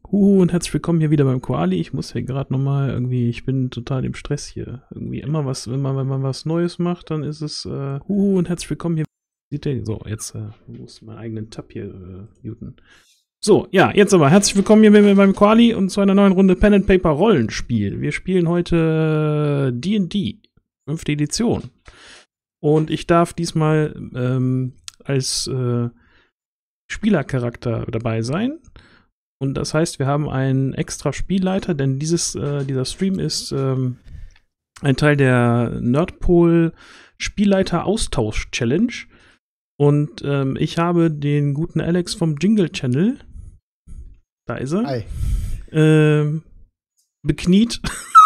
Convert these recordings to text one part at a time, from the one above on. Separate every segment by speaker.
Speaker 1: Und herzlich willkommen hier wieder beim Koali. Ich muss hier gerade nochmal irgendwie, ich bin total im Stress hier. Irgendwie immer was, wenn man was Neues macht, dann ist es, und herzlich willkommen hier. So, jetzt muss ich meinen eigenen Tab hier muten. So, ja, jetzt aber herzlich willkommen hier beim Koali und zu einer neuen Runde Pen and Paper Rollenspiel. Wir spielen heute D&D, 5. Edition. Und ich darf diesmal als Spielercharakter dabei sein. Und das heißt, wir haben einen extra Spielleiter, denn dieser Stream ist ein Teil der Nerdpol Spielleiter Austausch Challenge. Und ich habe den guten Alex vom Jingle Channel, da ist er,
Speaker 2: Hi.
Speaker 1: Bekniet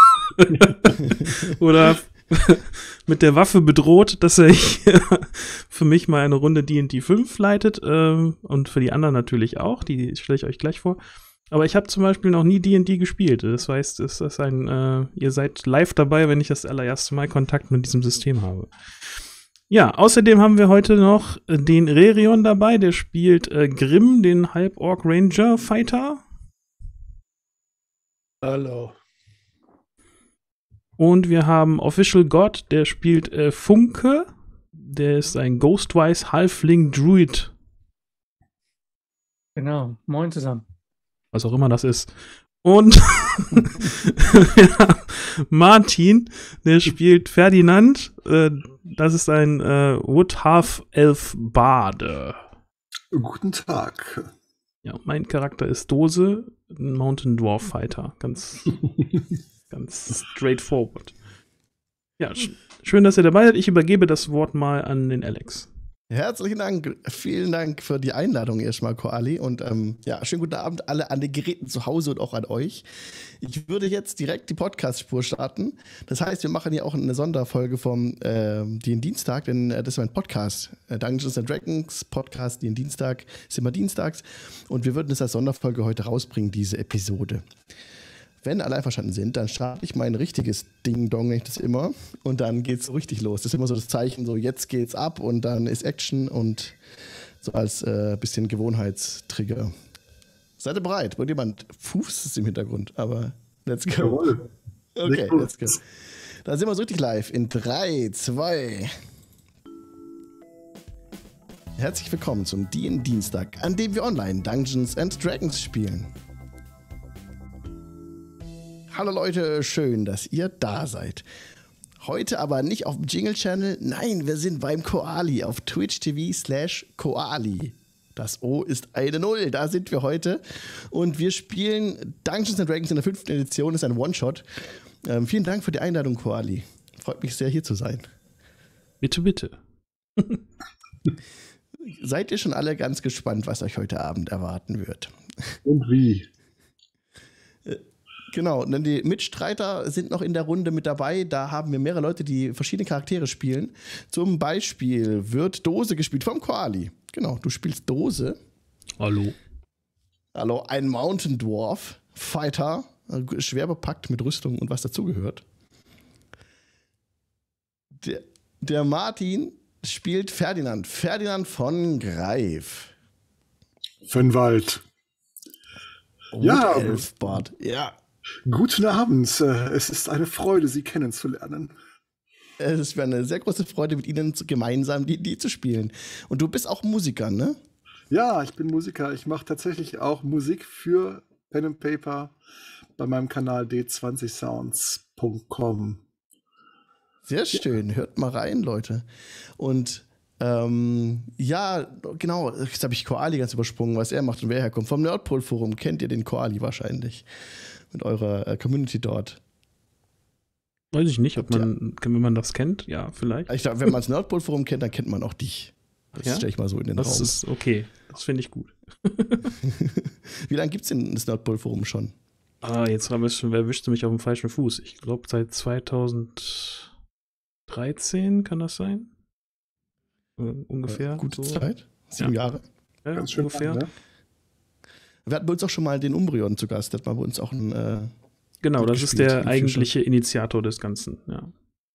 Speaker 1: oder mit der Waffe bedroht, dass er für mich mal eine Runde D&D 5 leitet und für die anderen natürlich auch, die stelle ich euch gleich vor. Aber ich habe zum Beispiel noch nie D&D gespielt. Das heißt, es ist ihr seid live dabei, wenn ich das allererste Mal Kontakt mit diesem System habe. Ja, außerdem haben wir heute noch den Rerion dabei, der spielt Grimm, den Halb-Orc Ranger Fighter.
Speaker 2: Hallo.
Speaker 1: Und wir haben Official God, der spielt Funke. Der ist ein Ghostwise Halfling Druid.
Speaker 3: Genau, moin zusammen.
Speaker 1: Was auch immer das ist. Und ja, Martin, der spielt Ferdinand. Das ist ein Wood-Half-Elf-Bade.
Speaker 2: Guten Tag.
Speaker 1: Ja, mein Charakter ist Dose, ein Mountain Dwarf Fighter. Ganz straightforward. Ja, schön, dass ihr dabei seid. Ich übergebe das Wort mal an den Alex.
Speaker 2: Herzlichen Dank. Vielen Dank für die Einladung erstmal, Koali. Und ja, schönen guten Abend alle an den Geräten zu Hause und auch an euch. Ich würde jetzt direkt die Podcast-Spur starten. Das heißt, wir machen hier auch eine Sonderfolge vom den Dienstag, denn das ist mein Podcast. Dungeons & Dragons Podcast, den Dienstag, ist immer dienstags. Und wir würden es als Sonderfolge heute rausbringen, diese Episode. Wenn alle einverstanden sind, dann starte ich mein richtiges Ding-Dong, nenne ich das immer. Und dann geht's so richtig los. Das ist immer so das Zeichen, so jetzt geht's ab und dann ist Action und so als bisschen Gewohnheitstrigger. Seid ihr bereit? Und jemand Fuß im Hintergrund, aber let's go.
Speaker 4: Jawohl.
Speaker 2: Okay, let's go. Dann sind wir so richtig live in 3, 2. Herzlich willkommen zum D&D-Dienstag, an dem wir online Dungeons & Dragons spielen. Hallo Leute, schön, dass ihr da seid. Heute aber nicht auf dem Jingle Channel, nein, wir sind beim Koali auf Twitch TV/Koali. Das O ist eine 0, da sind wir heute. Und wir spielen Dungeons & Dragons in der 5. Edition, das ist ein One-Shot. Vielen Dank für die Einladung, Koali. Freut mich sehr, hier zu sein.
Speaker 1: Bitte, bitte.
Speaker 2: Seid ihr schon alle ganz gespannt, was euch heute Abend erwarten wird?
Speaker 4: Und wie?
Speaker 2: Genau, denn die Mitstreiter sind noch in der Runde mit dabei. Da haben wir mehrere Leute, die verschiedene Charaktere spielen. Zum Beispiel wird Dose gespielt vom Koali. Genau, du spielst Dose.
Speaker 1: Hallo.
Speaker 2: Hallo, ein Mountain Dwarf Fighter, schwer bepackt mit Rüstung und was dazugehört. Der Martin spielt Ferdinand. Ferdinand von Greif.
Speaker 4: Fenwald. Ja.
Speaker 2: Elfbart. Ja.
Speaker 4: Guten Abend. Es ist eine Freude, Sie kennenzulernen.
Speaker 2: Es ist mir eine sehr große Freude, mit Ihnen gemeinsam die zu spielen. Und du bist auch Musiker, ne?
Speaker 4: Ja, ich bin Musiker. Ich mache tatsächlich auch Musik für Pen and Paper bei meinem Kanal d20sounds.com.
Speaker 2: Sehr schön. Hört mal rein, Leute. Und ja, genau. Jetzt habe ich Koali ganz übersprungen, was er macht und wer herkommt. Vom Nerdpol-Forum kennt ihr den Koali wahrscheinlich. Mit eurer Community dort.
Speaker 1: Weiß ich nicht, wenn man das kennt. Ja, vielleicht.
Speaker 2: Ich glaube, wenn man das Nerdpol-Forum kennt, dann kennt man auch dich. Das
Speaker 1: ja?
Speaker 2: stelle ich mal so in den
Speaker 1: Raum.
Speaker 2: Das
Speaker 1: ist okay. Das finde ich gut.
Speaker 2: Wie lange gibt es denn das Nerdpol-Forum schon?
Speaker 1: Jetzt erwischst du mich auf dem falschen Fuß. Ich glaube, seit 2013 kann das sein? Ungefähr.
Speaker 2: Gute
Speaker 1: so.
Speaker 2: Zeit. 7 Jahre.
Speaker 1: Ja,
Speaker 4: Ganz schön
Speaker 1: ungefähr.
Speaker 4: lang, ne?
Speaker 2: Wir hatten bei uns auch schon mal den Umbrion zu Gast. Der hat mal bei uns auch ein.
Speaker 1: Genau, das ist der eigentliche Initiator des Ganzen. Ja.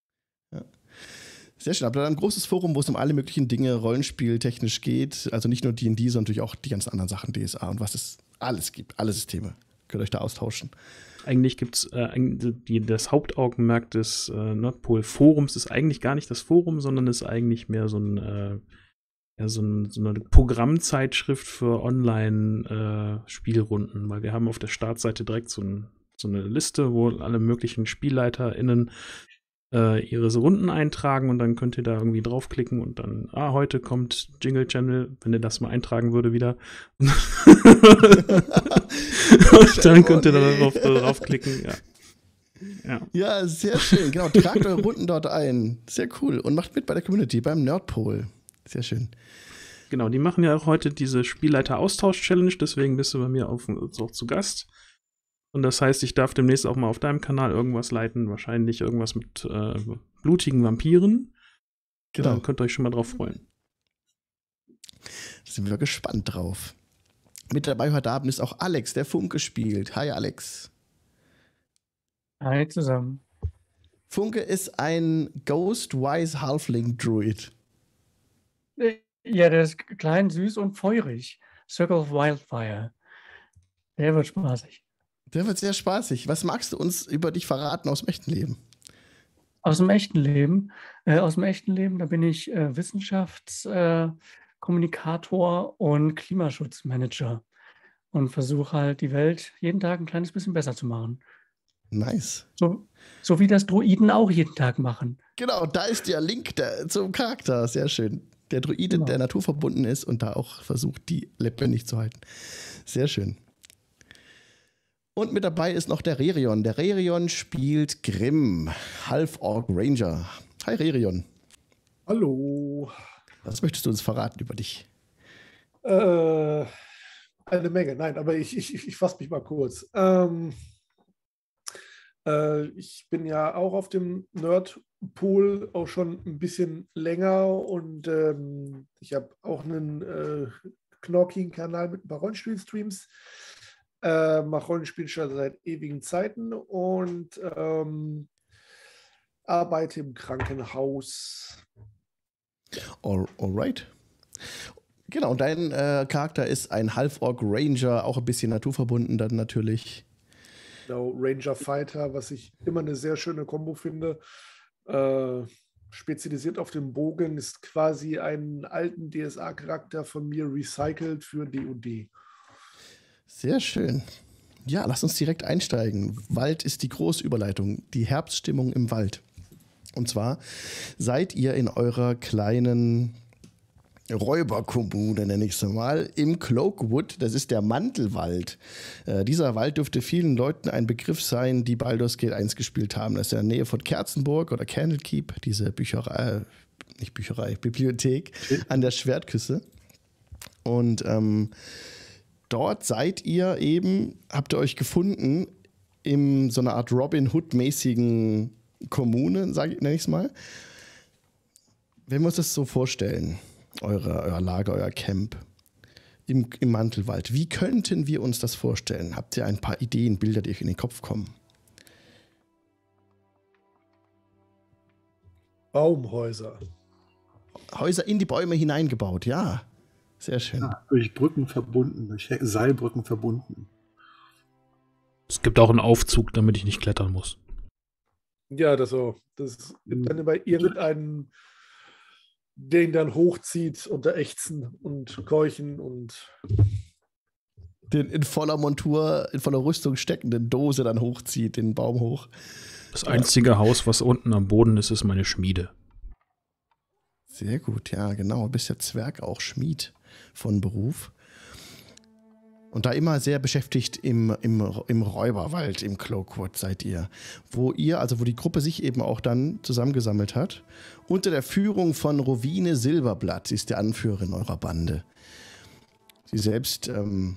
Speaker 2: Sehr schön. Aber dann ein großes Forum, wo es um alle möglichen Dinge rollenspieltechnisch geht. Also nicht nur D&D, sondern natürlich auch die ganzen anderen Sachen, DSA und was es alles gibt. Alle Systeme. Könnt euch da austauschen.
Speaker 1: Eigentlich gibt es das Hauptaugenmerk des Nordpol-Forums ist eigentlich gar nicht das Forum, sondern ist eigentlich mehr so eine Programmzeitschrift für Online-Spielrunden, weil wir haben auf der Startseite direkt so eine Liste, wo alle möglichen SpielleiterInnen ihre Runden eintragen und dann könnt ihr da irgendwie draufklicken und dann, heute kommt Jingle Channel, wenn ihr das mal eintragen würde wieder. Und dann könnt ihr da draufklicken, ja.
Speaker 2: Ja, sehr schön. Genau, tragt eure Runden dort ein. Sehr cool. Und macht mit bei der Community, beim Nerdpol. Sehr schön.
Speaker 1: Genau, die machen ja auch heute diese Spielleiter-Austausch-Challenge, deswegen bist du bei mir auch zu Gast. Und das heißt, ich darf demnächst auch mal auf deinem Kanal irgendwas leiten, wahrscheinlich irgendwas mit blutigen Vampiren.
Speaker 2: Genau.
Speaker 1: Dann könnt ihr euch schon mal drauf freuen.
Speaker 2: Da sind wir gespannt drauf. Mit dabei heute Abend ist auch Alex, der Funke spielt. Hi Alex.
Speaker 3: Hi zusammen.
Speaker 2: Funke ist ein Ghostwise Halfling Druid.
Speaker 3: Ja, der ist klein, süß und feurig. Circle of Wildfire. Der wird spaßig.
Speaker 2: Der wird sehr spaßig. Was magst du uns über dich verraten aus dem echten Leben?
Speaker 3: Aus dem echten Leben? Da bin ich Wissenschaftskommunikator und Klimaschutzmanager und versuche halt die Welt jeden Tag ein kleines bisschen besser zu machen.
Speaker 2: Nice.
Speaker 3: So wie das Druiden auch jeden Tag machen.
Speaker 2: Genau, da ist der Link zum Charakter. Sehr schön. Der Druide,
Speaker 3: Genau.
Speaker 2: der naturverbunden ist und da auch versucht, die lebendig zu halten. Sehr schön. Und mit dabei ist noch der Rerion. Der Rerion spielt Grimm, Half-Orc Ranger. Hi Rerion.
Speaker 5: Hallo.
Speaker 2: Was möchtest du uns verraten über dich?
Speaker 5: Eine Menge, nein, aber ich fasse mich mal kurz. Ich bin ja auch auf dem Nerdpool auch schon ein bisschen länger und ich habe auch einen Knorking-Kanal mit ein paar Rollenspiel-Streams. Mache Rollenspiel schon seit ewigen Zeiten und arbeite im Krankenhaus.
Speaker 2: Alright. Genau, und dein Charakter ist ein Half-Orc Ranger, auch ein bisschen naturverbunden dann natürlich.
Speaker 5: Genau, Ranger Fighter, was ich immer eine sehr schöne Kombo finde. Spezialisiert auf den Bogen, ist quasi einen alten DSA-Charakter von mir recycelt für D&D.
Speaker 2: Sehr schön. Ja, lass uns direkt einsteigen. Wald ist die Großüberleitung, die Herbststimmung im Wald. Und zwar seid ihr in eurer kleinen Räuberkommune, nenne ich es mal, im Cloakwood. Das ist der Mantelwald. Dieser Wald dürfte vielen Leuten ein Begriff sein, die Baldur's Gate 1 gespielt haben. Das ist in der Nähe von Kerzenburg oder Candlekeep, diese Bibliothek an der Schwertküste. Und dort seid ihr eben, habt ihr euch gefunden, in so einer Art Robin Hood-mäßigen Kommune, nenne ich es mal. Wenn wir uns das so vorstellen, euer Lager, euer Camp im Mantelwald, wie könnten wir uns das vorstellen? Habt ihr ein paar Ideen, Bilder, die euch in den Kopf kommen?
Speaker 5: Baumhäuser.
Speaker 2: Häuser in die Bäume hineingebaut, ja. Sehr schön.
Speaker 4: Ja, durch Brücken verbunden, durch Seilbrücken verbunden.
Speaker 1: Es gibt auch einen Aufzug, damit ich nicht klettern muss.
Speaker 5: Ja, das gibt dann immer irgendeinen, der ihn dann hochzieht unter Ächzen und Keuchen und
Speaker 2: Den in voller Montur, in voller Rüstung steckenden Dose dann hochzieht, den Baum hoch.
Speaker 1: Das einzige Haus, was unten am Boden ist, ist meine Schmiede.
Speaker 2: Sehr gut, ja, genau. Du bist ja Zwerg, auch Schmied von Beruf. Und da immer sehr beschäftigt im Räuberwald, im Cloakwood seid ihr. Wo die Gruppe sich eben auch dann zusammengesammelt hat. Unter der Führung von Rowine Silberblatt. Sie ist die Anführerin eurer Bande. Sie selbst,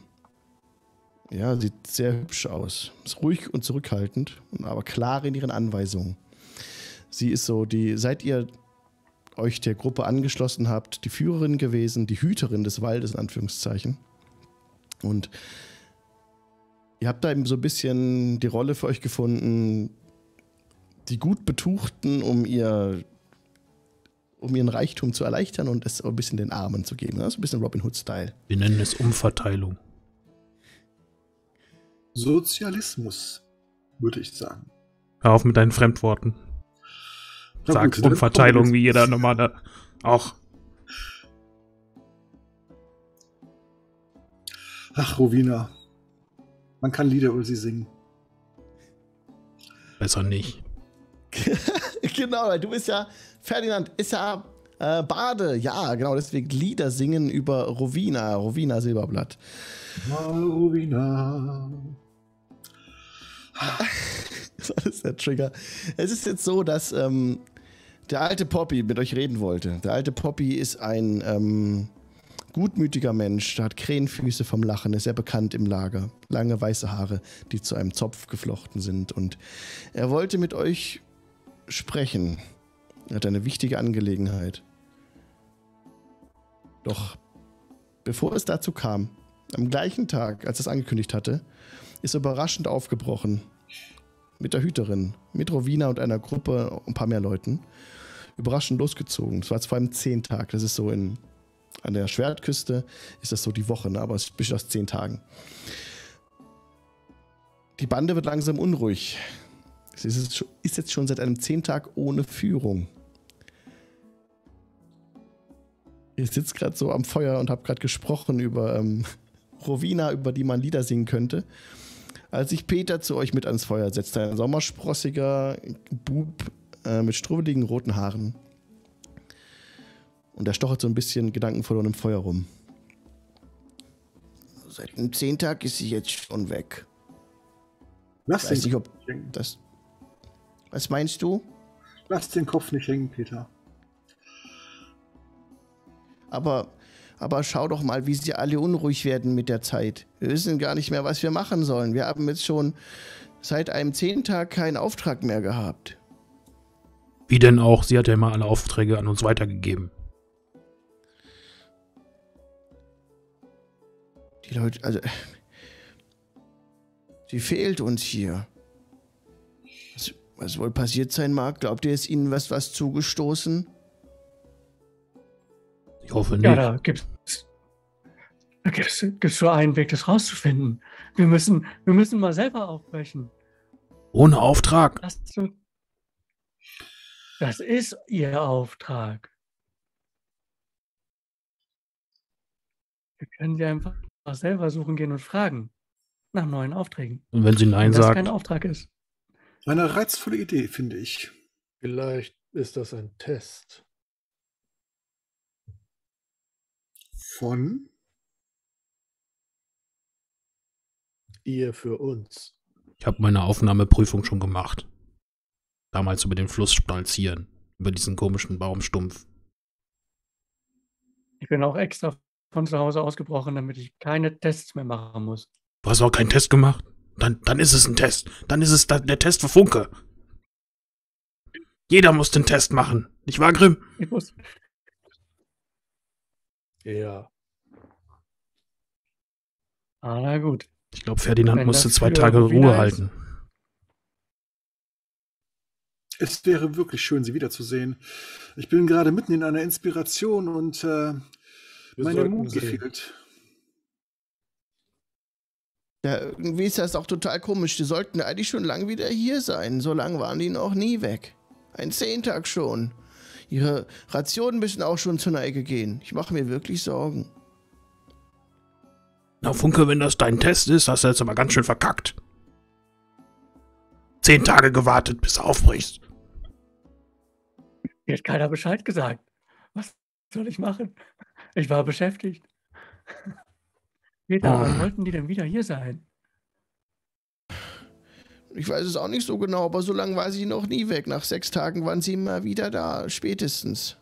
Speaker 2: sieht sehr hübsch aus. Ist ruhig und zurückhaltend, aber klar in ihren Anweisungen. Sie ist so, seit ihr euch der Gruppe angeschlossen habt, die Führerin gewesen, die Hüterin des Waldes, in Anführungszeichen. Und ihr habt da eben so ein bisschen die Rolle für euch gefunden, die gut Betuchten, um ihren Reichtum zu erleichtern und es ein bisschen den Armen zu geben. Das ist ein bisschen Robin Hood-Style.
Speaker 1: Wir nennen es Umverteilung.
Speaker 4: Sozialismus, würde ich sagen.
Speaker 1: Hör auf mit deinen Fremdworten.
Speaker 4: Na
Speaker 1: Sag
Speaker 4: gut, dann
Speaker 1: Umverteilung
Speaker 4: kommen wir
Speaker 1: wie jeder normale auch.
Speaker 4: Ach, Rowena. Man kann Lieder über sie singen.
Speaker 1: Besser nicht.
Speaker 2: Genau, weil du bist ja, Ferdinand ist ja Bade. Ja, genau, deswegen Lieder singen über Rowena. Rowena Silberblatt.
Speaker 4: Rowena.
Speaker 2: Das ist der Trigger. Es ist jetzt so, dass der alte Poppy mit euch reden wollte. Der alte Poppy ist ein gutmütiger Mensch, der hat Krähenfüße vom Lachen, ist sehr bekannt im Lager. Lange weiße Haare, die zu einem Zopf geflochten sind. Und er wollte mit euch sprechen. Er hat eine wichtige Angelegenheit. Doch bevor es dazu kam, am gleichen Tag, als er es angekündigt hatte, ist er überraschend aufgebrochen. Mit der Hüterin, mit Rowena und einer Gruppe, ein paar mehr Leuten. Überraschend losgezogen. Es war zwar im 10 Tag, das ist so an der Schwertküste ist das so die Woche, ne? Aber es besteht aus 10 Tagen. Die Bande wird langsam unruhig. Es ist jetzt schon seit einem 10 Tag ohne Führung. Ich sitze gerade so am Feuer und habe gerade gesprochen über Rowena, über die man Lieder singen könnte. Als sich Peter zu euch mit ans Feuer setzt, ein sommersprossiger Bub mit strubbeligen roten Haaren. Und er stochert so ein bisschen gedankenvoll im Feuer rum. Seit dem 10 Tag ist sie jetzt schon weg.
Speaker 4: Lass
Speaker 2: Weiß nicht,
Speaker 4: den
Speaker 2: ob
Speaker 4: Kopf nicht hängen.
Speaker 2: das. Was meinst du?
Speaker 4: Lass den Kopf nicht hängen, Peter.
Speaker 2: Aber schau doch mal, wie sie alle unruhig werden mit der Zeit. Wir wissen gar nicht mehr, was wir machen sollen. Wir haben jetzt schon seit einem 10 Tag keinen Auftrag mehr gehabt.
Speaker 1: Wie denn auch? Sie hat ja immer alle Aufträge an uns weitergegeben.
Speaker 2: Die Leute, also. Sie fehlt uns hier. Was wohl passiert sein mag? Glaubt ihr, ist ihnen was zugestoßen?
Speaker 1: Ich hoffe nicht.
Speaker 3: Ja, da gibt's nur einen Weg, das rauszufinden. Wir müssen mal selber aufbrechen.
Speaker 1: Ohne Auftrag.
Speaker 3: Das ist Ihr Auftrag. Wir können Sie einfach selber suchen gehen und fragen nach neuen Aufträgen.
Speaker 1: Und wenn sie Nein
Speaker 3: Wenn das
Speaker 1: sagt,
Speaker 3: kein Auftrag ist.
Speaker 4: Eine reizvolle Idee, finde ich.
Speaker 5: Vielleicht ist das ein Test.
Speaker 4: Von?
Speaker 5: Ihr für uns.
Speaker 1: ich habe meine Aufnahmeprüfung schon gemacht. Damals über den Fluss stolzieren. Über diesen komischen Baumstumpf.
Speaker 3: Ich bin auch extra von zu Hause ausgebrochen, damit ich keine Tests mehr machen muss.
Speaker 1: Du hast auch keinen Test gemacht? Dann ist es ein Test. Dann ist es der Test für Funke. Jeder muss den Test machen. Nicht wahr, Grimm?
Speaker 3: Ich muss.
Speaker 5: Ja.
Speaker 3: Na gut.
Speaker 1: Ich glaube, Ferdinand
Speaker 3: Wenn
Speaker 1: musste
Speaker 3: das
Speaker 1: 2
Speaker 3: für
Speaker 1: Tage
Speaker 3: Rowena
Speaker 1: Ruhe
Speaker 3: ist.
Speaker 1: halten.
Speaker 4: Es wäre wirklich schön, Sie wiederzusehen. Ich bin gerade mitten in einer Inspiration und
Speaker 5: Wir
Speaker 4: meine
Speaker 5: sollten
Speaker 4: Mut
Speaker 5: sehen.
Speaker 4: fehlt.
Speaker 2: Ja, irgendwie ist das auch total komisch. Die sollten eigentlich schon lang wieder hier sein. So lange waren die noch nie weg. Ein 10 Tag schon. Ihre Rationen müssen auch schon zur Neige gehen. Ich mache mir wirklich Sorgen.
Speaker 1: Na, Funke, wenn das dein Test ist, hast du jetzt aber ganz schön verkackt. 10 Tage gewartet, bis du aufbrichst.
Speaker 3: Mir hat keiner Bescheid gesagt. Was soll ich machen? Ich war beschäftigt. Peter, wann wollten die denn wieder hier sein?
Speaker 2: Ich weiß es auch nicht so genau, aber so lange war sie noch nie weg. Nach 6 Tagen waren sie immer wieder da, spätestens.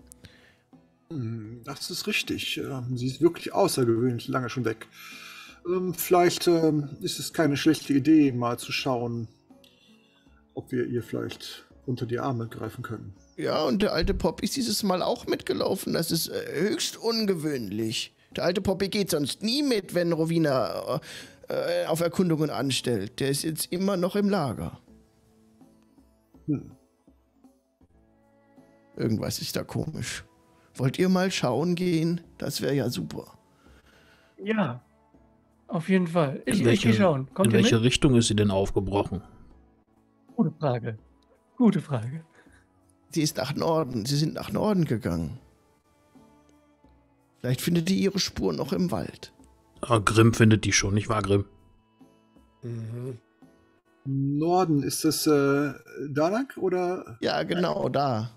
Speaker 4: Das ist richtig. Sie ist wirklich außergewöhnlich lange schon weg. Vielleicht ist es keine schlechte Idee, mal zu schauen, ob wir ihr vielleicht unter die Arme greifen können.
Speaker 2: Ja, und der alte Poppy ist dieses Mal auch mitgelaufen. Das ist höchst ungewöhnlich. Der alte Poppy geht sonst nie mit, wenn Rowena auf Erkundungen anstellt. Der ist jetzt immer noch im Lager. Irgendwas ist da komisch. Wollt ihr mal schauen gehen? Das wäre ja super.
Speaker 3: Ja. Auf jeden Fall. Ich
Speaker 1: welche-
Speaker 3: gehe schauen. Kommt
Speaker 1: In
Speaker 3: ihr
Speaker 1: welche
Speaker 3: mit?
Speaker 1: Richtung ist sie denn aufgebrochen?
Speaker 3: Gute Frage. Gute Frage.
Speaker 2: Sie ist nach Norden. Sie sind nach Norden gegangen. Vielleicht findet ihr ihre Spuren noch im Wald.
Speaker 1: Ah, Grimm findet die schon, nicht wahr, Grimm?
Speaker 5: Mhm.
Speaker 4: Norden, ist das Danak oder?
Speaker 2: Ja, genau, da.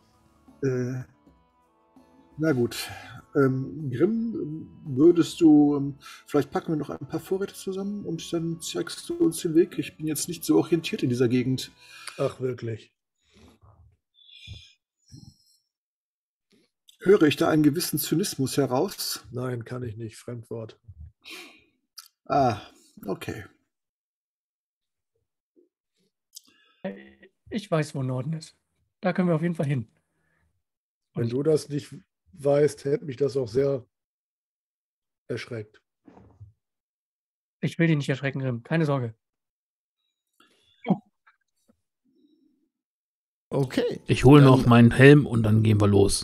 Speaker 4: Na gut. Grimm, würdest du, vielleicht packen wir noch ein paar Vorräte zusammen und dann zeigst du uns den Weg. Ich bin jetzt nicht so orientiert in dieser Gegend.
Speaker 5: Ach, wirklich.
Speaker 4: Höre ich da einen gewissen Zynismus heraus?
Speaker 5: Nein, kann ich nicht. Fremdwort.
Speaker 4: Ah, okay.
Speaker 3: Ich weiß, wo Norden ist. Da können wir auf jeden Fall hin.
Speaker 5: Wenn
Speaker 3: Und
Speaker 5: du das nicht weißt, hätte mich das auch sehr erschreckt.
Speaker 3: ich will dich nicht erschrecken, Grimm. Keine Sorge.
Speaker 2: Okay.
Speaker 1: Ich hole
Speaker 2: Dann-
Speaker 1: noch meinen Helm und dann gehen wir los.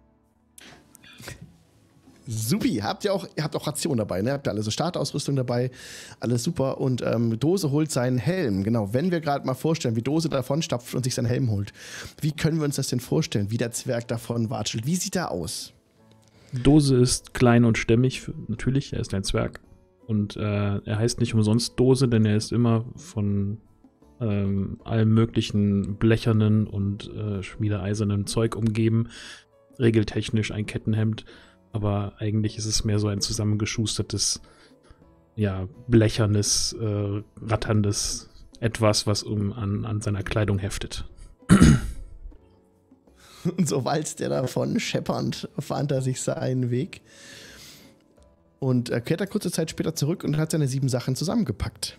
Speaker 2: Supi, ihr habt auch Ration dabei, ne? Habt ihr alle so Startausrüstung dabei, alles super. Und Dose holt seinen Helm. Genau, wenn wir gerade mal vorstellen, wie Dose davon stapft und sich seinen Helm holt. Wie können wir uns das denn vorstellen, wie der Zwerg davon watschelt? Wie sieht er aus?
Speaker 1: Dose ist klein und stämmig, natürlich, er ist ein Zwerg. Und er heißt nicht umsonst Dose, denn er ist immer von allem möglichen blechernen und schmiedeeisernen Zeug umgeben. Regeltechnisch ein Kettenhemd, aber eigentlich ist es mehr so ein zusammengeschustertes, ja, blechernes, ratterndes Etwas, was an seiner Kleidung heftet.
Speaker 2: Und so walzt er davon, scheppernd fahnt er sich seinen Weg. Und er kehrt da kurze Zeit später zurück und hat seine 7 Sachen zusammengepackt.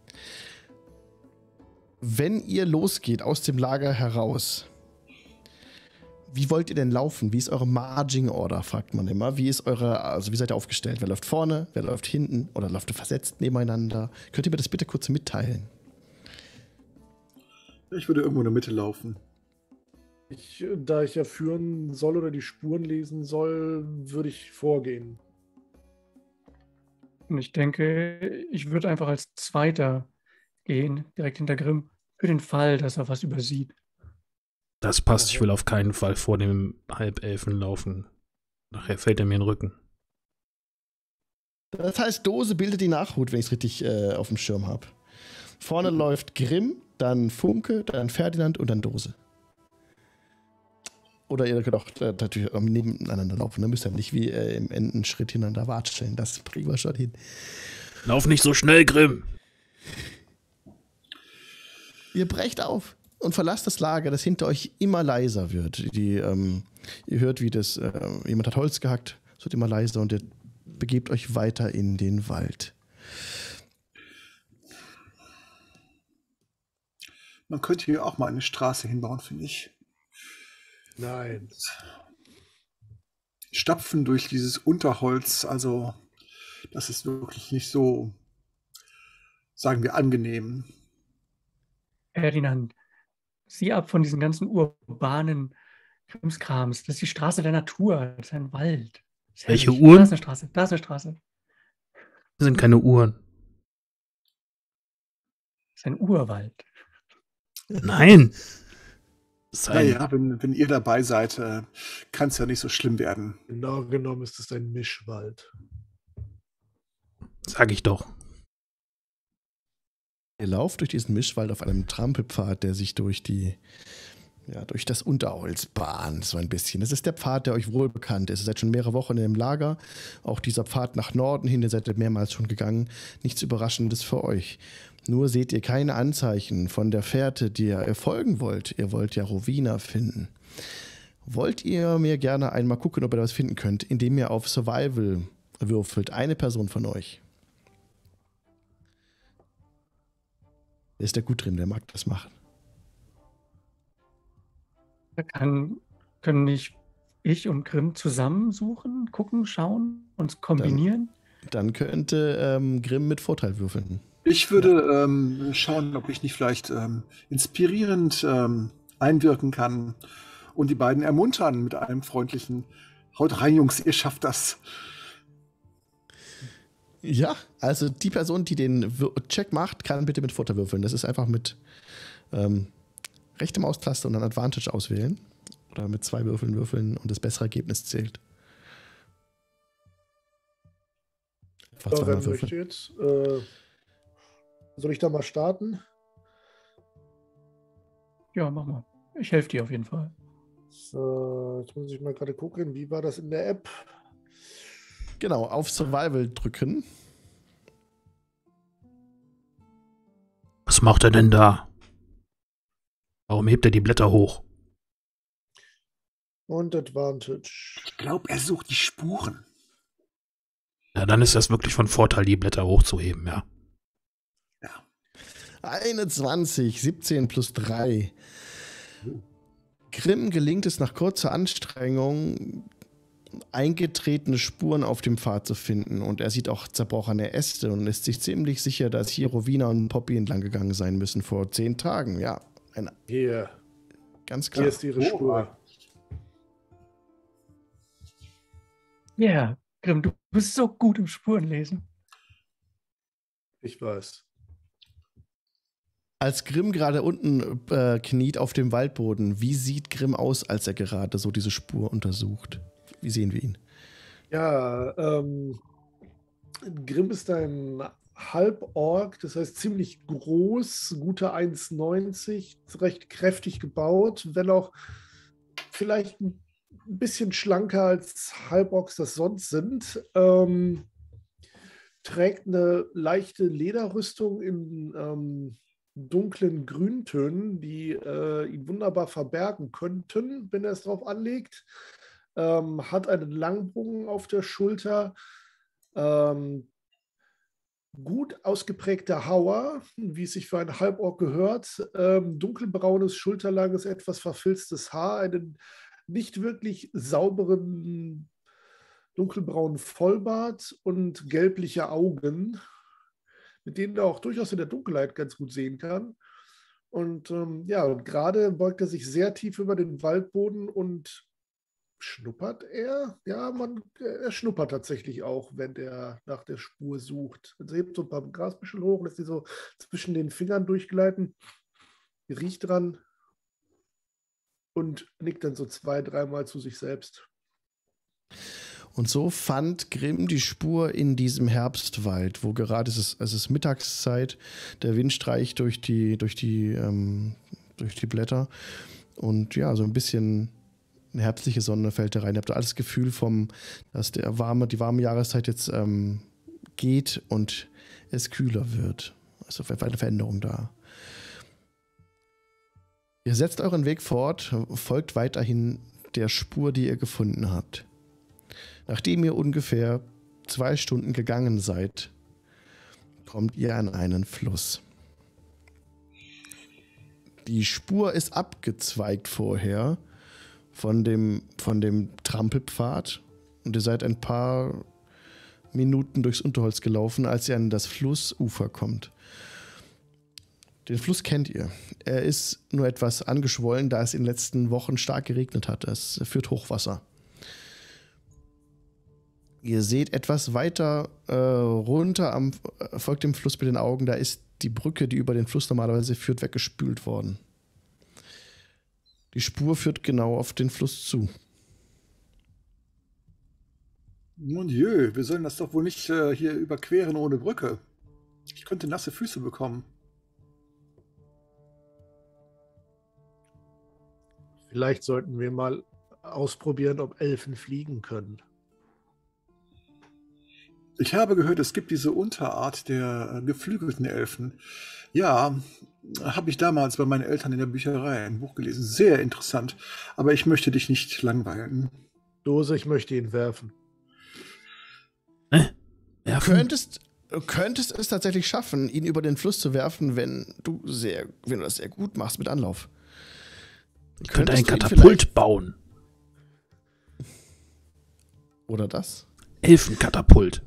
Speaker 2: Wenn ihr losgeht aus dem Lager heraus, wie wollt ihr denn laufen? Wie ist eure Marching Order, fragt man immer. Wie seid ihr aufgestellt? Wer läuft vorne, wer läuft hinten oder läuft ihr versetzt nebeneinander? Könnt ihr mir das bitte kurz mitteilen?
Speaker 4: Ich würde irgendwo in der Mitte laufen.
Speaker 5: Da ich ja führen soll oder die Spuren lesen soll, würde ich vorgehen.
Speaker 3: Und ich denke, ich würde einfach als Zweiter gehen, direkt hinter Grimm, für den Fall, dass er was übersieht.
Speaker 1: Das passt, ich will auf keinen Fall vor dem Halbelfen laufen. Nachher fällt er mir in den Rücken.
Speaker 2: Das heißt, Dose bildet die Nachhut, wenn ich es richtig auf dem Schirm habe. Vorne läuft Grimm, dann Funke, dann Ferdinand und dann Dose. Oder ihr könnt auch natürlich nebeneinander laufen. Dann müsst ihr nicht wie im Endenschritt hintereinander watscheln. Das kriegen wir schon hin.
Speaker 1: Lauf nicht so schnell, Grimm!
Speaker 2: Ihr brecht auf und verlasst das Lager, das hinter euch immer leiser wird. Ihr hört, wie das jemand hat Holz gehackt, es wird immer leiser und ihr begebt euch weiter in den Wald.
Speaker 4: Man könnte hier auch mal eine Straße hinbauen, finde ich.
Speaker 5: Nein.
Speaker 4: Stapfen durch dieses Unterholz, also das ist wirklich nicht so, sagen wir, angenehm.
Speaker 3: Ferdinand, sieh ab von diesen ganzen urbanen Krimskrams. Das ist die Straße der Natur, das ist ein Wald. Das ist
Speaker 1: Welche
Speaker 3: herrlich.
Speaker 1: Uhren?
Speaker 3: Da ist eine Straße, da ist eine Straße.
Speaker 1: Das sind keine Uhren.
Speaker 3: Das ist ein Urwald.
Speaker 1: Nein! Das ist ein,
Speaker 4: Naja, wenn ihr dabei seid, kann es ja nicht so schlimm werden.
Speaker 5: Genau genommen ist es ein Mischwald.
Speaker 1: sag ich doch.
Speaker 2: Ihr lauft durch diesen Mischwald auf einem Trampelpfad, der sich durch das Unterholz bahnt, so ein bisschen. Das ist der Pfad, der euch wohl bekannt ist. Ihr seid schon mehrere Wochen im Lager. Auch dieser Pfad nach Norden hin, den seid ihr mehrmals schon gegangen. Nichts Überraschendes für euch. Nur seht ihr keine Anzeichen von der Fährte, die ihr folgen wollt. Ihr wollt ja Rowena finden. Wollt ihr mir gerne einmal gucken, ob ihr da was finden könnt, indem ihr auf Survival würfelt. Eine Person von euch. Der ist der gut drin, der mag das machen.
Speaker 3: Da können nicht ich und Grimm zusammensuchen, gucken, schauen, uns kombinieren?
Speaker 2: Dann könnte Grimm mit Vorteil würfeln.
Speaker 4: Ich würde schauen, ob ich nicht vielleicht inspirierend einwirken kann und die beiden ermuntern mit einem freundlichen Haut rein, Jungs, ihr schafft das.
Speaker 2: Ja, also die Person, die den Check macht, kann bitte mit Vorteil würfeln. Das ist einfach mit rechte Maustaste und dann Advantage auswählen. Oder mit 2 Würfeln würfeln und das bessere Ergebnis zählt. Einfach
Speaker 5: Ja,
Speaker 2: zweimal
Speaker 5: wer möchte
Speaker 2: würfeln.
Speaker 5: jetzt? Soll ich da mal starten?
Speaker 3: Ja, mach mal. Ich helfe dir auf jeden Fall.
Speaker 5: So, jetzt muss ich mal gerade gucken, wie war das in der App?
Speaker 2: Genau, auf Survival drücken.
Speaker 1: Was macht er denn da? Warum hebt er die Blätter hoch?
Speaker 5: Und Advantage.
Speaker 4: Ich glaube, er sucht die Spuren.
Speaker 1: Ja, dann ist das wirklich von Vorteil, die Blätter hochzuheben, ja.
Speaker 2: 21, 17 plus 3. Grimm gelingt es nach kurzer Anstrengung, eingetretene Spuren auf dem Pfad zu finden. Und er sieht auch zerbrochene Äste und ist sich ziemlich sicher, dass hier Rowena und Poppy entlang gegangen sein müssen vor 10 Tagen. Ja,
Speaker 5: Hier,
Speaker 2: ganz klar.
Speaker 5: hier ist ihre Spur.
Speaker 3: Ja, Grimm, du bist so gut im Spurenlesen.
Speaker 5: Ich weiß.
Speaker 2: Als Grimm gerade unten kniet auf dem Waldboden, wie sieht Grimm aus, als er gerade so diese Spur untersucht? Wie sehen wir ihn?
Speaker 5: Ja, Grimm ist ein Halborg, das heißt ziemlich groß, gute 1,90, recht kräftig gebaut, wenn auch vielleicht ein bisschen schlanker als Halborgs das sonst sind. Trägt eine leichte Lederrüstung in dunklen Grüntönen, die ihn wunderbar verbergen könnten, wenn er es drauf anlegt. Hat einen Langbogen auf der Schulter, gut ausgeprägter Hauer, wie es sich für einen Halborg gehört, dunkelbraunes, schulterlanges, etwas verfilztes Haar, einen nicht wirklich sauberen, dunkelbraunen Vollbart und gelbliche Augen, mit denen er auch durchaus in der Dunkelheit ganz gut sehen kann. Und ja, und gerade beugt er sich sehr tief über den Waldboden und schnuppert er? Ja, er schnuppert tatsächlich auch, wenn er nach der Spur sucht. Also hebt so ein paar Grasbüschel hoch, lässt die so zwischen den Fingern durchgleiten, riecht dran und nickt dann so 2-, 3-mal zu sich selbst.
Speaker 2: Und so fand Grimm die Spur in diesem Herbstwald, wo gerade es ist Mittagszeit, der Wind streicht durch die Blätter und ja, so ein bisschen eine herbstliche Sonne fällt da rein. Ihr habt alles das Gefühl dass die warme Jahreszeit jetzt geht und es kühler wird. Also eine Veränderung da. Ihr setzt euren Weg fort, folgt weiterhin der Spur, die ihr gefunden habt. Nachdem ihr ungefähr 2 Stunden gegangen seid, kommt ihr an einen Fluss. Die Spur ist abgezweigt vorher von dem Trampelpfad und ihr seid ein paar Minuten durchs Unterholz gelaufen, als ihr an das Flussufer kommt. Den Fluss kennt ihr. Er ist nur etwas angeschwollen, da es in den letzten Wochen stark geregnet hat. Es führt Hochwasser. Ihr seht etwas weiter runter, folgt dem Fluss mit den Augen, da ist die Brücke, die über den Fluss normalerweise führt, weggespült worden. Die Spur führt genau auf den Fluss zu.
Speaker 4: Mon Dieu, wir sollen das doch wohl nicht hier überqueren ohne Brücke. Ich könnte nasse Füße bekommen.
Speaker 5: Vielleicht sollten wir mal ausprobieren, ob Elfen fliegen können.
Speaker 4: Ich habe gehört, es gibt diese Unterart der geflügelten Elfen. Ja, habe ich damals bei meinen Eltern in der Bücherei ein Buch gelesen. Sehr interessant. Aber ich möchte dich nicht langweilen.
Speaker 5: Dose, ich möchte ihn werfen.
Speaker 2: Du könntest es tatsächlich schaffen, ihn über den Fluss zu werfen, wenn du das sehr gut machst mit Anlauf.
Speaker 1: Ich könnte ein Katapult bauen.
Speaker 2: Oder das?
Speaker 1: Elfenkatapult.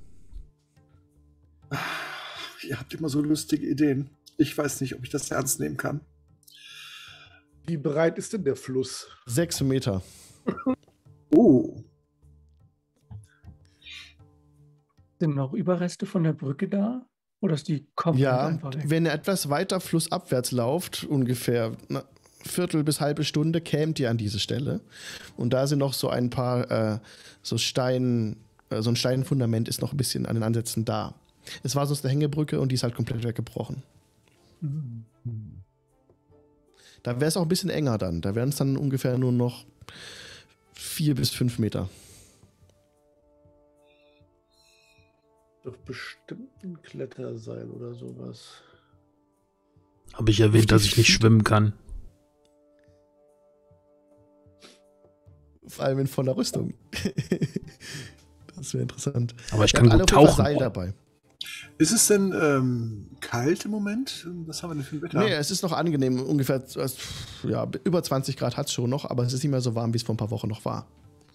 Speaker 4: Ihr habt immer so lustige Ideen. Ich weiß nicht, ob ich das ernst nehmen kann.
Speaker 5: Wie breit ist denn der Fluss?
Speaker 2: 6 Meter.
Speaker 4: Oh.
Speaker 3: Sind noch Überreste von der Brücke da? Oder ist die komplett
Speaker 2: Ja,
Speaker 3: einfach weg?
Speaker 2: wenn ihr etwas weiter flussabwärts lauft, ungefähr eine Viertel bis halbe Stunde, kämt ihr an diese Stelle. Und da sind noch so ein paar so ein Steinfundament ist noch ein bisschen an den Ansätzen da. Es war sonst eine Hängebrücke und die ist halt komplett weggebrochen.
Speaker 3: Mhm.
Speaker 2: Da wäre es auch ein bisschen enger dann. Da wären es dann ungefähr nur noch 4 bis 5 Meter.
Speaker 5: Doch bestimmt ein Kletterseil oder sowas.
Speaker 1: Habe ich erwähnt, dass ich nicht schwimmen kann.
Speaker 2: Vor allem in voller Rüstung. Das wäre interessant.
Speaker 1: Aber ich
Speaker 2: Ihr
Speaker 1: kann
Speaker 2: habt
Speaker 1: gut
Speaker 2: alle auf jeden Fall
Speaker 1: tauchen.
Speaker 2: Seil dabei.
Speaker 4: Ist es denn kalt im Moment? Was haben wir denn für ein Wetter?
Speaker 2: Nee, es ist noch angenehm. Ungefähr ja, über 20 Grad hat es schon noch, aber es ist nicht mehr so warm, wie es vor ein paar Wochen noch war.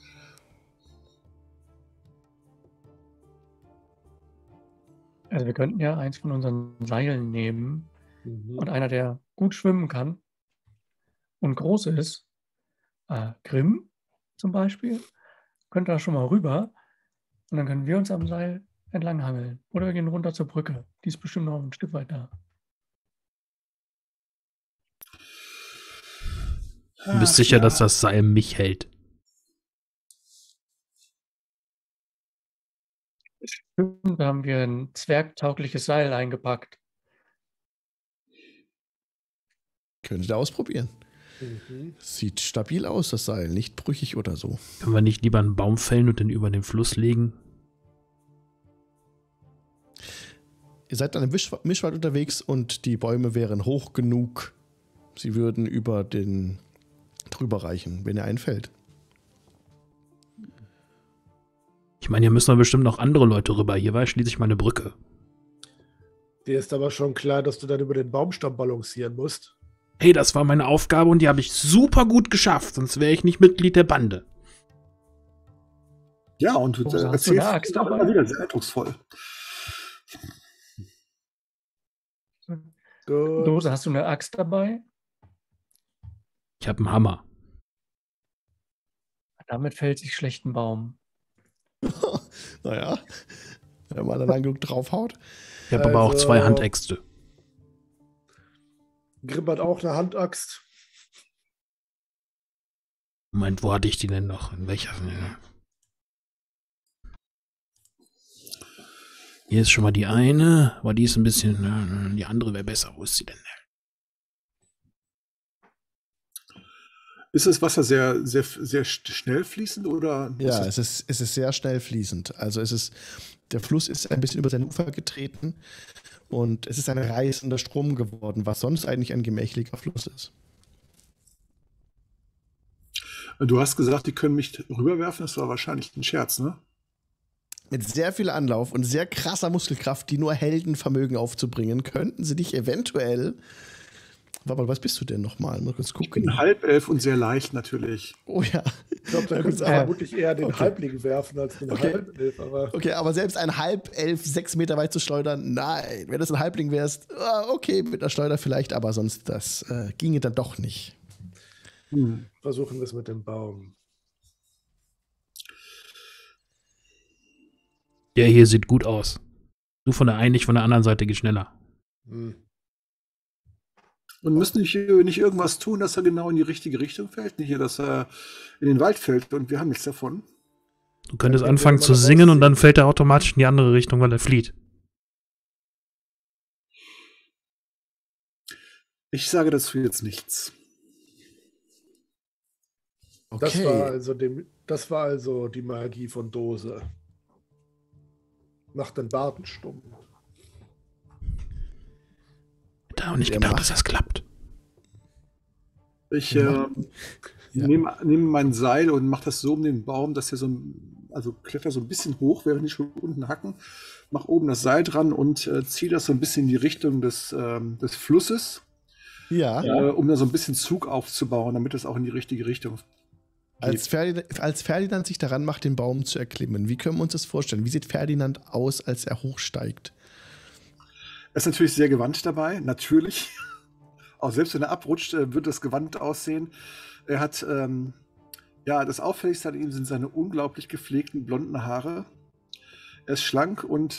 Speaker 3: Also wir könnten ja eins von unseren Seilen nehmen
Speaker 5: Mhm.
Speaker 3: und einer, der gut schwimmen kann und groß ist, Grimm zum Beispiel, könnte da schon mal rüber und dann können wir uns am Seil entlang hangeln. Oder wir gehen runter zur Brücke. Die ist bestimmt noch ein Stück weit da.
Speaker 1: Du bist sicher, dass das Seil mich hält.
Speaker 3: Stimmt, da haben wir ein zwergtaugliches Seil eingepackt.
Speaker 2: Könnt ihr ausprobieren.
Speaker 5: Mhm.
Speaker 2: Sieht stabil aus, das Seil. Nicht brüchig oder so.
Speaker 1: Können wir nicht lieber einen Baum fällen und den über den Fluss legen?
Speaker 2: Ihr seid an einem Mischwald unterwegs und die Bäume wären hoch genug. Sie würden über den drüber reichen, wenn ihr einfällt.
Speaker 1: Ich meine, hier müssen doch bestimmt noch andere Leute rüber. Hier war schließlich mal eine Brücke.
Speaker 5: Dir ist aber schon klar, dass du dann über den Baumstamm balancieren musst.
Speaker 1: Hey, das war meine Aufgabe und die habe ich super gut geschafft, sonst wäre ich nicht Mitglied der Bande.
Speaker 4: Ja, und du
Speaker 3: Hast du
Speaker 4: erzählst
Speaker 3: eine Axt
Speaker 4: auch immer
Speaker 3: dabei?
Speaker 4: wieder sehr eindrucksvoll.
Speaker 5: Gut.
Speaker 3: Dose, hast du eine Axt dabei?
Speaker 1: Ich habe einen Hammer.
Speaker 3: Damit fällt sich schlecht ein Baum.
Speaker 2: Naja, wenn man da lang genug draufhaut.
Speaker 1: Ich habe aber auch
Speaker 5: Also-
Speaker 1: 2 Handäxte.
Speaker 5: Grimm hat auch eine Handaxt.
Speaker 1: Moment, wo hatte ich die denn noch? In welcher? Hier ist schon mal die eine, aber die ist ein bisschen. Die andere wäre besser. Wo ist sie denn?
Speaker 4: Ist das Wasser sehr, sehr, sehr schnell fließend oder?
Speaker 2: Ja,
Speaker 4: ist
Speaker 2: es ist sehr schnell fließend. Also der Fluss ist ein bisschen über sein Ufer getreten und es ist ein reißender Strom geworden, was sonst eigentlich ein gemächlicher Fluss ist.
Speaker 4: Du hast gesagt, die können mich rüberwerfen. Das war wahrscheinlich ein Scherz, ne?
Speaker 2: Mit sehr viel Anlauf und sehr krasser Muskelkraft, die nur Helden vermögen aufzubringen, könnten sie dich eventuell. Warte mal, was bist du denn nochmal? Mal kurz
Speaker 4: Ich
Speaker 2: gucken.
Speaker 4: bin Halbelf und sehr leicht natürlich.
Speaker 2: Oh ja.
Speaker 5: Ich glaube, da
Speaker 2: Ja,
Speaker 5: könntest du
Speaker 2: gut,
Speaker 5: vermutlich eher den
Speaker 2: okay.
Speaker 5: Halbling werfen als den
Speaker 2: Okay.
Speaker 5: Halbelf. Aber
Speaker 2: Okay, aber selbst ein Halbelf 6 Meter weit zu schleudern, nein. Wenn das ein Halbling wärst, okay, mit einer Schleuder vielleicht, aber sonst das ginge dann doch nicht.
Speaker 5: versuchen wir es mit dem Baum.
Speaker 1: Der hier sieht gut aus. Du von der einen, nicht von der anderen Seite geh schneller.
Speaker 5: Hm.
Speaker 4: Und müssen nicht irgendwas tun, dass er genau in die richtige Richtung fällt? Nicht hier, dass er in den Wald fällt und wir haben nichts davon.
Speaker 1: Du könntest
Speaker 5: Dann
Speaker 1: anfangen
Speaker 5: können wir
Speaker 1: zu
Speaker 5: mal
Speaker 1: singen und
Speaker 5: rausziehen.
Speaker 1: dann fällt er automatisch in die andere Richtung, weil er flieht.
Speaker 4: Ich sage dazu jetzt nichts.
Speaker 5: Das war also die Magie von Dose. Macht den Barten stumm.
Speaker 1: Hätte auch nicht
Speaker 2: Der
Speaker 1: gedacht,
Speaker 2: macht-
Speaker 1: dass das klappt.
Speaker 4: Ich
Speaker 2: Ja.
Speaker 4: nehme mein Seil und mache das so um den Baum, dass er also kletter so ein bisschen hoch, während ich schon unten hacken. Mache oben das Seil dran und ziehe das so ein bisschen in die Richtung des Flusses,
Speaker 2: Ja,
Speaker 4: um da so ein bisschen Zug aufzubauen, damit es auch in die richtige Richtung
Speaker 2: als Ferdinand sich daran macht, den Baum zu erklimmen, wie können wir uns das vorstellen? Wie sieht Ferdinand aus, als er hochsteigt?
Speaker 4: Er ist natürlich sehr gewandt dabei, natürlich. Auch selbst wenn er abrutscht, wird das gewandt aussehen. Er hat, das Auffälligste an ihm sind seine unglaublich gepflegten blonden Haare. Er ist schlank und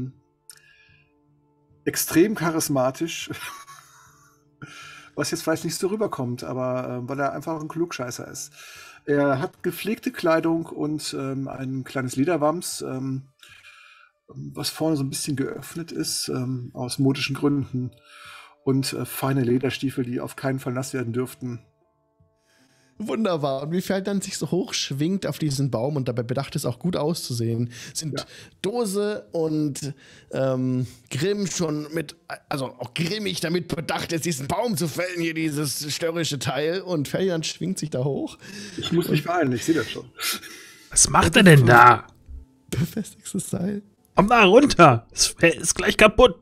Speaker 4: extrem charismatisch. Was jetzt vielleicht nicht so rüberkommt, aber weil er einfach ein Klugscheißer ist. Er hat gepflegte Kleidung und ein kleines Lederwams, was vorne so ein bisschen geöffnet ist, aus modischen Gründen. Und feine Lederstiefel, die auf keinen Fall nass werden dürften.
Speaker 2: Wunderbar. Und wie Ferdinand sich so hoch schwingt auf diesen Baum und dabei bedacht ist, auch gut auszusehen, sind Dose und Grimm schon also auch grimmig damit bedacht, jetzt diesen Baum zu fällen, hier dieses störrische Teil. Und Ferdinand schwingt sich da hoch.
Speaker 4: Ich muss mich beeilen, ich sehe das schon.
Speaker 1: Was macht er denn da?
Speaker 2: Befestigstes Seil.
Speaker 1: Komm da runter. Es ist gleich kaputt.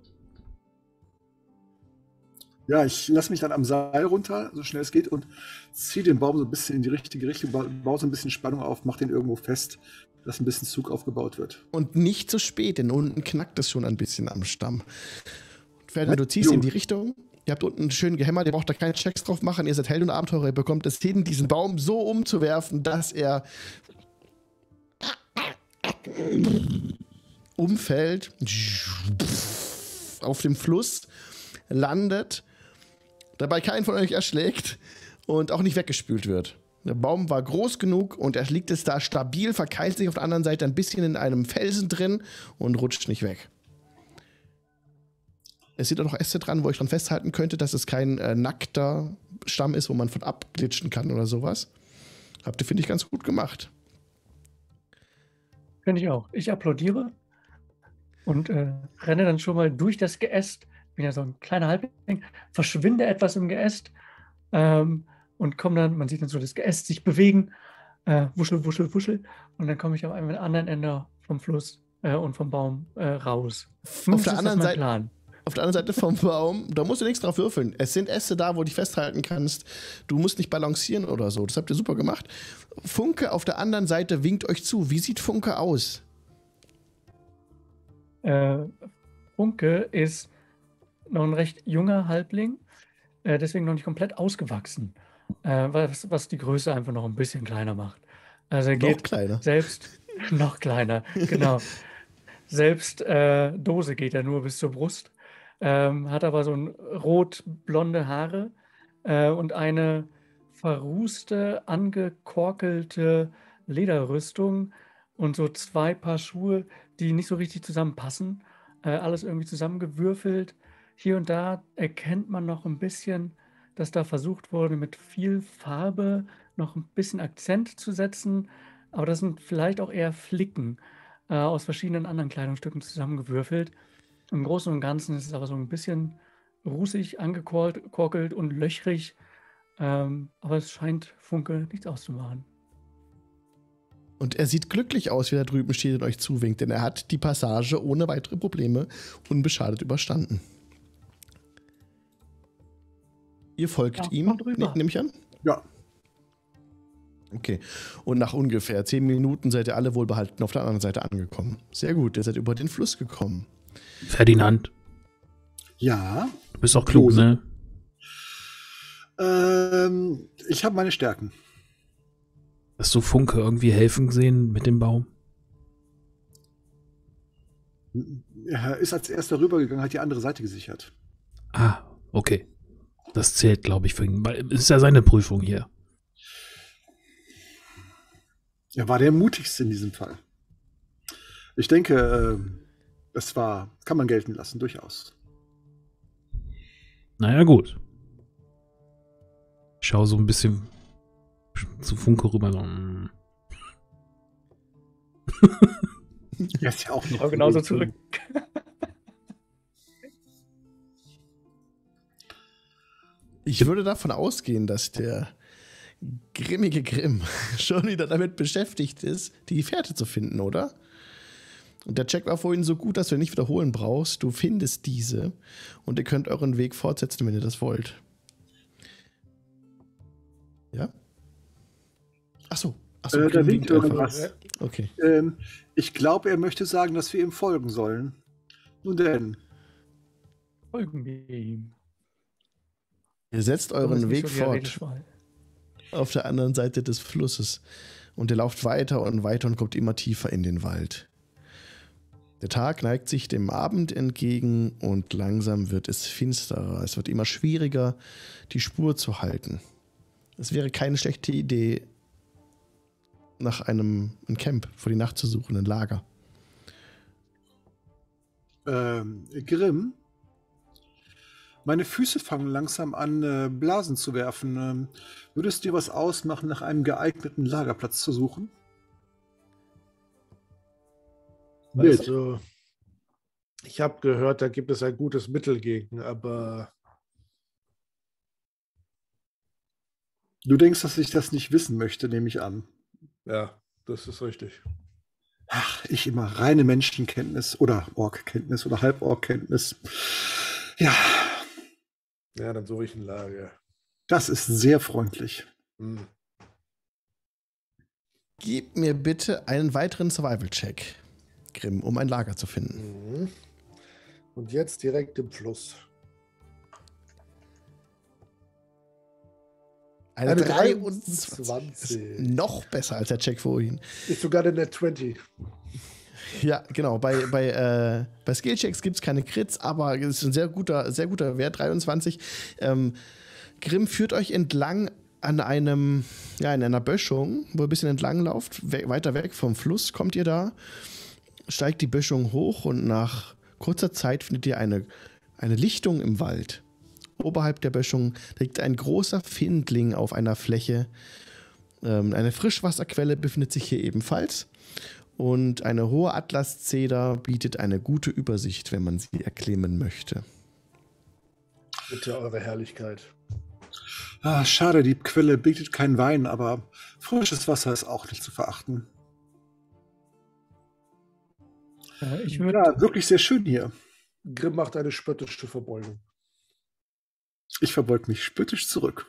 Speaker 4: Ja, ich lasse mich dann am Seil runter, so schnell es geht, und ziehe den Baum so ein bisschen in die richtige Richtung, baue so ein bisschen Spannung auf, mache den irgendwo fest, dass ein bisschen Zug aufgebaut wird.
Speaker 2: Und nicht zu spät, denn unten knackt es schon ein bisschen am Stamm. Ferdinand, du ziehst in die Richtung. Ihr habt unten schön gehämmert, ihr braucht da keine Checks drauf machen. Ihr seid Held und Abenteurer, ihr bekommt es hin, diesen Baum so umzuwerfen, dass er umfällt, auf dem Fluss landet, dabei keinen von euch erschlägt und auch nicht weggespült wird. Der Baum war groß genug und er liegt jetzt da stabil, verkeilt sich auf der anderen Seite ein bisschen in einem Felsen drin und rutscht nicht weg. Es sind auch noch Äste dran, wo ich dran festhalten könnte, dass es kein nackter Stamm ist, wo man von abglitschen kann oder sowas. Habt ihr, finde ich, ganz gut gemacht.
Speaker 3: Finde ich auch. Ich applaudiere und renne dann schon mal durch das Geäst. Bin ja so ein kleiner Halbling, verschwinde etwas im Geäst und komme dann, man sieht dann so das Geäst sich bewegen, wuschel, wuschel, wuschel, und dann komme ich am anderen Ende vom Fluss und vom Baum raus.
Speaker 2: Auf der anderen Seite vom Baum, da musst du nichts drauf würfeln. Es sind Äste da, wo du dich festhalten kannst. Du musst nicht balancieren oder so. Das habt ihr super gemacht. Funke auf der anderen Seite winkt euch zu. Wie sieht Funke aus?
Speaker 3: Funke ist noch ein recht junger Halbling, deswegen noch nicht komplett ausgewachsen, was die Größe einfach noch ein bisschen kleiner macht. Also er geht
Speaker 2: noch kleiner.
Speaker 3: Selbst noch kleiner, genau. Selbst Dose geht er nur bis zur Brust, hat aber so rot-blonde Haare und eine verrußte, angekorkelte Lederrüstung und so 2 Paar Schuhe, die nicht so richtig zusammenpassen. Alles irgendwie zusammengewürfelt. Hier und da erkennt man noch ein bisschen, dass da versucht wurde, mit viel Farbe noch ein bisschen Akzent zu setzen. Aber das sind vielleicht auch eher Flicken aus verschiedenen anderen Kleidungsstücken zusammengewürfelt. Im Großen und Ganzen ist es aber so ein bisschen rußig, angekorkelt und löchrig. Aber es scheint Funke nichts auszumachen.
Speaker 2: Und er sieht glücklich aus, wie er drüben steht und euch zuwinkt, denn er hat die Passage ohne weitere Probleme unbeschadet überstanden. Ihr folgt ihm, nehme ich an?
Speaker 4: Ja.
Speaker 2: Okay. Und nach ungefähr 10 Minuten seid ihr alle wohlbehalten auf der anderen Seite angekommen. Sehr gut, ihr seid über den Fluss gekommen.
Speaker 1: Ferdinand.
Speaker 4: Ja.
Speaker 1: Du bist auch klug, ne?
Speaker 4: Ich habe meine Stärken.
Speaker 1: Hast du Funke irgendwie helfen gesehen mit dem Baum?
Speaker 4: Er ist als erster rübergegangen, hat die andere Seite gesichert.
Speaker 1: Ah, okay. Das zählt, glaube ich, für ihn. Weil es ist ja seine Prüfung hier.
Speaker 4: Er war der mutigste in diesem Fall. Ich denke, kann man gelten lassen, durchaus.
Speaker 1: Naja, gut. Ich schau so ein bisschen zu Funke rüber. So.
Speaker 4: Er ist ja auch noch
Speaker 3: genauso zurück.
Speaker 2: Ich würde davon ausgehen, dass der grimmige Grimm schon wieder damit beschäftigt ist, die Fährte zu finden, oder? Und der Check war vorhin so gut, dass du ihn nicht wiederholen brauchst. Du findest diese und ihr könnt euren Weg fortsetzen, wenn ihr das wollt. Ja? Achso,
Speaker 4: da winkt irgendwas.
Speaker 2: Okay.
Speaker 4: Ich glaube, er möchte sagen, dass wir ihm folgen sollen. Nun denn.
Speaker 3: Folgen wir ihm.
Speaker 2: Ihr setzt euren Weg fort auf der anderen Seite des Flusses und ihr lauft weiter und weiter und kommt immer tiefer in den Wald. Der Tag neigt sich dem Abend entgegen und langsam wird es finsterer. Es wird immer schwieriger, die Spur zu halten. Es wäre keine schlechte Idee, nach ein Camp für die Nacht zu suchen, ein Lager.
Speaker 4: Grimm, meine Füße fangen langsam an, Blasen zu werfen. Würde es dir was ausmachen, nach einem geeigneten Lagerplatz zu suchen?
Speaker 5: Weißt du, ich habe gehört, da gibt es ein gutes Mittel gegen, aber
Speaker 4: Du denkst, dass ich das nicht wissen möchte, nehme ich an.
Speaker 5: ja, das ist richtig.
Speaker 4: Ach, ich immer reine Menschenkenntnis oder Orkkenntnis oder Halborkkenntnis. Ja,
Speaker 5: Ja, dann suche ich ein Lager.
Speaker 4: das ist sehr freundlich.
Speaker 5: Hm.
Speaker 2: Gib mir bitte einen weiteren Survival-Check, Grimm, um ein Lager zu finden.
Speaker 5: Mhm. Und jetzt direkt im Fluss.
Speaker 2: Eine 23.
Speaker 5: 23.
Speaker 2: Ist noch besser als der Check vorhin.
Speaker 5: Ist sogar der Net 20.
Speaker 2: Ja, genau. Bei Skillchecks gibt es keine Crits, aber es ist ein sehr guter Wert, 23. Grimm führt euch entlang an in einer Böschung, wo ihr ein bisschen entlang lauft, weiter weg vom Fluss kommt ihr da, steigt die Böschung hoch und nach kurzer Zeit findet ihr eine Lichtung im Wald. Oberhalb der Böschung liegt ein großer Findling auf einer Fläche. Eine Frischwasserquelle befindet sich hier ebenfalls. Und eine hohe Atlaszeder bietet eine gute Übersicht, wenn man sie erklimmen möchte.
Speaker 5: Bitte, eure Herrlichkeit.
Speaker 4: Ah, schade, die Quelle bietet keinen Wein, aber frisches Wasser ist auch nicht zu verachten.
Speaker 3: Ich würde
Speaker 4: Ja, wirklich sehr schön hier.
Speaker 5: Grimm macht eine spöttische Verbeugung.
Speaker 4: Ich verbeug mich spöttisch zurück.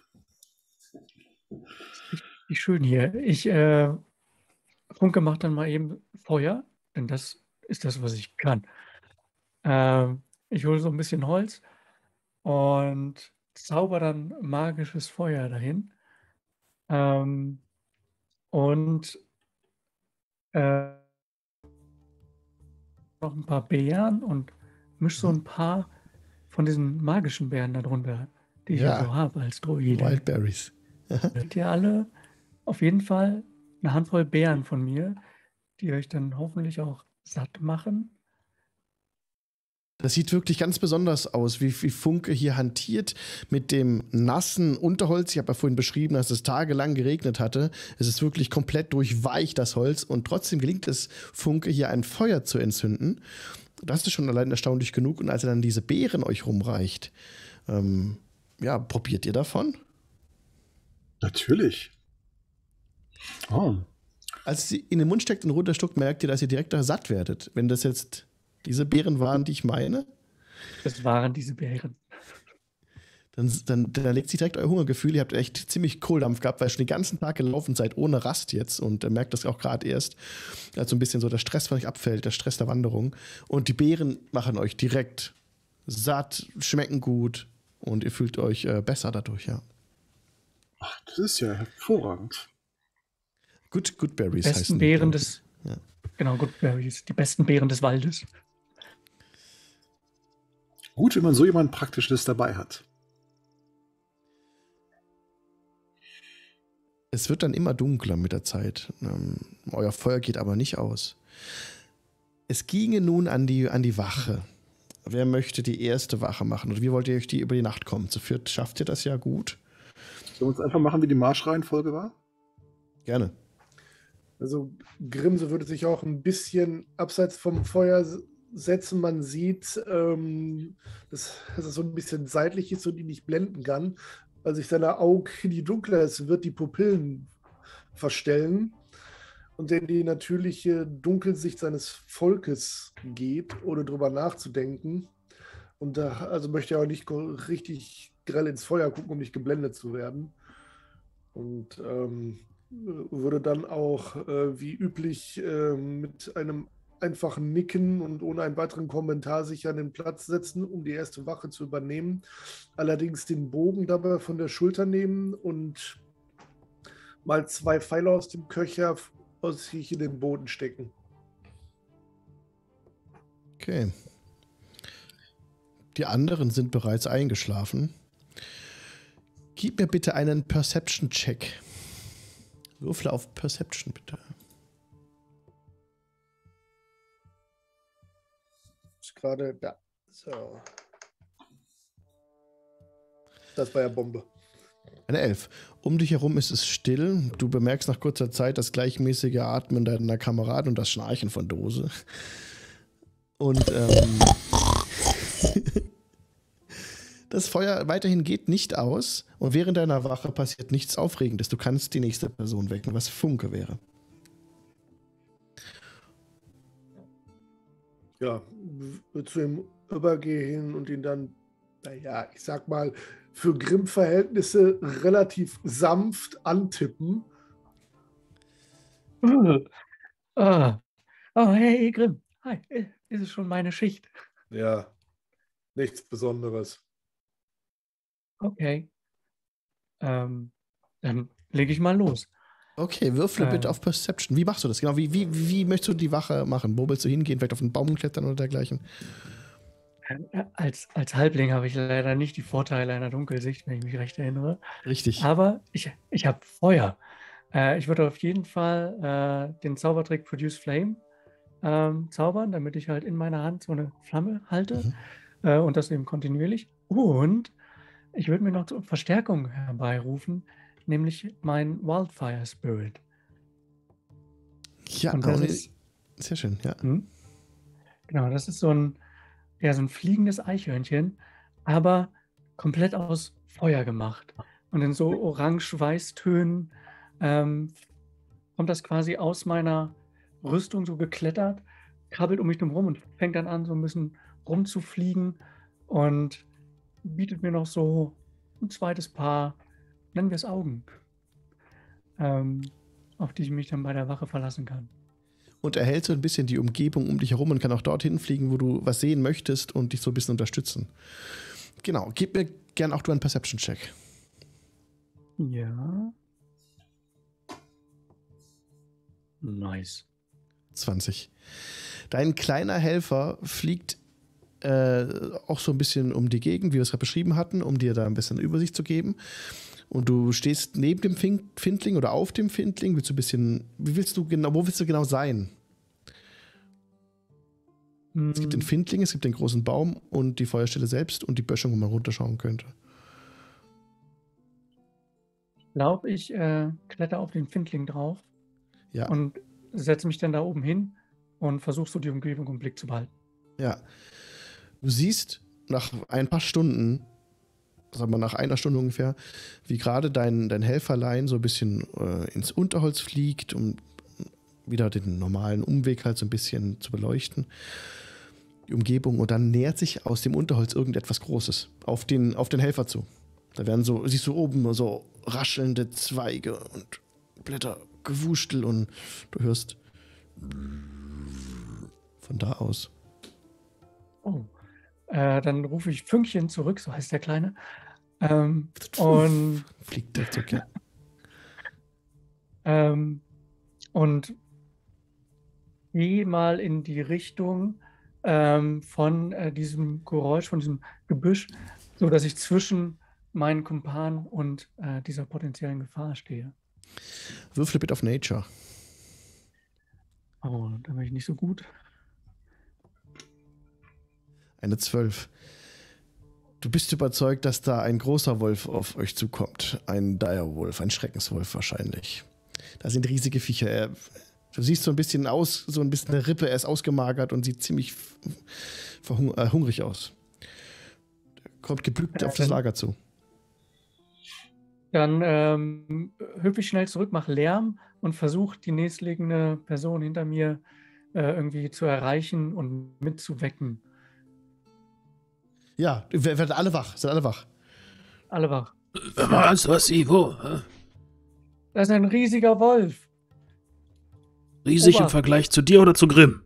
Speaker 3: Wie schön hier. Funke macht dann mal eben Feuer, denn das ist das, was ich kann. Ich hole so ein bisschen Holz und zauber dann magisches Feuer dahin. Und noch ein paar Beeren und mische so ein paar von diesen magischen Beeren darunter, die ich ja so habe als Druide.
Speaker 2: Wildberries.
Speaker 3: Seht ihr alle auf jeden Fall eine Handvoll Beeren von mir, die euch dann hoffentlich auch satt machen.
Speaker 2: Das sieht wirklich ganz besonders aus, wie Funke hier hantiert mit dem nassen Unterholz. Ich habe ja vorhin beschrieben, dass es tagelang geregnet hatte. Es ist wirklich komplett durchweicht, das Holz. Und trotzdem gelingt es Funke, hier ein Feuer zu entzünden. Das ist schon allein erstaunlich genug. Und als er dann diese Beeren euch rumreicht, probiert ihr davon?
Speaker 4: Natürlich. Oh.
Speaker 2: Als sie in den Mund steckt und runterstuckt, merkt ihr, dass ihr direkt da satt werdet. Wenn das jetzt diese Beeren waren, die ich meine,
Speaker 3: Das waren diese Beeren.
Speaker 2: dann legt sich direkt euer Hungergefühl. Ihr habt echt ziemlich Kohldampf gehabt, weil ihr schon den ganzen Tag gelaufen seid, ohne Rast jetzt. Und merkt das auch gerade erst, als so ein bisschen so der Stress von euch abfällt, der Stress der Wanderung. Und die Beeren machen euch direkt satt, schmecken gut und ihr fühlt euch besser dadurch, ja.
Speaker 4: Ach, das ist ja hervorragend.
Speaker 2: Good Berries
Speaker 3: Besten
Speaker 2: heißen
Speaker 3: Beeren
Speaker 2: die.
Speaker 3: des,
Speaker 2: Ja.
Speaker 3: genau, Good Berries, die besten Beeren des Waldes.
Speaker 4: Gut, wenn man so jemanden Praktisches dabei hat.
Speaker 2: Es wird dann immer dunkler mit der Zeit. Euer Feuer geht aber nicht aus. Es ginge nun an die Wache. Wer möchte die erste Wache machen? Oder wie wollt ihr euch die über die Nacht kommen? Zu viert schafft ihr das ja gut.
Speaker 4: Sollen wir uns einfach machen, wie die Marschreihenfolge war?
Speaker 2: Gerne.
Speaker 5: Also Grimse würde sich auch ein bisschen abseits vom Feuer setzen. Man sieht, dass es so ein bisschen seitlich ist und ihn nicht blenden kann. Weil sich seine Augen in die Dunkelheit wird die Pupillen verstellen und in die natürliche Dunkelsicht seines Volkes geht, ohne drüber nachzudenken. Und da also möchte er auch nicht richtig grell ins Feuer gucken, um nicht geblendet zu werden. Und würde dann auch wie üblich mit einem einfachen Nicken und ohne einen weiteren Kommentar sich an den Platz setzen, um die erste Wache zu übernehmen. Allerdings den Bogen dabei von der Schulter nehmen und mal 2 Pfeile aus dem Köcher aus sich in den Boden stecken.
Speaker 2: Okay. Die anderen sind bereits eingeschlafen. Gib mir bitte einen Perception-Check. Würfle auf Perception, bitte.
Speaker 5: Ist gerade da. So. Das war ja Bombe.
Speaker 2: Eine 11. Um dich herum ist es still. Du bemerkst nach kurzer Zeit das gleichmäßige Atmen deiner Kameraden und das Schnarchen von Dose. Und das Feuer weiterhin geht nicht aus und während deiner Wache passiert nichts Aufregendes. Du kannst die nächste Person wecken, was Funke wäre.
Speaker 5: Ja, zu ihm übergehen und ihn dann, naja, ich sag mal, für Grimm-Verhältnisse relativ sanft antippen.
Speaker 3: Ah. Oh, hey, Grimm. Hi, ist es schon meine Schicht?
Speaker 5: Ja, nichts Besonderes.
Speaker 3: Okay. Dann lege ich mal los.
Speaker 2: Okay, würfle bitte auf Perception. Wie machst du das genau? Wie möchtest du die Wache machen? Wo willst du hingehen? Vielleicht auf einen Baum klettern oder dergleichen?
Speaker 3: Als Halbling habe ich leider nicht die Vorteile einer Dunkelsicht, wenn ich mich recht erinnere.
Speaker 2: Richtig.
Speaker 3: Aber ich habe Feuer. Ich würde auf jeden Fall den Zaubertrick Produce Flame zaubern, damit ich halt in meiner Hand so eine Flamme halte und das eben kontinuierlich. Und ich würde mir noch zur Verstärkung herbeirufen, nämlich mein Wildfire Spirit.
Speaker 2: Ja,
Speaker 3: und das ist,
Speaker 2: sehr schön, ja.
Speaker 3: Genau, das ist so ein fliegendes Eichhörnchen, aber komplett aus Feuer gemacht. Und in so orange-weiß-Tönen kommt das quasi aus meiner Rüstung so geklettert, krabbelt um mich rum und fängt dann an, so ein bisschen rumzufliegen und bietet mir noch so ein zweites Paar, nennen wir es Augen, auf die ich mich dann bei der Wache verlassen kann.
Speaker 2: Und erhält so ein bisschen die Umgebung um dich herum und kann auch dorthin fliegen, wo du was sehen möchtest und dich so ein bisschen unterstützen. Genau, gib mir gern auch du einen Perception-Check.
Speaker 3: Ja. Nice.
Speaker 2: 20. Dein kleiner Helfer fliegt auch so ein bisschen um die Gegend, wie wir es gerade beschrieben hatten, um dir da ein bisschen Übersicht zu geben. Und du stehst neben dem Findling oder auf dem Findling. Wo willst du genau sein? Es gibt den Findling, es gibt den großen Baum und die Feuerstelle selbst und die Böschung, wo man runterschauen könnte.
Speaker 3: Ich glaube, ich kletter auf den Findling drauf und setze mich dann da oben hin und versuche so die Umgebung im Blick zu behalten.
Speaker 2: Ja. Du siehst nach ein paar Stunden, sagen wir nach einer Stunde ungefähr, wie gerade dein Helferlein so ein bisschen ins Unterholz fliegt, um wieder den normalen Umweg halt so ein bisschen zu beleuchten. Die Umgebung, und dann nähert sich aus dem Unterholz irgendetwas Großes auf den Helfer zu. Da werden siehst du oben so raschelnde Zweige und Blätter gewuschtel und du hörst von da aus.
Speaker 3: Oh. Dann rufe ich Fünkchen zurück, so heißt der Kleine. Und
Speaker 2: fliegt der zurück,
Speaker 3: ja. Und gehe mal in die Richtung von diesem Geräusch, von diesem Gebüsch, so dass ich zwischen meinen Kumpanen und dieser potenziellen Gefahr stehe.
Speaker 2: Würfle bitte auf Nature.
Speaker 3: Oh, da bin ich nicht so gut.
Speaker 2: Eine 12. Du bist überzeugt, dass da ein großer Wolf auf euch zukommt. Ein Direwolf, ein Schreckenswolf wahrscheinlich. Da sind riesige Viecher. Du siehst so ein bisschen eine Rippe, er ist ausgemagert und sieht ziemlich hungrig aus. Er kommt gebückt auf das Lager zu.
Speaker 3: Dann hüpfe ich schnell zurück, mache Lärm und versuche die nächstliegende Person hinter mir irgendwie zu erreichen und mitzuwecken.
Speaker 2: Ja, werdet alle wach. Seid alle wach.
Speaker 3: Alle wach.
Speaker 1: Was, wo?
Speaker 3: Das ist ein riesiger Wolf.
Speaker 1: Riesig im Vergleich zu dir oder zu Grimm?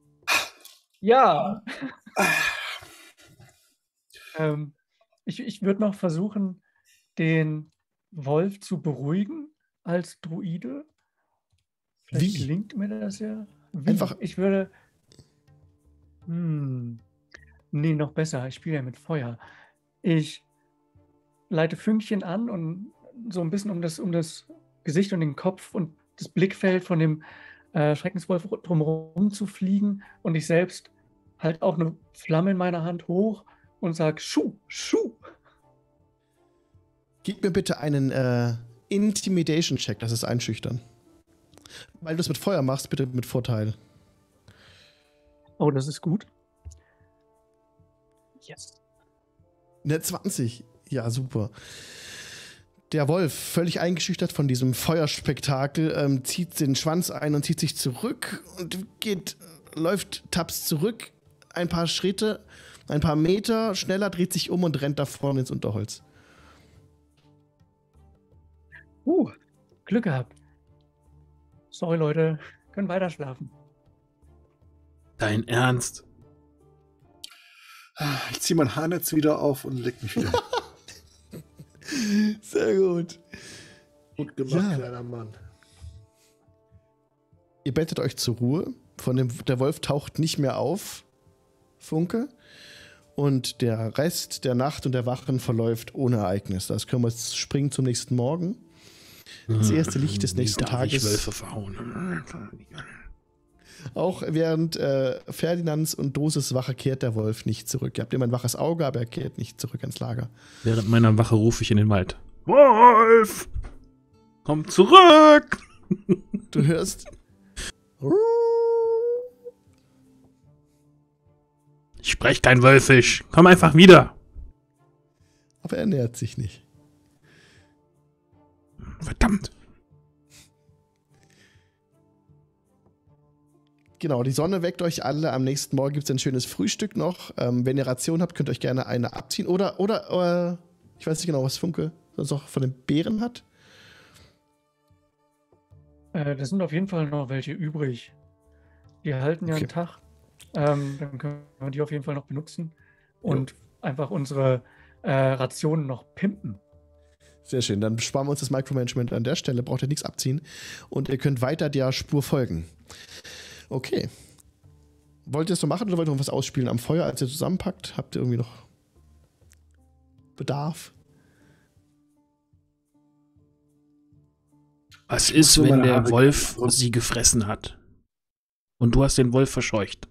Speaker 3: Ja. Ich würde noch versuchen, den Wolf zu beruhigen als Druide. Vielleicht
Speaker 2: Wie?
Speaker 3: gelingt mir das ja.
Speaker 2: Einfach.
Speaker 3: Ich würde Nee, noch besser. Ich spiele ja mit Feuer. Ich leite Fünkchen an und so ein bisschen um das Gesicht und den Kopf und das Blickfeld von dem Schreckenswolf drumherum zu fliegen. Und ich selbst halt auch eine Flamme in meiner Hand hoch und sage Schuh, Schuh.
Speaker 2: Gib mir bitte einen Intimidation-Check, das ist einschüchtern. Weil du es mit Feuer machst, bitte mit Vorteil.
Speaker 3: Oh, das ist gut. Yes.
Speaker 2: Ne, 20. Ja, super. Der Wolf, völlig eingeschüchtert von diesem Feuerspektakel, zieht den Schwanz ein und zieht sich zurück und tapst zurück ein paar Schritte, ein paar Meter, schneller dreht sich um und rennt da vorne ins Unterholz.
Speaker 3: Glück gehabt. Sorry, Leute. Können weiter schlafen.
Speaker 1: Dein Ernst?
Speaker 4: Ich ziehe mein Haarnetz wieder auf und leg mich wieder.
Speaker 2: Sehr gut.
Speaker 5: Gut gemacht, kleiner Mann.
Speaker 2: Ihr bettet euch zur Ruhe. Der Wolf taucht nicht mehr auf, Funke. Und der Rest der Nacht und der Wachen verläuft ohne Ereignis. Das können wir jetzt springen zum nächsten Morgen. Das erste Licht des nächsten Tages.
Speaker 1: Wölfe verhauen.
Speaker 2: Auch während Ferdinands und Doses Wache kehrt der Wolf nicht zurück. Ihr habt immer ein waches Auge, aber er kehrt nicht zurück ins Lager.
Speaker 1: Während meiner Wache rufe ich in den Wald. Wolf! Komm zurück!
Speaker 2: Du hörst.
Speaker 1: Ich spreche kein Wölfisch. Komm einfach wieder.
Speaker 2: Aber er nähert sich nicht.
Speaker 1: Verdammt.
Speaker 2: Genau, die Sonne weckt euch alle. Am nächsten Morgen gibt es ein schönes Frühstück noch. Wenn ihr Ration habt, könnt ihr euch gerne eine abziehen. Oder ich weiß nicht genau, was Funke sonst noch von den Beeren hat.
Speaker 3: Das sind auf jeden Fall noch welche übrig. Die halten ja
Speaker 2: Okay.
Speaker 3: einen Tag. Dann können wir die auf jeden Fall noch benutzen und einfach unsere Rationen noch pimpen.
Speaker 2: Sehr schön, dann sparen wir uns das Micromanagement an der Stelle. Braucht ihr nichts abziehen. Und ihr könnt weiter der Spur folgen. Okay. Wollt ihr es so machen oder wollt ihr noch was ausspielen am Feuer, als ihr zusammenpackt? Habt ihr irgendwie noch Bedarf?
Speaker 1: Was ist,
Speaker 4: nur
Speaker 1: wenn
Speaker 4: meine
Speaker 1: der
Speaker 4: Haare
Speaker 1: Wolf
Speaker 4: kämpfen.
Speaker 1: sie gefressen hat? Und du hast den Wolf verscheucht.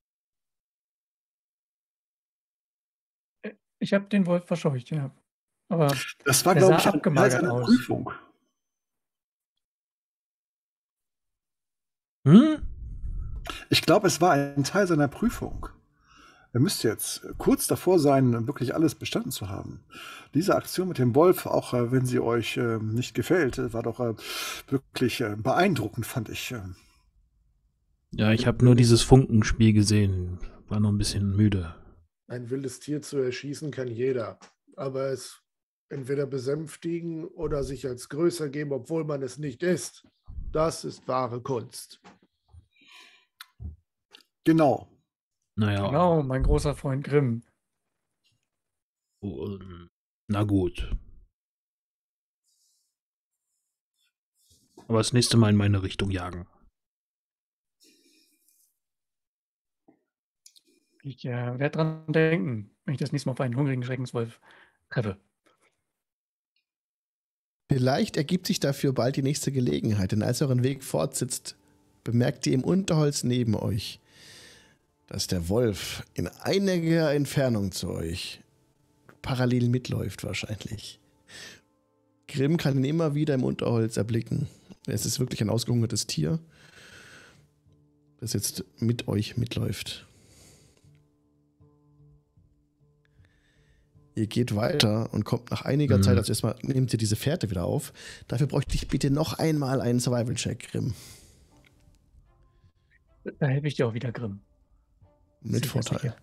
Speaker 3: Ich habe den Wolf verscheucht, ja. Aber
Speaker 4: Das war,
Speaker 3: Der
Speaker 4: glaube
Speaker 3: sah
Speaker 4: ich, ein Teil
Speaker 3: abgemagert
Speaker 4: seiner
Speaker 3: aus.
Speaker 4: Prüfung.
Speaker 1: Hm?
Speaker 4: Ich glaube, es war ein Teil seiner Prüfung. Er müsste jetzt kurz davor sein, wirklich alles bestanden zu haben. Diese Aktion mit dem Wolf, auch wenn sie euch nicht gefällt, war doch wirklich beeindruckend, fand ich.
Speaker 1: Ja, ich habe nur dieses Funkenspiel gesehen. War noch ein bisschen müde.
Speaker 5: Ein wildes Tier zu erschießen kann jeder. Aber es entweder besänftigen oder sich als größer geben, obwohl man es nicht ist. Das ist wahre Kunst.
Speaker 4: Genau.
Speaker 1: Naja,
Speaker 3: genau, mein großer Freund Grimm.
Speaker 1: na gut. Aber das nächste Mal in meine Richtung jagen.
Speaker 3: Ich werde dran denken, wenn ich das nächste Mal auf einen hungrigen Schreckenswolf treffe.
Speaker 2: Vielleicht ergibt sich dafür bald die nächste Gelegenheit, denn als ihr euren Weg fortsetzt, bemerkt ihr im Unterholz neben euch, dass der Wolf in einiger Entfernung zu euch parallel mitläuft wahrscheinlich. Grimm kann ihn immer wieder im Unterholz erblicken. Es ist wirklich ein ausgehungertes Tier, das jetzt mit euch mitläuft. Ihr geht weiter und kommt nach einiger Zeit, also erstmal nehmt ihr diese Fährte wieder auf. Dafür bräuchte ich bitte noch einmal einen Survival-Check, Grimm.
Speaker 3: Da helfe ich dir auch wieder, Grimm.
Speaker 2: Mit
Speaker 3: Sicher,
Speaker 2: Vorteil.
Speaker 3: sicher.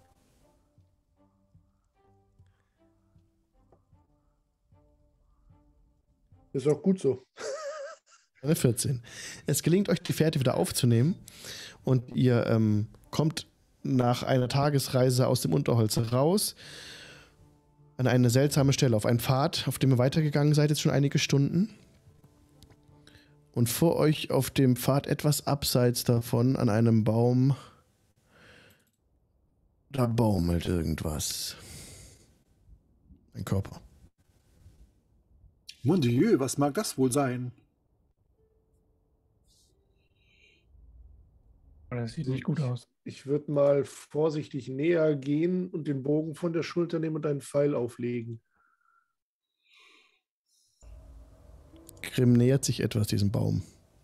Speaker 5: Ist auch gut so.
Speaker 2: Eine 14. Es gelingt euch, die Fährte wieder aufzunehmen und ihr kommt nach einer Tagesreise aus dem Unterholz raus an eine seltsame Stelle, auf einen Pfad, auf dem ihr weitergegangen seid, jetzt schon einige Stunden. Und vor euch auf dem Pfad etwas abseits davon an einem Baum Da baumelt irgendwas. Ein Körper.
Speaker 4: Mon Dieu, was mag das wohl sein?
Speaker 3: Das sieht nicht gut aus.
Speaker 5: Ich würde mal vorsichtig näher gehen und den Bogen von der Schulter nehmen und einen Pfeil auflegen.
Speaker 2: Grimm nähert sich etwas diesem Baum.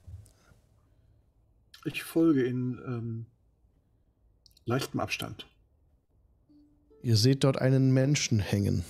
Speaker 4: Ich folge in leichtem Abstand.
Speaker 2: Ihr seht dort einen Menschen hängen.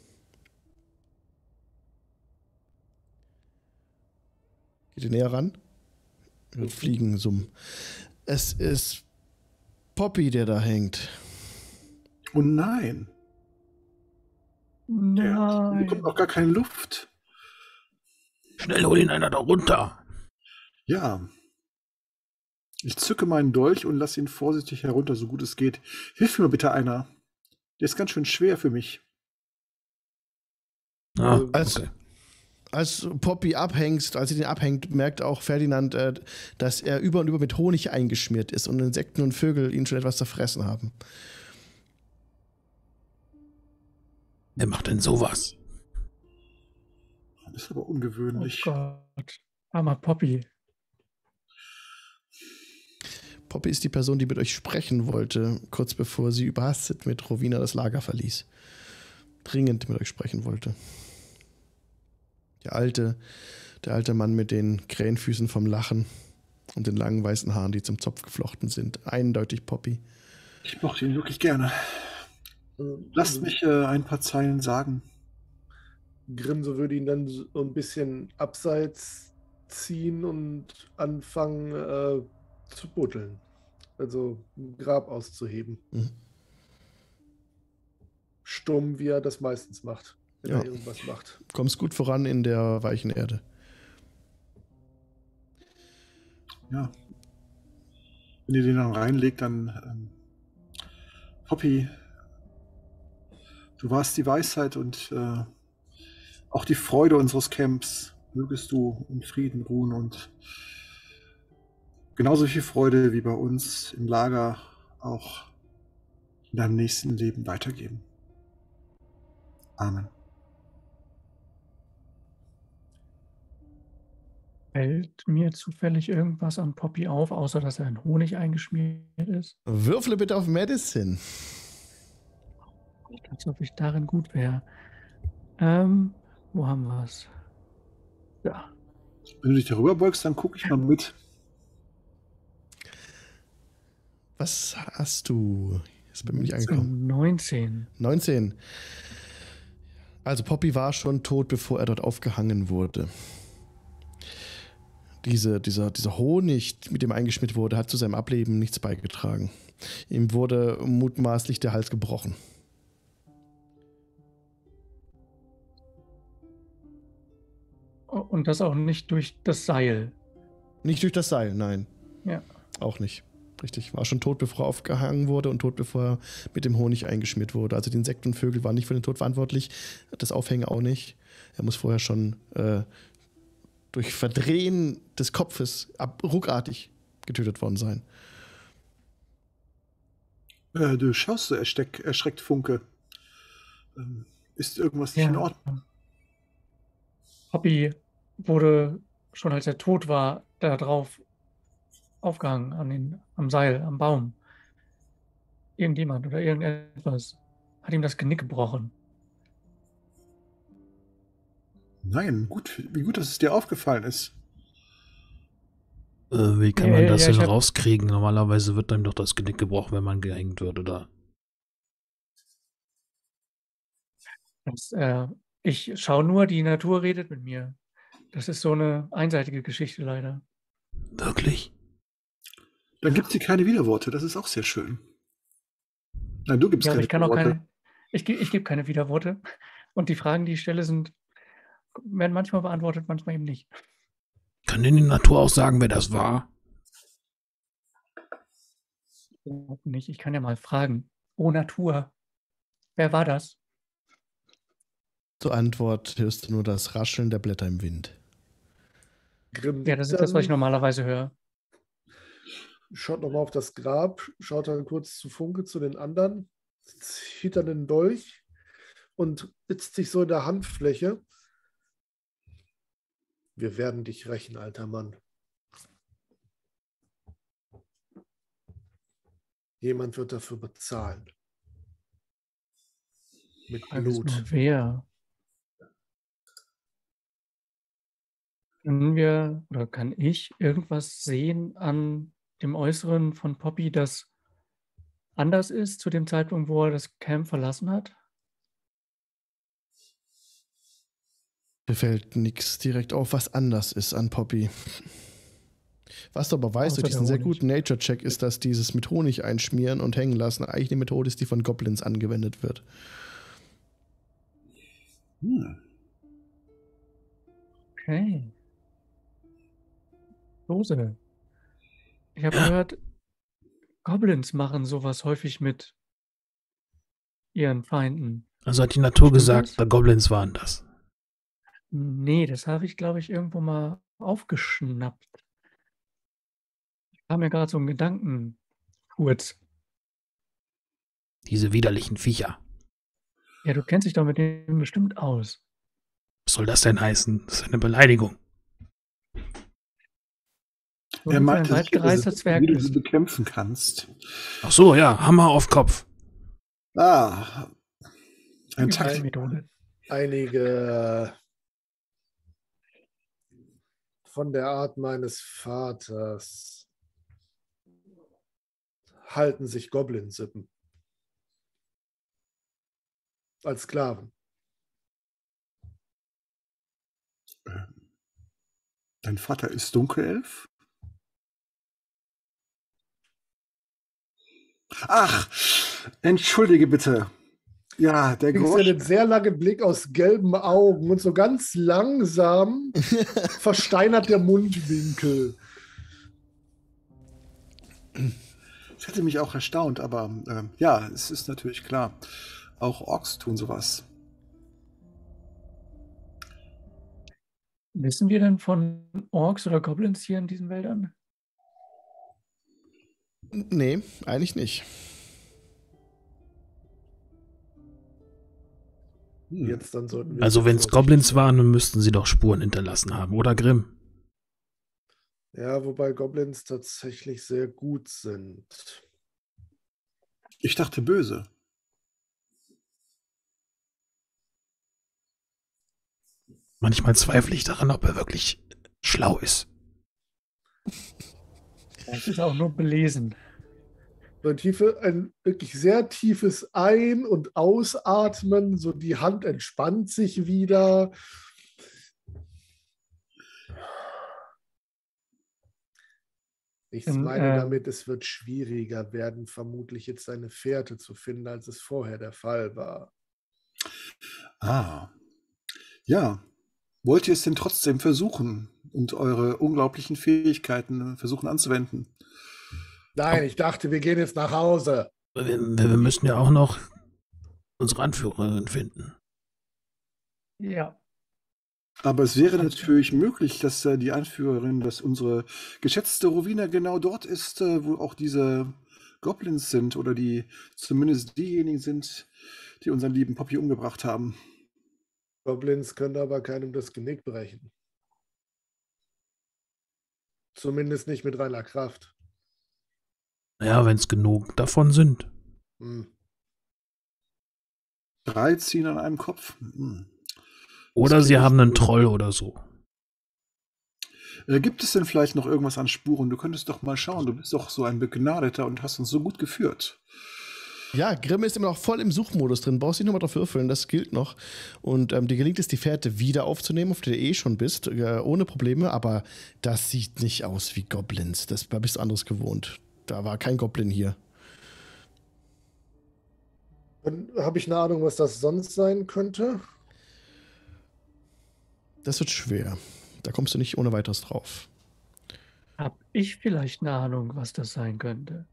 Speaker 2: Geht ihr näher ran? Hört Fliegen summen. Es ist Poppy, der da hängt.
Speaker 4: Oh nein, der
Speaker 3: Nein.
Speaker 4: bekommt auch gar keine Luft.
Speaker 1: Schnell hol ihn einer da runter.
Speaker 4: Ja. Ich zücke meinen Dolch und lasse ihn vorsichtig herunter, so gut es geht. Hilf mir bitte einer. Der ist ganz schön schwer für mich.
Speaker 1: Ah,
Speaker 2: Als,
Speaker 1: okay.
Speaker 2: als Poppy abhängst, als sie den abhängt, merkt auch Ferdinand, dass er über und über mit Honig eingeschmiert ist und Insekten und Vögel ihn schon etwas zerfressen haben.
Speaker 1: Wer macht denn sowas?
Speaker 4: Das ist aber
Speaker 3: Oh
Speaker 4: ungewöhnlich.
Speaker 3: Gott. Armer Poppy.
Speaker 2: Poppy ist die Person, die mit euch sprechen wollte, kurz bevor sie überhastet mit Rowena das Lager verließ. Dringend mit euch sprechen wollte. Der alte Mann mit den Krähenfüßen vom Lachen und den langen weißen Haaren, die zum Zopf geflochten sind. Eindeutig Poppy.
Speaker 4: Ich mochte ihn wirklich gerne. Lasst mich ein paar Zeilen sagen.
Speaker 5: Grimse würde ihn dann so ein bisschen abseits ziehen und anfangen zu buddeln. Also ein Grab auszuheben.
Speaker 2: Mhm.
Speaker 5: Stumm, wie er das meistens macht, wenn
Speaker 2: Ja.
Speaker 5: er irgendwas macht.
Speaker 2: Kommst gut voran in der weichen Erde.
Speaker 4: Ja. Wenn ihr den dann reinlegt, dann Poppy, du warst die Weisheit und auch die Freude unseres Camps. Mögest du in Frieden ruhen und genauso viel Freude wie bei uns im Lager auch in deinem nächsten Leben weitergeben. Amen.
Speaker 3: Fällt mir zufällig irgendwas an Poppy auf, außer dass er in Honig eingeschmiert ist?
Speaker 2: Würfle bitte auf Medicine.
Speaker 3: Als ob ich darin gut wäre. Wo haben wir es? Ja.
Speaker 4: Wenn du dich darüber beugst, dann gucke ich mal mit.
Speaker 2: Was hast du? Ist bei mir nicht angekommen.
Speaker 3: 19.
Speaker 2: 19. Also Poppy war schon tot, bevor er dort aufgehangen wurde. Dieser Honig, mit dem eingeschmiert wurde, hat zu seinem Ableben nichts beigetragen. Ihm wurde mutmaßlich der Hals gebrochen.
Speaker 3: Und das auch nicht durch das Seil.
Speaker 2: Nicht durch das Seil, nein.
Speaker 3: Ja.
Speaker 2: Auch nicht. Richtig. War schon tot, bevor er aufgehangen wurde und tot, bevor er mit dem Honig eingeschmiert wurde. Also die Insekten und Vögel waren nicht für den Tod verantwortlich. Das Aufhängen auch nicht. Er muss vorher schon durch Verdrehen des Kopfes ruckartig getötet worden sein.
Speaker 4: Du schaust so erschreckt, Funke. Ist irgendwas nicht in Ordnung?
Speaker 3: Poppy wurde schon als er tot war, da drauf aufgehangen am Seil, am Baum. Irgendjemand oder irgendetwas hat ihm das Genick gebrochen.
Speaker 4: Nein, wie gut, dass es dir aufgefallen ist.
Speaker 1: Wie kann man das
Speaker 3: ja,
Speaker 1: denn rauskriegen? Normalerweise wird einem doch das Genick gebrochen, wenn man gehängt wird, oder?
Speaker 3: Ich schaue nur, die Natur redet mit mir. Das ist so eine einseitige Geschichte leider.
Speaker 1: Wirklich?
Speaker 4: Dann gibt es hier keine Widerworte, das ist auch sehr schön. Nein, du gibst
Speaker 3: Ja, aber
Speaker 4: keine
Speaker 3: ich kann auch
Speaker 4: Widerworte.
Speaker 3: ich gebe keine Widerworte. Und die Fragen, die ich stelle, werden manchmal beantwortet, manchmal eben nicht.
Speaker 1: Kann denn die Natur auch sagen, wer das war?
Speaker 3: Überhaupt nicht. Ich kann ja mal fragen. Oh Natur, wer war das?
Speaker 2: Zur Antwort hörst du nur das Rascheln der Blätter im Wind.
Speaker 5: Grimm
Speaker 3: Ja, das ist das, was ich normalerweise höre.
Speaker 5: schaut nochmal auf das Grab, schaut dann kurz zu Funke, zu den anderen, zieht dann den Dolch und sitzt sich so in der Handfläche. Wir werden dich rächen, alter Mann. Jemand wird dafür bezahlen. Mit
Speaker 3: Frage ist
Speaker 5: Blut.
Speaker 3: nur, wer? Können wir oder kann ich irgendwas sehen an dem Äußeren von Poppy, das anders ist zu dem Zeitpunkt, wo er das Camp verlassen hat?
Speaker 2: Mir fällt nichts direkt auf, was anders ist an Poppy. Was du aber weißt,
Speaker 3: Außer
Speaker 2: durch diesen
Speaker 3: der
Speaker 2: sehr
Speaker 3: Honig.
Speaker 2: guten Nature-Check ist, dass dieses mit Honig einschmieren und hängen lassen eigentlich eine Methode ist, die von Goblins angewendet wird.
Speaker 3: Okay. Lose. Ich habe gehört, Goblins machen sowas häufig mit ihren Feinden.
Speaker 1: Also hat die Natur
Speaker 3: Stimmt
Speaker 1: gesagt,
Speaker 3: das?
Speaker 1: Goblins waren das.
Speaker 3: Nee, das habe ich, glaube ich, irgendwo mal aufgeschnappt. Ich kam mir gerade so einen Gedanken kurz.
Speaker 1: Diese widerlichen Viecher.
Speaker 3: Ja, du kennst dich doch mit denen bestimmt aus.
Speaker 1: Was soll das denn heißen? Das ist eine Beleidigung.
Speaker 3: So
Speaker 4: Er
Speaker 3: wie
Speaker 4: meinte,
Speaker 3: ein waldgereister Zwerg
Speaker 4: wie du sie
Speaker 3: bist.
Speaker 4: bekämpfen kannst.
Speaker 1: Ach so, ja, Hammer auf Kopf.
Speaker 4: Ah, ein Taktik.
Speaker 3: Methode.
Speaker 5: Einige von der Art meines Vaters halten sich Goblin-Sippen als Sklaven.
Speaker 4: Dein Vater ist Dunkelelf? Ach, entschuldige bitte. Ja, der
Speaker 5: Kriegst
Speaker 4: Grosch.
Speaker 5: einen sehr langen Blick aus gelben Augen und so ganz langsam versteinert der Mundwinkel.
Speaker 4: Das hätte mich auch erstaunt, aber ja, es ist natürlich klar. Auch Orks tun sowas.
Speaker 3: Wissen wir denn von Orks oder Goblins hier in diesen Wäldern?
Speaker 2: Nee, eigentlich nicht.
Speaker 5: Jetzt dann sollten wir
Speaker 1: Also wenn es
Speaker 5: vorsichtig
Speaker 1: Goblins
Speaker 5: sein.
Speaker 1: waren, dann müssten sie doch Spuren hinterlassen haben, oder Grimm?
Speaker 5: Ja, wobei Goblins tatsächlich sehr gut sind.
Speaker 4: Ich dachte böse.
Speaker 1: Manchmal zweifle ich daran, ob er wirklich schlau ist.
Speaker 3: Das ist auch nur belesen.
Speaker 5: So ein wirklich sehr tiefes Ein- und Ausatmen, so die Hand entspannt sich wieder. Ich meine damit, es wird schwieriger werden, vermutlich jetzt eine Fährte zu finden, als es vorher der Fall war.
Speaker 4: Ah. Ja. Wollt ihr es denn trotzdem versuchen und eure unglaublichen Fähigkeiten versuchen anzuwenden?
Speaker 5: Nein, ich dachte, wir gehen jetzt nach Hause.
Speaker 1: Wir müssen ja auch noch unsere Anführerin finden.
Speaker 3: Ja.
Speaker 4: Aber es wäre natürlich möglich, dass die Anführerin, dass unsere geschätzte Rowena genau dort ist, wo auch diese Goblins sind oder die zumindest diejenigen sind, die unseren lieben Poppy umgebracht haben.
Speaker 5: Goblins können aber keinem das Genick brechen. Zumindest nicht mit reiner Kraft.
Speaker 1: Naja, wenn es genug davon sind.
Speaker 5: Hm.
Speaker 4: 3 ziehen an einem Kopf.
Speaker 1: Oder
Speaker 4: Das
Speaker 1: sie
Speaker 4: klingt
Speaker 1: haben
Speaker 4: nicht
Speaker 1: einen
Speaker 4: gut.
Speaker 1: Troll oder so.
Speaker 4: Gibt es denn vielleicht noch irgendwas an Spuren? Du könntest doch mal schauen. Du bist doch so ein Begnadeter und hast uns so gut geführt.
Speaker 2: Ja, Grimm ist immer noch voll im Suchmodus drin. Brauchst dich nochmal drauf würfeln, das gilt noch. Und dir gelingt es, die Fährte wieder aufzunehmen, auf der du eh schon bist, ohne Probleme. Aber das sieht nicht aus wie Goblins. Das bist du anderes gewohnt. Da war kein Goblin hier.
Speaker 5: Dann habe ich eine Ahnung, was das sonst sein könnte.
Speaker 2: Das wird schwer. Da kommst du nicht ohne weiteres drauf.
Speaker 3: Hab ich vielleicht eine Ahnung, was das sein könnte?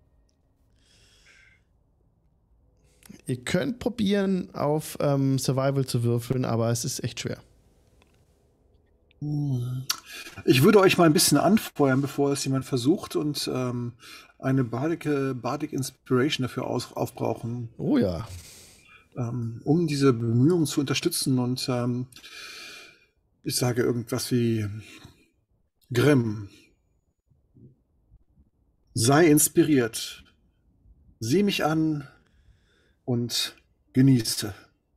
Speaker 2: Ihr könnt probieren, auf Survival zu würfeln, aber es ist echt schwer.
Speaker 4: Ich würde euch mal ein bisschen anfeuern, bevor es jemand versucht und eine Bardic Inspiration dafür aufbrauchen,
Speaker 2: Oh ja.
Speaker 4: um diese Bemühungen zu unterstützen. Und ich sage irgendwas wie: Grimm, sei inspiriert, sieh mich an und genieße.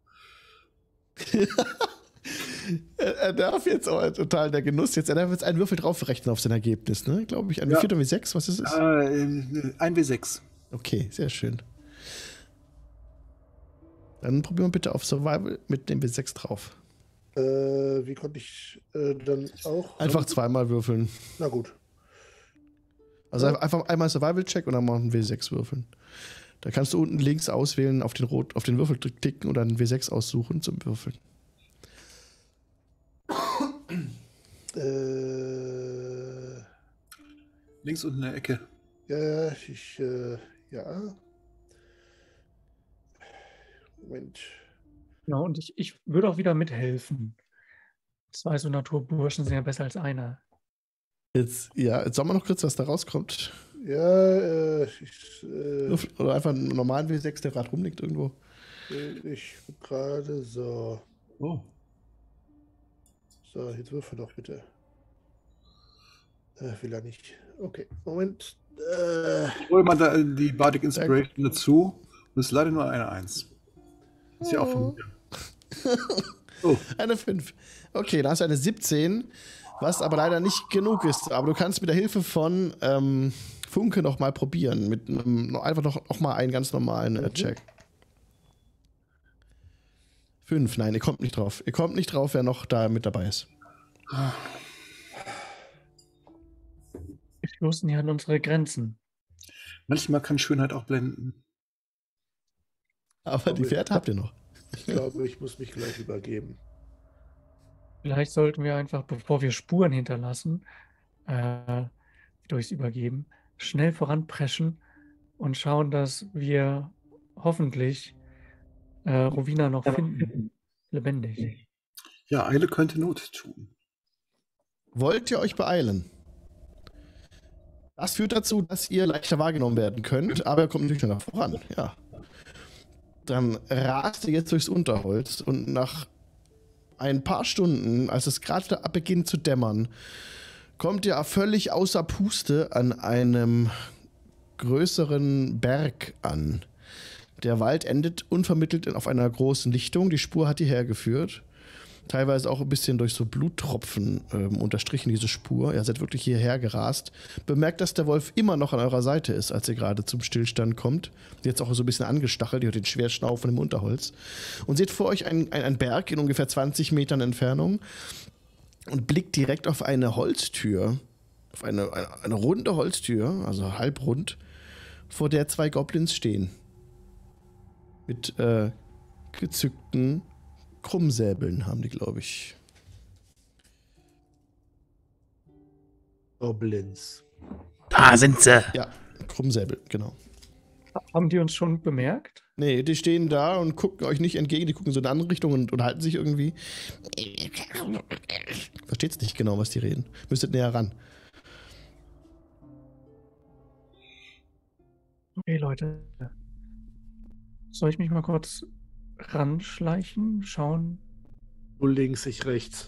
Speaker 2: Er darf jetzt total der Genuss jetzt. Er darf jetzt einen Würfel draufrechnen auf sein Ergebnis, ne? Glaube ich. Ein
Speaker 4: Ja.
Speaker 2: 4 wie 6, was ist es?
Speaker 4: 1W6.
Speaker 2: Okay, sehr schön. Dann probieren wir bitte auf Survival mit dem W6 drauf.
Speaker 5: Wie konnte ich dann auch?
Speaker 2: Einfach zweimal würfeln.
Speaker 5: Na gut.
Speaker 2: Also einfach einmal Survival-Check und dann mal einen W6 würfeln. Da kannst du unten links auswählen, auf den Würfel klicken und dann einen W6 aussuchen zum Würfeln.
Speaker 4: Links unten in der Ecke.
Speaker 5: Ja. Moment.
Speaker 3: Genau, und ich würde auch wieder mithelfen. Zwei so Naturburschen sind ja besser als einer.
Speaker 2: Jetzt sagen wir noch kurz, was da rauskommt.
Speaker 5: Ja,
Speaker 2: Oder einfach einen normalen W6, der gerade rumliegt irgendwo.
Speaker 5: ich gerade so.
Speaker 4: Oh.
Speaker 5: So, jetzt würfel doch bitte. Will er nicht. Okay, Moment.
Speaker 4: Ich hole mal die Bardic Inspiration dazu. Und es ist leider nur eine 1. Ist ja auch von mir. Oh.
Speaker 2: Eine 5. Okay, da hast du eine 17, was aber leider nicht genug ist. Aber du kannst mit der Hilfe von Funke noch mal probieren. Mit einfach noch mal einen ganz normalen Check. 5, nein, ihr kommt nicht drauf. Ihr kommt nicht drauf, wer noch da mit dabei ist.
Speaker 3: Wir stoßen hier an unsere Grenzen.
Speaker 4: Manchmal kann Schönheit auch blenden.
Speaker 2: Aber die Pferde habt ihr noch.
Speaker 5: Ich glaube, ich muss mich gleich übergeben.
Speaker 3: Vielleicht sollten wir einfach, bevor wir Spuren hinterlassen, durchs Übergeben, schnell voranpreschen und schauen, dass wir hoffentlich Rowena noch finden. Lebendig.
Speaker 4: Ja, Eile könnte Not tun.
Speaker 2: Wollt ihr euch beeilen? Das führt dazu, dass ihr leichter wahrgenommen werden könnt, aber ihr kommt natürlich schneller voran. Ja. Dann rast ihr jetzt durchs Unterholz und nach ein paar Stunden, als es gerade beginnt zu dämmern, kommt ihr völlig außer Puste an einem größeren Berg an. Der Wald endet unvermittelt auf einer großen Lichtung. Die Spur hat hierher geführt. Teilweise auch ein bisschen durch so Bluttropfen unterstrichen, diese Spur. Ihr seid wirklich hierher gerast. Bemerkt, dass der Wolf immer noch an eurer Seite ist, als ihr gerade zum Stillstand kommt. Jetzt auch so ein bisschen angestachelt, ihr hört den schwer Schnaufen im Unterholz. Und seht vor euch einen Berg in ungefähr 20 Metern Entfernung und blickt direkt auf eine Holztür, auf eine runde Holztür, also halbrund, vor der 2 Goblins stehen. Mit gezückten Krummsäbeln haben die, glaube ich.
Speaker 5: Goblins.
Speaker 1: Da sind sie.
Speaker 2: Ja, Krummsäbel, genau.
Speaker 3: Haben die uns schon bemerkt?
Speaker 2: Nee, die stehen da und gucken euch nicht entgegen, die gucken so in eine andere Richtung und unterhalten sich irgendwie. Versteht's nicht genau, was die reden. Müsstet näher ran.
Speaker 3: Okay, Leute. Soll ich mich mal kurz ranschleichen, schauen?
Speaker 5: Du links, ich rechts.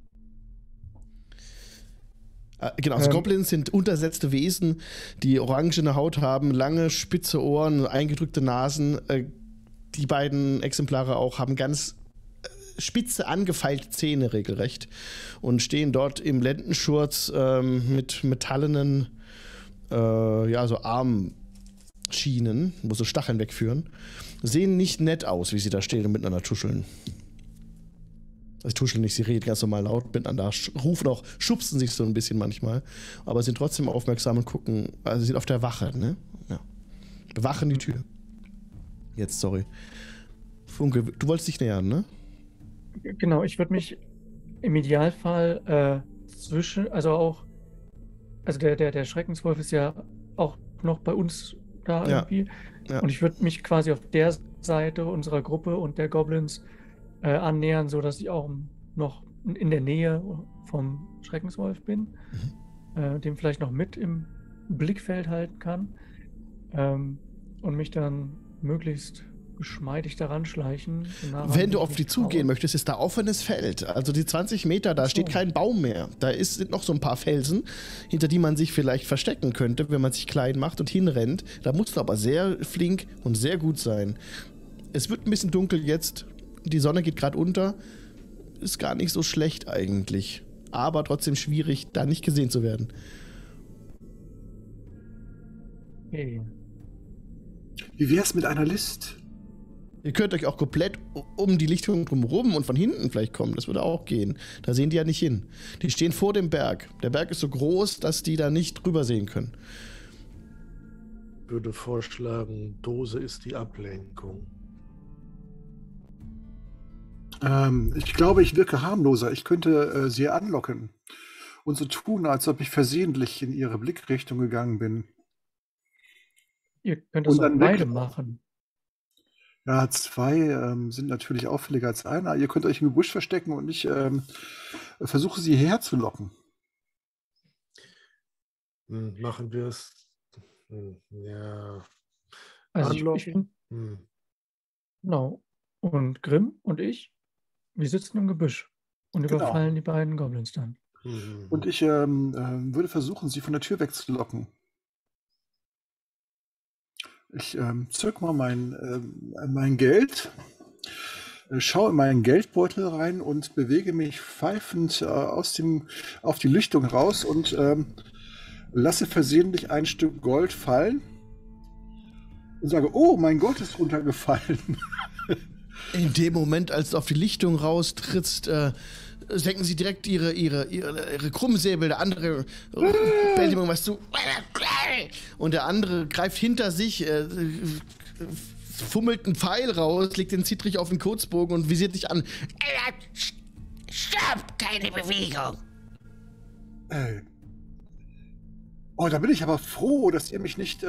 Speaker 2: Genau, also Goblins sind untersetzte Wesen, die orangene Haut haben, lange, spitze Ohren, eingedrückte Nasen. Die beiden Exemplare auch haben ganz spitze, angefeilte Zähne regelrecht und stehen dort im Lendenschurz mit metallenen so Armschienen, wo so Stacheln wegführen. Sehen nicht nett aus, wie sie da stehen und miteinander tuscheln. Also tuscheln nicht, sie reden ganz normal laut miteinander, rufen auch, schubsen sich so ein bisschen manchmal, aber sind trotzdem aufmerksam und gucken, also sind auf der Wache, ne? Ja. Bewachen die Tür. Jetzt, sorry. Funke, du wolltest dich nähern, ne?
Speaker 3: Genau, ich würde mich im Idealfall also der Schreckenswolf ist ja auch noch bei uns da irgendwie.
Speaker 2: Ja.
Speaker 3: Und ich würde mich quasi auf der Seite unserer Gruppe und der Goblins annähern, sodass ich auch noch in der Nähe vom Schreckenswolf bin, den vielleicht noch mit im Blickfeld halten kann und mich dann möglichst geschmeidig daran schleichen.
Speaker 2: Wenn du auf die zugehen möchtest, ist da offenes Feld. Also die 20 Meter, da steht kein Baum mehr. Da sind noch so ein paar Felsen, hinter die man sich vielleicht verstecken könnte, wenn man sich klein macht und hinrennt. Da musst du aber sehr flink und sehr gut sein. Es wird ein bisschen dunkel jetzt. Die Sonne geht gerade unter. Ist gar nicht so schlecht eigentlich. Aber trotzdem schwierig, da nicht gesehen zu werden.
Speaker 3: Okay.
Speaker 4: Wie wär's mit einer List?
Speaker 2: Ihr könnt euch auch komplett um die Lichtung drumherum und von hinten vielleicht kommen. Das würde auch gehen. Da sehen die ja nicht hin. Die stehen vor dem Berg. Der Berg ist so groß, dass die da nicht drüber sehen können.
Speaker 5: Ich würde vorschlagen, Dose ist die Ablenkung.
Speaker 4: Ich glaube, ich wirke harmloser. Ich könnte sie anlocken und so tun, als ob ich versehentlich in ihre Blickrichtung gegangen bin.
Speaker 3: Ihr könnt das
Speaker 4: Und dann
Speaker 3: auch beide
Speaker 4: weg.
Speaker 3: machen.
Speaker 4: Ja, zwei sind natürlich auffälliger als einer. Ihr könnt euch im Gebüsch verstecken und ich versuche sie hierher zu locken.
Speaker 5: Machen wir es. Ja.
Speaker 3: Also ich
Speaker 5: Anlocken.
Speaker 3: genau. Und Grimm und ich, wir sitzen im Gebüsch und
Speaker 4: Genau.
Speaker 3: überfallen die beiden Goblins dann.
Speaker 4: Und ich würde versuchen, sie von der Tür wegzulocken. Ich zück mal mein Geld, schaue in meinen Geldbeutel rein und bewege mich pfeifend auf die Lichtung raus und lasse versehentlich ein Stück Gold fallen und sage, oh, mein Gold ist runtergefallen.
Speaker 2: In dem Moment, als du auf die Lichtung raustrittst, senken sie direkt ihre Krummsäbel. Der andere bellt ihm irgendwas zu. Und der andere greift hinter sich, fummelt einen Pfeil raus, legt den Zittrich auf den Kurzbogen und visiert dich an.
Speaker 6: Stopp! Keine Bewegung!
Speaker 4: Oh, da bin ich aber froh, dass ihr mich nicht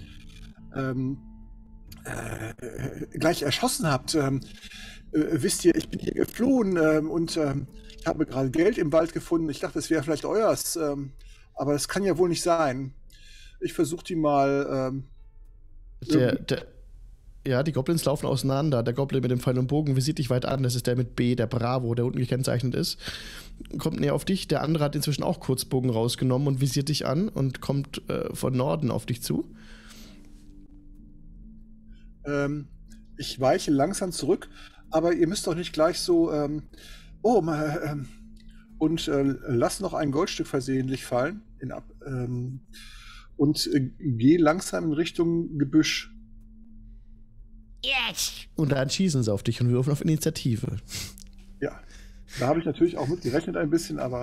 Speaker 4: gleich erschossen habt. Wisst ihr, ich bin hier geflohen und ich habe gerade Geld im Wald gefunden. Ich dachte, es wäre vielleicht euers, aber das kann ja wohl nicht sein. Ich versuche die mal.
Speaker 2: Ja, die Goblins laufen auseinander. Der Goblin mit dem Pfeil und Bogen visiert dich weit an. Das ist der mit B, der Bravo, der unten gekennzeichnet ist. Kommt näher auf dich. Der andere hat inzwischen auch Kurzbogen rausgenommen und visiert dich an und kommt von Norden auf dich zu.
Speaker 4: Ich weiche langsam zurück, aber ihr müsst doch nicht gleich so. Lass noch ein Goldstück versehentlich fallen. Und gehe langsam in Richtung Gebüsch.
Speaker 6: Jetzt!
Speaker 2: Und dann schießen sie auf dich und würfeln auf Initiative.
Speaker 4: Ja, da habe ich natürlich auch mit gerechnet ein bisschen, aber.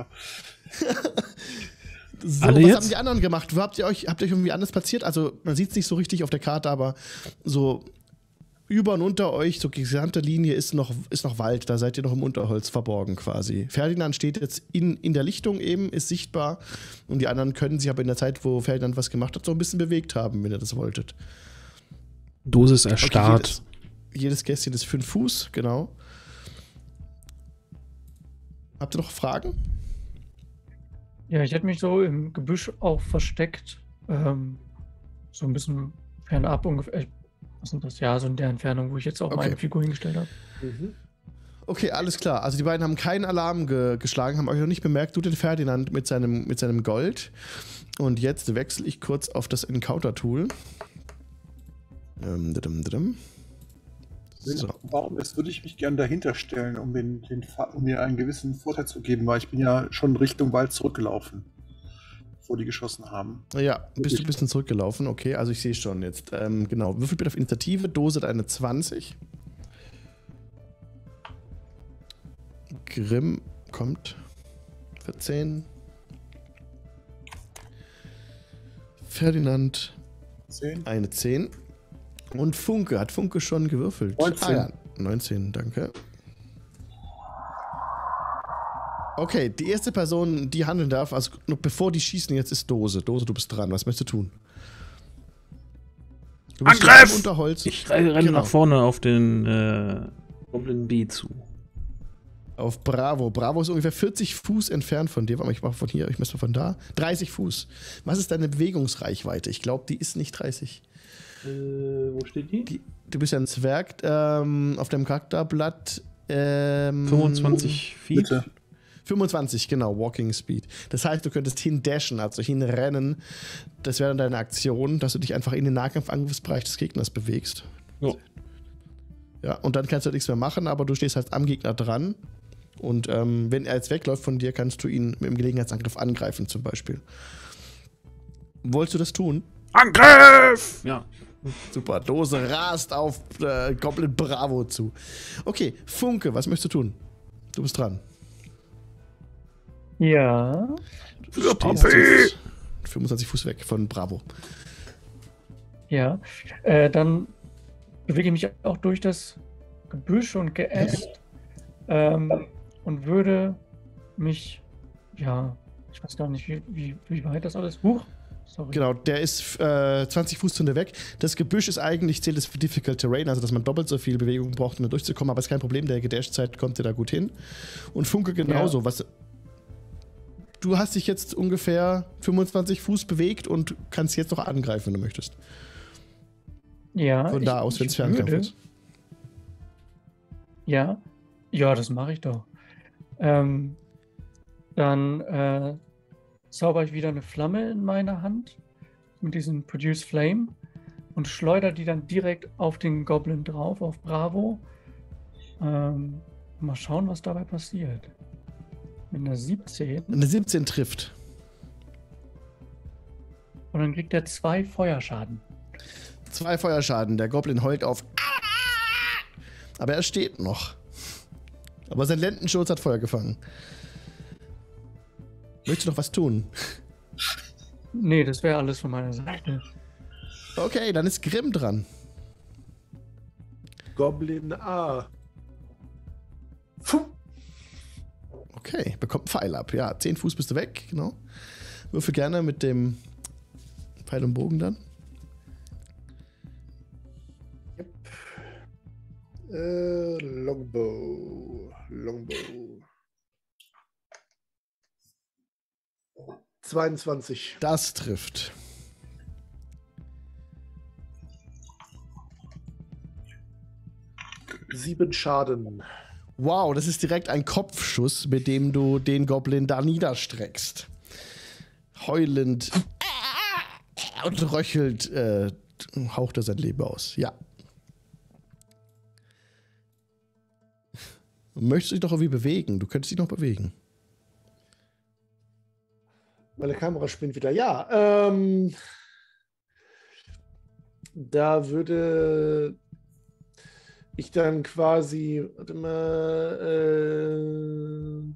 Speaker 2: So,
Speaker 1: Alle
Speaker 2: was
Speaker 1: jetzt?
Speaker 2: haben die anderen gemacht? Habt ihr euch irgendwie anders platziert? Also, man sieht es nicht so richtig auf der Karte, aber so über und unter euch, so die gesamte Linie ist noch Wald. Da seid ihr noch im Unterholz verborgen quasi. Ferdinand steht jetzt in der Lichtung eben, ist sichtbar. Und die anderen können sich aber in der Zeit, wo Ferdinand was gemacht hat, so ein bisschen bewegt haben, wenn ihr das wolltet.
Speaker 1: Dosis erstarrt.
Speaker 2: Okay, jedes Gästchen ist 5 Fuß, genau. Habt ihr noch Fragen?
Speaker 3: Ja, ich hätte mich so im Gebüsch auch versteckt. So ein bisschen fernab ungefähr. Was sind das? Ja, so in der Entfernung, wo ich jetzt auch meine Figur hingestellt habe.
Speaker 2: Okay, alles klar. Also die beiden haben keinen Alarm geschlagen, haben euch noch nicht bemerkt. Du den Ferdinand mit seinem Gold. Und jetzt wechsle ich kurz auf das Encounter-Tool. So.
Speaker 4: Warum ist, würde ich mich gerne dahinter stellen, um mir einen gewissen Vorteil zu geben, weil ich bin ja schon Richtung Wald zurückgelaufen, bevor die geschossen haben.
Speaker 2: Ja, bist du ein bisschen zurückgelaufen. Okay, also ich sehe schon jetzt. Genau, würfel bitte auf Initiative. Dose hat eine 20. Grimm kommt für 10. Ferdinand
Speaker 4: 10.
Speaker 2: eine 10. Und Funke, hat Funke schon gewürfelt?
Speaker 4: 19.
Speaker 2: Ja, 19, danke. Okay, die erste Person, die handeln darf, also noch bevor die schießen, jetzt ist Dose. Dose, du bist dran. Was möchtest du tun? Du bist
Speaker 1: Angriff!
Speaker 2: im Unterholz.
Speaker 1: Ich renne
Speaker 2: Genau.
Speaker 1: nach vorne auf den Goblin B zu.
Speaker 2: Auf Bravo. Bravo ist ungefähr 40 Fuß entfernt von dir. Warte mal, ich mache von hier, ich messe mal von da. 30 Fuß. Was ist deine Bewegungsreichweite? Ich glaube, die ist nicht 30.
Speaker 1: Wo steht die?
Speaker 2: Du bist ja ein Zwerg. Auf deinem Charakterblatt
Speaker 1: 25 Feet.
Speaker 4: Bitte.
Speaker 2: 25, genau, Walking Speed. Das heißt, du könntest hindashen, also hinrennen. Das wäre dann deine Aktion, dass du dich einfach in den Nahkampfangriffsbereich des Gegners bewegst.
Speaker 1: Ja.
Speaker 2: Ja, und dann kannst du nichts mehr machen, aber du stehst halt am Gegner dran. Und wenn er jetzt wegläuft von dir, kannst du ihn mit dem Gelegenheitsangriff angreifen, zum Beispiel. Wolltest du das tun?
Speaker 1: Angriff! Ja.
Speaker 2: Super, Dose rast auf Goblin Bravo zu. Okay, Funke, was möchtest du tun? Du bist dran.
Speaker 3: Ja.
Speaker 2: Für Poppy! 25 Fuß weg von Bravo.
Speaker 3: Ja. Dann bewege ich mich auch durch das Gebüsch und Geäst und würde mich, ja, ich weiß gar nicht, wie weit das alles. Sorry.
Speaker 2: Genau, der ist 20 Fuß von dir weg. Das Gebüsch ist eigentlich, zählt es für Difficult Terrain, also dass man doppelt so viel Bewegung braucht, um da durchzukommen, aber ist kein Problem, der Gedashzeit kommt dir da gut hin. Und Funke genauso. Ja. Du hast dich jetzt ungefähr 25 Fuß bewegt und kannst jetzt noch angreifen, wenn du möchtest.
Speaker 3: Ja.
Speaker 2: Von da aus, wenn es Fernkampf ist.
Speaker 3: Ja, das mache ich doch. Dann zauber ich wieder eine Flamme in meiner Hand mit diesem Produce Flame und schleudere die dann direkt auf den Goblin drauf, auf Bravo. Mal schauen, was dabei passiert. Mit einer 17.
Speaker 2: Eine 17 trifft.
Speaker 3: Und dann kriegt er 2 Feuerschaden.
Speaker 2: 2 Feuerschaden. Der Goblin heult auf. Aber er steht noch. Aber sein Lendenschurz hat Feuer gefangen. Möchtest du noch was tun?
Speaker 3: Nee, das wäre alles von meiner Seite.
Speaker 2: Okay, dann ist Grimm dran.
Speaker 5: Goblin A. Puh.
Speaker 2: Okay, bekommt Pfeil ab. Ja, 10 Fuß bist du weg, genau. Würfel gerne mit dem Pfeil und Bogen dann.
Speaker 5: Yep. Longbow. 22.
Speaker 2: Das trifft.
Speaker 5: Sieben Schaden.
Speaker 2: Wow, das ist direkt ein Kopfschuss, mit dem du den Goblin da niederstreckst. Heulend und röchelt haucht er sein Leben aus. Ja. Möchtest du dich doch irgendwie bewegen? Du könntest dich noch bewegen.
Speaker 5: Meine Kamera spinnt wieder. Ja, da würde ich dann quasi, warte mal,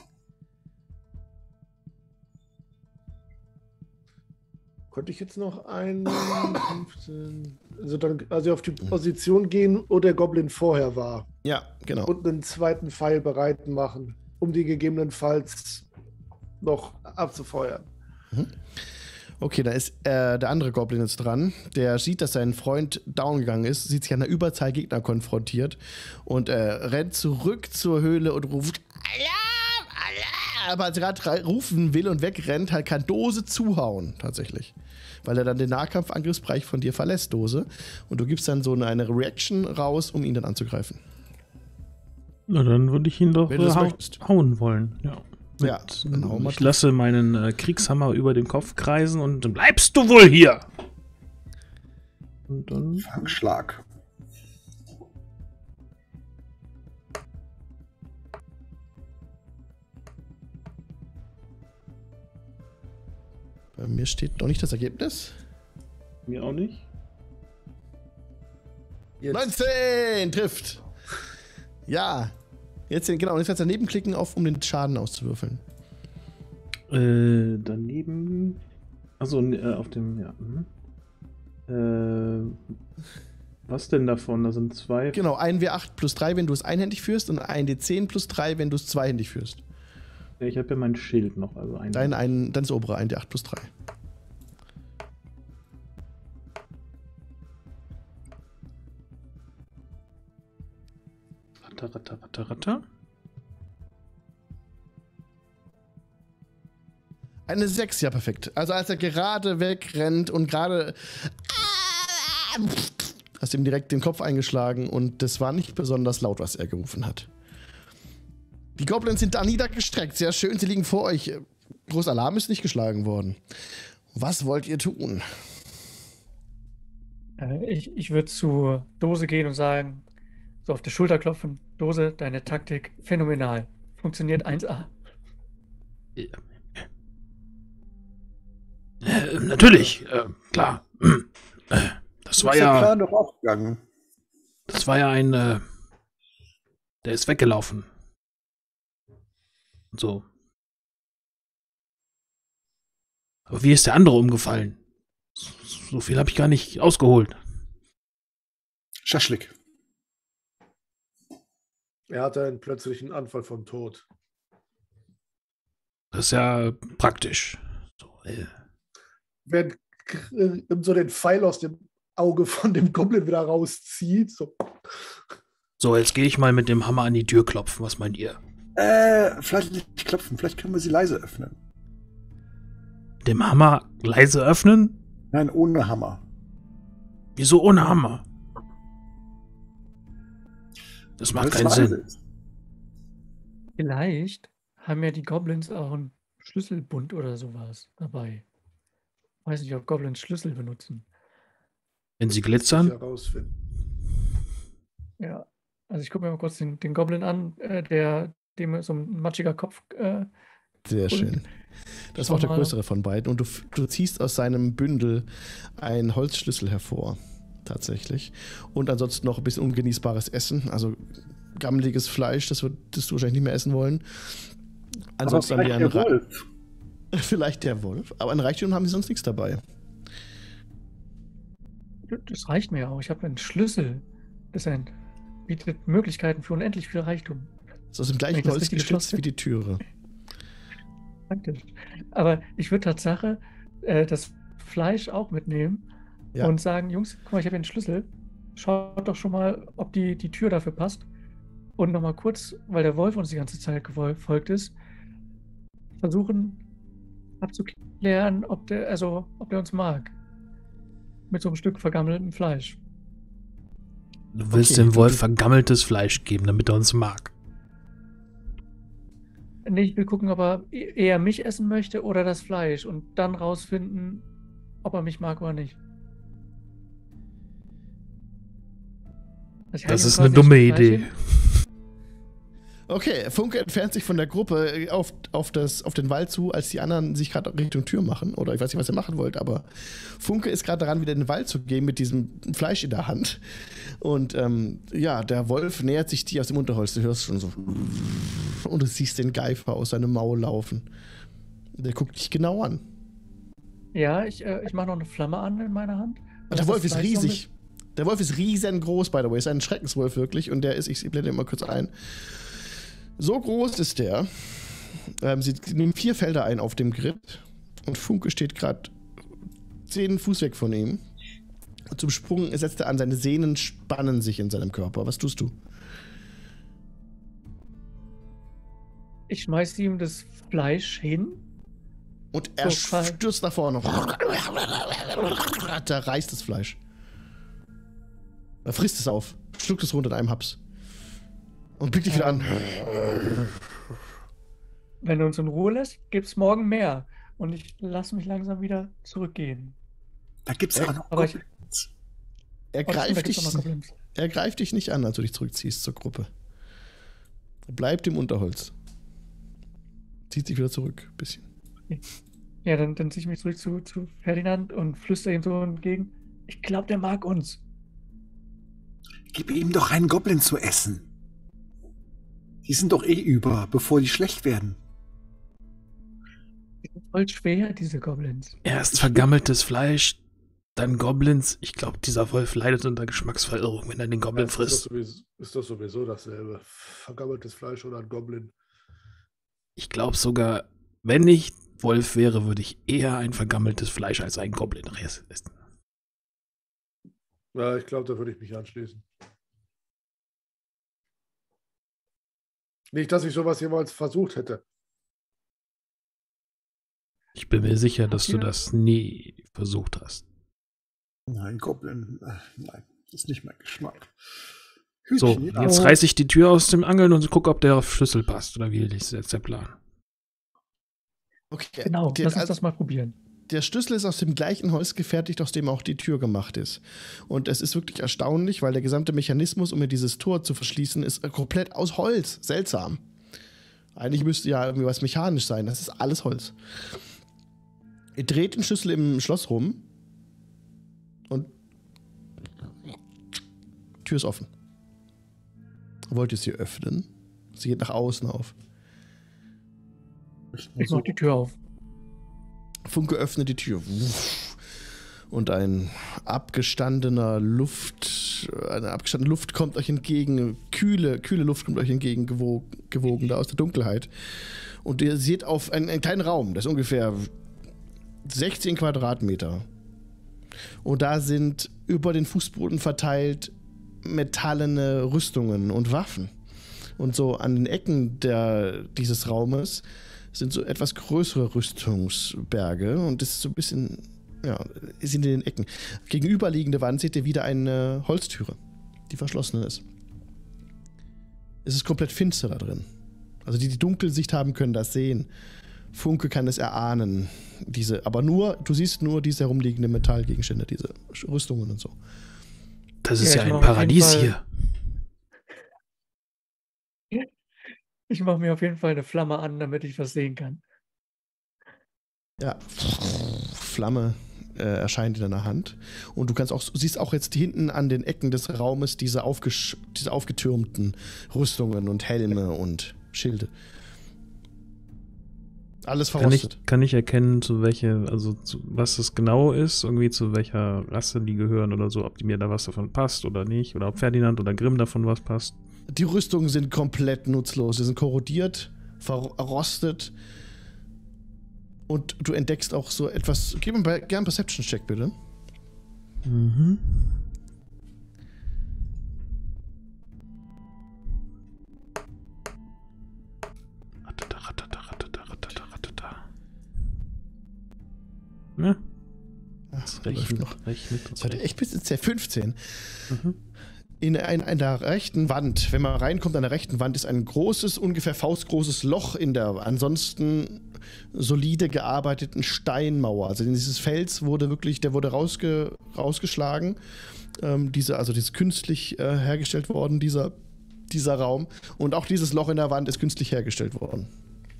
Speaker 5: konnte ich jetzt noch einen 15, also dann quasi auf die Position gehen, wo der Goblin vorher war.
Speaker 2: Ja, genau.
Speaker 5: Und einen zweiten Pfeil bereit machen, um die gegebenenfalls noch abzufeuern.
Speaker 2: Okay, da ist der andere Goblin jetzt dran. Der sieht, dass sein Freund down gegangen ist, sieht sich an einer Überzahl Gegner konfrontiert und rennt zurück zur Höhle und ruft Alarm, Alarm! Aber als er gerade rufen will und wegrennt, kann Dose zuhauen, tatsächlich. Weil er dann den Nahkampfangriffsbereich von dir verlässt, Dose. Und du gibst dann so eine Reaction raus, um ihn dann anzugreifen.
Speaker 1: Na, dann würde ich ihn doch
Speaker 2: Wenn du das möchtest.
Speaker 1: hauen wollen, ja.
Speaker 2: Ja, dann hau mal
Speaker 1: Ich lasse meinen Kriegshammer über den Kopf kreisen und dann bleibst du wohl hier! Und dann...
Speaker 4: Fangschlag.
Speaker 2: Bei mir steht noch nicht das Ergebnis.
Speaker 1: Mir auch nicht.
Speaker 5: Jetzt.
Speaker 2: 19 trifft. Ja. Jetzt kannst du daneben klicken, um den Schaden auszuwürfeln.
Speaker 1: Daneben. Achso, auf dem, ja. Was denn davon? Da sind 2.
Speaker 2: Genau, ein W8 plus 3, wenn du es einhändig führst, und ein D10 plus 3, wenn du es zweihändig führst.
Speaker 1: Ja, ich habe ja mein Schild noch, also ein.
Speaker 2: Dann das obere, ein D8 plus 3.
Speaker 1: Ratter.
Speaker 2: Eine 6, ja, perfekt. Also als er gerade wegrennt und gerade hast ihm direkt den Kopf eingeschlagen und das war nicht besonders laut, was er gerufen hat. Die Goblins sind da niedergestreckt. Sehr schön, sie liegen vor euch. Großer Alarm ist nicht geschlagen worden. Was wollt ihr tun?
Speaker 3: Ich würde zur Dose gehen und sagen, so auf die Schulter klopfen. Dose, deine Taktik phänomenal. Funktioniert 1A.
Speaker 1: Natürlich, klar. Das war
Speaker 4: Ist der
Speaker 1: ja,
Speaker 4: Plan doch aufgegangen.
Speaker 1: das war ja ein, der ist weggelaufen. Und so. Aber wie ist der andere umgefallen? So viel habe ich gar nicht ausgeholt.
Speaker 4: Schaschlik.
Speaker 5: Er hatte einen plötzlichen Anfall von Tod.
Speaker 1: Das ist ja praktisch. So,
Speaker 5: Wenn so den Pfeil aus dem Auge von dem Goblin wieder rauszieht.
Speaker 1: So, jetzt gehe ich mal mit dem Hammer an die Tür klopfen. Was meint ihr?
Speaker 4: Vielleicht nicht klopfen, vielleicht können wir sie leise öffnen.
Speaker 1: Dem Hammer leise öffnen?
Speaker 4: Nein, ohne Hammer.
Speaker 1: Wieso ohne Hammer? Das macht
Speaker 4: Weil es
Speaker 1: keinen
Speaker 4: leise
Speaker 1: Sinn.
Speaker 4: ist.
Speaker 3: Vielleicht haben ja die Goblins auch einen Schlüsselbund oder sowas dabei. Weiß nicht, ob Goblins Schlüssel benutzen.
Speaker 1: Wenn sie
Speaker 5: Sicher
Speaker 1: glitzern?
Speaker 5: herausfinden.
Speaker 3: Ja, also ich gucke mir mal kurz den Goblin an, dem so ein matschiger Kopf.
Speaker 2: Sehr schön. Das war auch der größere von beiden. Und du ziehst aus seinem Bündel einen Holzschlüssel hervor. Tatsächlich. Und ansonsten noch ein bisschen ungenießbares Essen. Also gammeliges Fleisch, das würdest du wahrscheinlich nicht mehr essen wollen. Ansonsten
Speaker 4: Aber
Speaker 2: haben
Speaker 4: vielleicht
Speaker 2: wir
Speaker 4: der
Speaker 2: einen
Speaker 4: Wolf.
Speaker 2: Vielleicht der Wolf. Aber an Reichtum haben sie sonst nichts dabei.
Speaker 3: Das reicht mir auch. Ich habe einen Schlüssel. Bietet Möglichkeiten für unendlich viel Reichtum.
Speaker 2: Das ist aus dem
Speaker 3: Wenn
Speaker 2: gleichen
Speaker 3: ich das
Speaker 2: Holz
Speaker 3: richtig
Speaker 2: gestützt
Speaker 3: geschlossen-
Speaker 2: wie die Türe.
Speaker 3: Praktisch. Aber ich würde Tatsache das Fleisch auch mitnehmen
Speaker 2: Ja.
Speaker 3: und sagen, Jungs, guck mal, ich habe hier einen Schlüssel. Schaut doch schon mal, ob die Tür dafür passt. Und nochmal kurz, weil der Wolf uns die ganze Zeit gefolgt ist, versuchen abzuklären, ob der uns mag. Mit so einem Stück vergammeltem Fleisch.
Speaker 1: Du willst
Speaker 2: Okay,
Speaker 1: dem Wolf
Speaker 2: du-
Speaker 1: vergammeltes Fleisch geben, damit er uns mag.
Speaker 3: Nee, ich will gucken, ob er eher mich essen möchte oder das Fleisch und dann rausfinden, ob er mich mag oder nicht. Also ich halte
Speaker 1: Das
Speaker 3: ihm
Speaker 1: ist eine
Speaker 3: quasi
Speaker 1: dumme
Speaker 3: das Fleisch
Speaker 1: Idee.
Speaker 3: hin.
Speaker 2: Okay, Funke entfernt sich von der Gruppe auf den Wald zu, als die anderen sich gerade Richtung Tür machen. Oder ich weiß nicht, was ihr machen wollt, aber Funke ist gerade daran, wieder in den Wald zu gehen mit diesem Fleisch in der Hand. Und der Wolf nähert sich dir aus dem Unterholz. Du hörst schon so. Und du siehst den Geifer aus seinem Maul laufen. Der guckt dich genau an.
Speaker 3: Ja, ich mache noch eine Flamme an in meiner Hand.
Speaker 2: Und der Wolf ist riesig. Der Wolf ist riesengroß, by the way. Ist ein Schreckenswolf wirklich. Und der ist, ich blende ihn mal kurz ein. So groß ist der. Sie nehmen 4 Felder ein auf dem Grid. Und Funke steht gerade 10 Fuß weg von ihm. Und zum Sprung setzt er an. Seine Sehnen spannen sich in seinem Körper. Was tust du?
Speaker 3: Ich schmeiße ihm das Fleisch hin.
Speaker 2: Und er
Speaker 3: So, Fall.
Speaker 2: stürzt nach vorne. Da reißt das Fleisch. Er frisst es auf. Schluckt es runter in einem Haps. Und blickt dich wieder an.
Speaker 3: Wenn du uns in Ruhe lässt, gibt es morgen mehr. Und ich lasse mich langsam wieder zurückgehen.
Speaker 4: Da gibt es
Speaker 2: Ja,
Speaker 4: auch noch
Speaker 3: aber ich-
Speaker 4: Goblins.
Speaker 2: Er
Speaker 3: Oh, stimmt, da
Speaker 2: greift
Speaker 3: gibt's
Speaker 2: dich.
Speaker 3: auch noch Goblins.
Speaker 2: Er greift dich nicht an, als du dich zurückziehst zur Gruppe. Er bleibt im Unterholz. Zieht sich wieder zurück, ein bisschen.
Speaker 3: Ja, dann ziehe ich mich zurück zu Ferdinand und flüstere ihm so entgegen. Ich glaube, der mag uns.
Speaker 4: Gib ihm doch einen Goblin zu essen. Die sind doch eh über, bevor die schlecht werden.
Speaker 3: Die sind voll schwer, diese Goblins.
Speaker 1: Erst vergammeltes Fleisch, dann Goblins. Ich glaube, dieser Wolf leidet unter Geschmacksverirrung, wenn er den Goblin frisst.
Speaker 5: Ist das sowieso dasselbe. Vergammeltes Fleisch oder ein Goblin.
Speaker 1: Ich glaube sogar, wenn ich Wolf wäre, würde ich eher ein vergammeltes Fleisch als einen Goblin essen.
Speaker 5: Ja, ich glaube, da würde ich mich anschließen. Nicht, dass ich sowas jemals versucht hätte.
Speaker 1: Ich bin mir sicher, dass
Speaker 3: Habt
Speaker 1: du
Speaker 3: ihr-
Speaker 1: das nie versucht hast.
Speaker 4: Nein, Goblin, nein, ist nicht mein Geschmack.
Speaker 1: So,
Speaker 4: Hütchen, ja.
Speaker 1: jetzt reiße ich die Tür aus dem Angeln und gucke, ob der auf Schlüssel passt. Oder wie ist jetzt der Plan?
Speaker 2: Okay.
Speaker 3: Genau, lass uns
Speaker 2: also,
Speaker 3: das mal probieren.
Speaker 2: der Schlüssel ist aus dem gleichen Holz gefertigt, aus dem auch die Tür gemacht ist. Und es ist wirklich erstaunlich, weil der gesamte Mechanismus, um mir dieses Tor zu verschließen, ist komplett aus Holz. Seltsam. Eigentlich müsste ja irgendwie was mechanisch sein. Das ist alles Holz. Ihr dreht den Schlüssel im Schloss rum und die Tür ist offen. Wollt ihr sie öffnen? Sie geht nach außen auf.
Speaker 3: Ich mach die Tür auf.
Speaker 2: Funke öffnet die Tür. Und eine abgestandene Luft kommt euch entgegen. Kühle Luft kommt euch entgegen, gewogen da aus der Dunkelheit. Und ihr seht auf einen kleinen Raum, das ist ungefähr 16 Quadratmeter. Und da sind über den Fußboden verteilt metallene Rüstungen und Waffen. Und so an den Ecken dieses Raumes sind so etwas größere Rüstungsberge und das ist so ein bisschen, ja, sind in den Ecken. Gegenüberliegende Wand seht ihr wieder eine Holztüre, die verschlossen ist. Es ist komplett finster da drin. Also die Dunkelsicht haben, können das sehen. Funke kann es erahnen. Aber du siehst nur diese herumliegenden Metallgegenstände, diese Rüstungen und so.
Speaker 1: Das ist
Speaker 3: Ja,
Speaker 1: ja
Speaker 3: ich
Speaker 1: ein
Speaker 3: mach auf jeden
Speaker 1: Paradies
Speaker 3: Fall-
Speaker 1: hier.
Speaker 3: Ich mache mir auf jeden Fall eine Flamme an, damit ich was sehen kann.
Speaker 2: Ja, Flamme erscheint in deiner Hand. Und du siehst auch jetzt hinten an den Ecken des Raumes diese aufgetürmten Rüstungen und Helme und Schilde. Alles verrostet.
Speaker 1: Kann ich erkennen, was es genau ist, irgendwie zu welcher Rasse die gehören oder so, ob mir da was davon passt oder nicht, oder ob Ferdinand oder Grimm davon was passt.
Speaker 2: Die Rüstungen sind komplett nutzlos. Sie sind korrodiert, verrostet. Und du entdeckst auch so etwas. Gib mir gerne einen Perception-Check, bitte.
Speaker 1: Mhm. Ja.
Speaker 2: Das
Speaker 1: Rechnet
Speaker 2: noch.
Speaker 1: noch.
Speaker 2: Das hat echt bis jetzt 15.
Speaker 1: Mhm.
Speaker 2: In einer rechten Wand, wenn man reinkommt, an der rechten Wand ist ein großes, ungefähr faustgroßes Loch in der ansonsten solide gearbeiteten Steinmauer. Also dieses Fels wurde rausgeschlagen. Dieses künstlich hergestellt worden, dieser Raum. Und auch dieses Loch in der Wand ist künstlich hergestellt worden.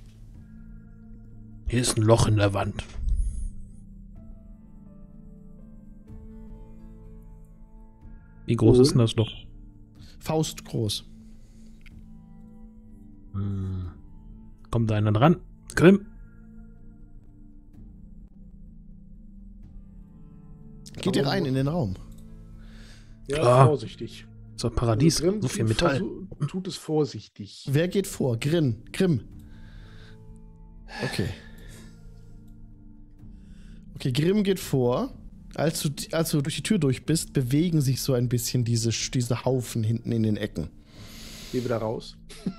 Speaker 1: Hier ist ein Loch in der Wand. Wie groß ist denn das Loch?
Speaker 2: Faustgroß.
Speaker 1: Kommt da einer dran? Grimm?
Speaker 2: Geht ihr rein in den Raum?
Speaker 5: Ja,
Speaker 1: Ah.
Speaker 5: vorsichtig.
Speaker 1: Das ist doch Paradies.
Speaker 5: Also Grimm
Speaker 1: So viel Metall.
Speaker 5: tut es vorsichtig.
Speaker 2: Wer geht vor? Grimm. Okay. Okay, Grimm geht vor. Als du durch die Tür durch bist, bewegen sich so ein bisschen diese Haufen hinten in den Ecken.
Speaker 5: Geh wieder raus.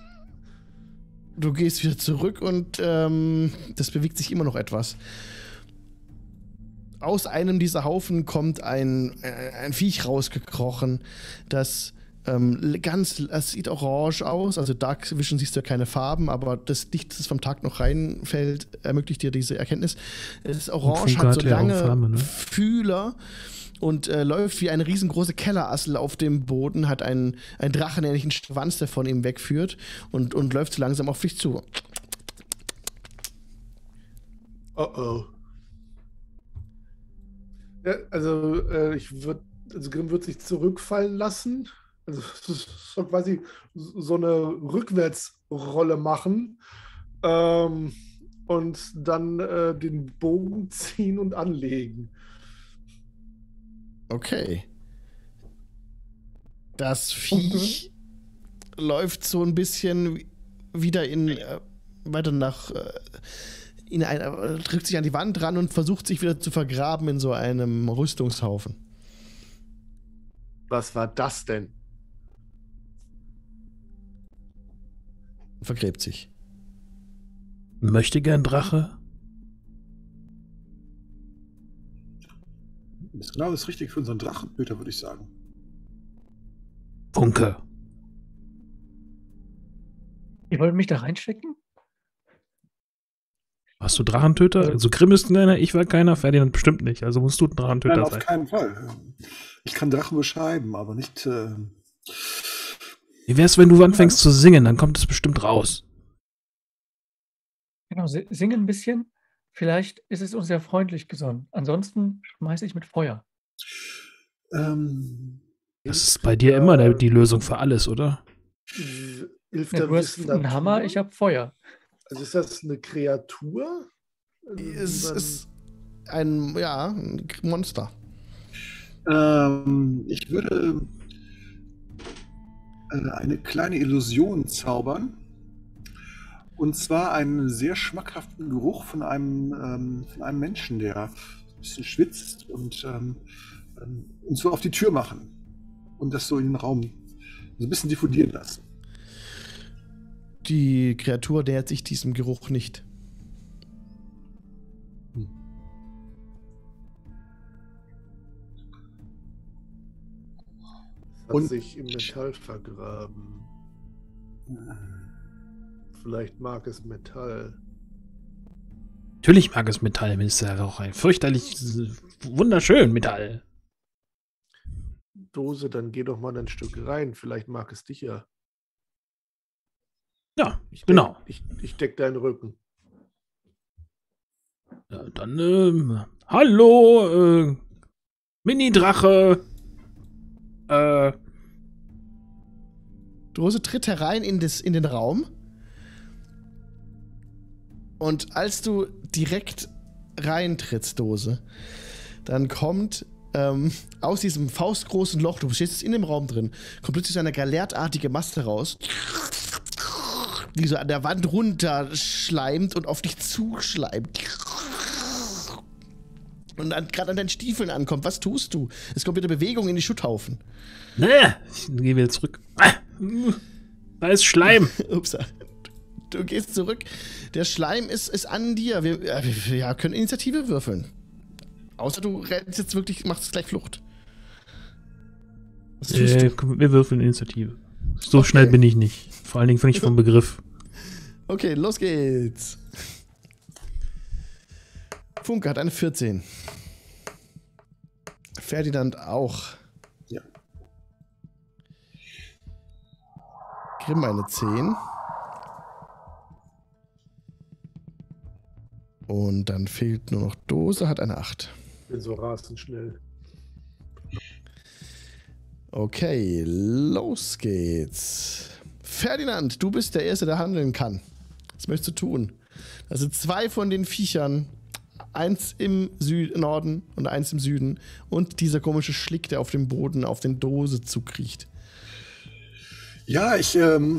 Speaker 2: Du gehst wieder zurück und das bewegt sich immer noch etwas. Aus einem dieser Haufen kommt ein Viech rausgekrochen, das es sieht orange aus, also Dark Vision siehst du ja keine Farben, aber das Licht, das vom Tag noch reinfällt, ermöglicht dir diese Erkenntnis. Es ist orange,
Speaker 1: Funke
Speaker 2: hat so
Speaker 1: hat ja auch
Speaker 2: lange
Speaker 1: Flamme, ne?
Speaker 2: Fühler und läuft wie eine riesengroße Kellerassel auf dem Boden, hat einen drachenähnlichen Schwanz, der von ihm wegführt und läuft so langsam auf dich zu.
Speaker 5: Oh oh. Ja, also Grimm wird sich zurückfallen lassen. Also so quasi so eine Rückwärtsrolle machen und dann den Bogen ziehen und anlegen.
Speaker 2: Okay. Das Viech läuft so ein bisschen wieder weiter nach drückt sich an die Wand ran und versucht sich wieder zu vergraben in so einem Rüstungshaufen.
Speaker 5: Was war das denn?
Speaker 2: Vergräbt sich.
Speaker 1: Möchte gern Drache?
Speaker 4: Das ist genau das Richtige für unseren Drachentöter, würde ich sagen.
Speaker 1: Funke.
Speaker 3: Ihr wollt mich da reinstecken?
Speaker 1: Warst du Drachentöter? Also Grimm ist keiner, ich war keiner, Ferdinand bestimmt nicht. Also musst du ein Drachentöter
Speaker 4: Nein, auf
Speaker 1: sein.
Speaker 4: keinen Fall. Ich kann Drachen beschreiben, aber nicht...
Speaker 1: Wie wär's, wenn du anfängst zu singen? Dann kommt es bestimmt raus.
Speaker 3: Genau, singen ein bisschen. Vielleicht ist es uns ja freundlich gesonnen. Ansonsten schmeiße ich mit Feuer.
Speaker 1: Das ist bei dir immer die Lösung für alles, oder?
Speaker 5: Hilft
Speaker 3: Ja,
Speaker 5: der
Speaker 3: du hast
Speaker 5: Wissen
Speaker 3: einen Hammer,
Speaker 5: Natur?
Speaker 3: ich habe Feuer.
Speaker 5: Also ist das eine Kreatur?
Speaker 2: Es
Speaker 5: Die man-
Speaker 2: ist ein Monster.
Speaker 4: Ich würde eine kleine Illusion zaubern. Und zwar einen sehr schmackhaften Geruch von einem Menschen, der ein bisschen schwitzt und so auf die Tür machen. Und das so in den Raum so ein bisschen diffundieren lassen.
Speaker 2: Die Kreatur nähert sich diesem Geruch nicht.
Speaker 5: Hat
Speaker 4: Und-
Speaker 5: sich im Metall vergraben. Vielleicht mag es Metall.
Speaker 1: Natürlich mag es Metall, ist ja auch ein fürchterlich wunderschön Metall.
Speaker 5: Dose, dann geh doch mal ein Stück rein. Vielleicht mag es dich ja.
Speaker 1: Ja,
Speaker 5: Ich
Speaker 1: genau.
Speaker 5: Ich deck deinen Rücken.
Speaker 1: Ja, dann, hallo, Mini-Drache.
Speaker 2: Dose tritt herein in den Raum. Und als du direkt reintrittst, Dose, dann kommt aus diesem faustgroßen Loch, du stehst jetzt in dem Raum drin, kommt plötzlich so eine galertartige Masse raus, die so an der Wand runter schleimt und auf dich zuschleimt. Und gerade an deinen Stiefeln ankommt. Was tust du? Es kommt wieder Bewegung in die Schutthaufen.
Speaker 1: Ne, ich gehe wieder zurück. Da ist Schleim.
Speaker 2: Ups. Du gehst zurück. Der Schleim ist an dir. Wir können Initiative würfeln. Außer du rennst jetzt wirklich, machst gleich Flucht. Was tust du?
Speaker 1: Komm, wir würfeln Initiative. So
Speaker 2: Okay.
Speaker 1: schnell bin ich nicht. Vor allen Dingen fange ich vom Begriff.
Speaker 2: Okay, los geht's. Funke hat eine 14. Ferdinand auch.
Speaker 4: Ja.
Speaker 2: Grimm eine 10. Und dann fehlt nur noch Dose, hat eine 8.
Speaker 5: Bin so rasend schnell.
Speaker 2: Okay, los geht's. Ferdinand, du bist der Erste, der handeln kann. Was möchtest du tun? Das sind 2 von den Viechern. Eins im Norden und eins im Süden. Und dieser komische Schlick, der auf dem Boden, auf den Dose zukriecht.
Speaker 4: Ja, ich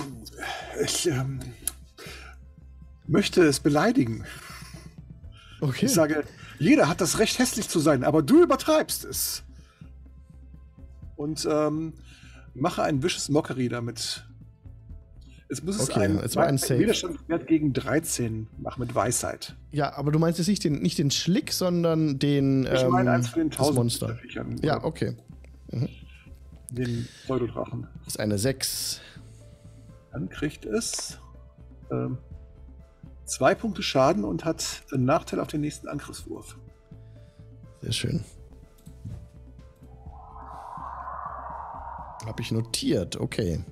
Speaker 4: möchte es beleidigen.
Speaker 2: Okay.
Speaker 4: Ich sage, jeder hat das Recht, hässlich zu sein, aber du übertreibst es. Und mache ein vicious Mockery damit. Es muss
Speaker 2: Okay, es war ein Save.
Speaker 4: Widerstandswert gegen 13 machen mit Weisheit.
Speaker 2: Ja, aber du meinst jetzt nicht den Schlick, sondern den
Speaker 4: Ich meine eins von den
Speaker 2: das
Speaker 4: 1000
Speaker 2: Monster.
Speaker 4: Viechern.
Speaker 2: Ja, okay.
Speaker 4: Den Pseudodrachen.
Speaker 2: Das ist eine 6.
Speaker 4: Dann kriegt es 2 Punkte Schaden und hat einen Nachteil auf den nächsten Angriffswurf.
Speaker 2: Sehr schön. Habe ich notiert, okay.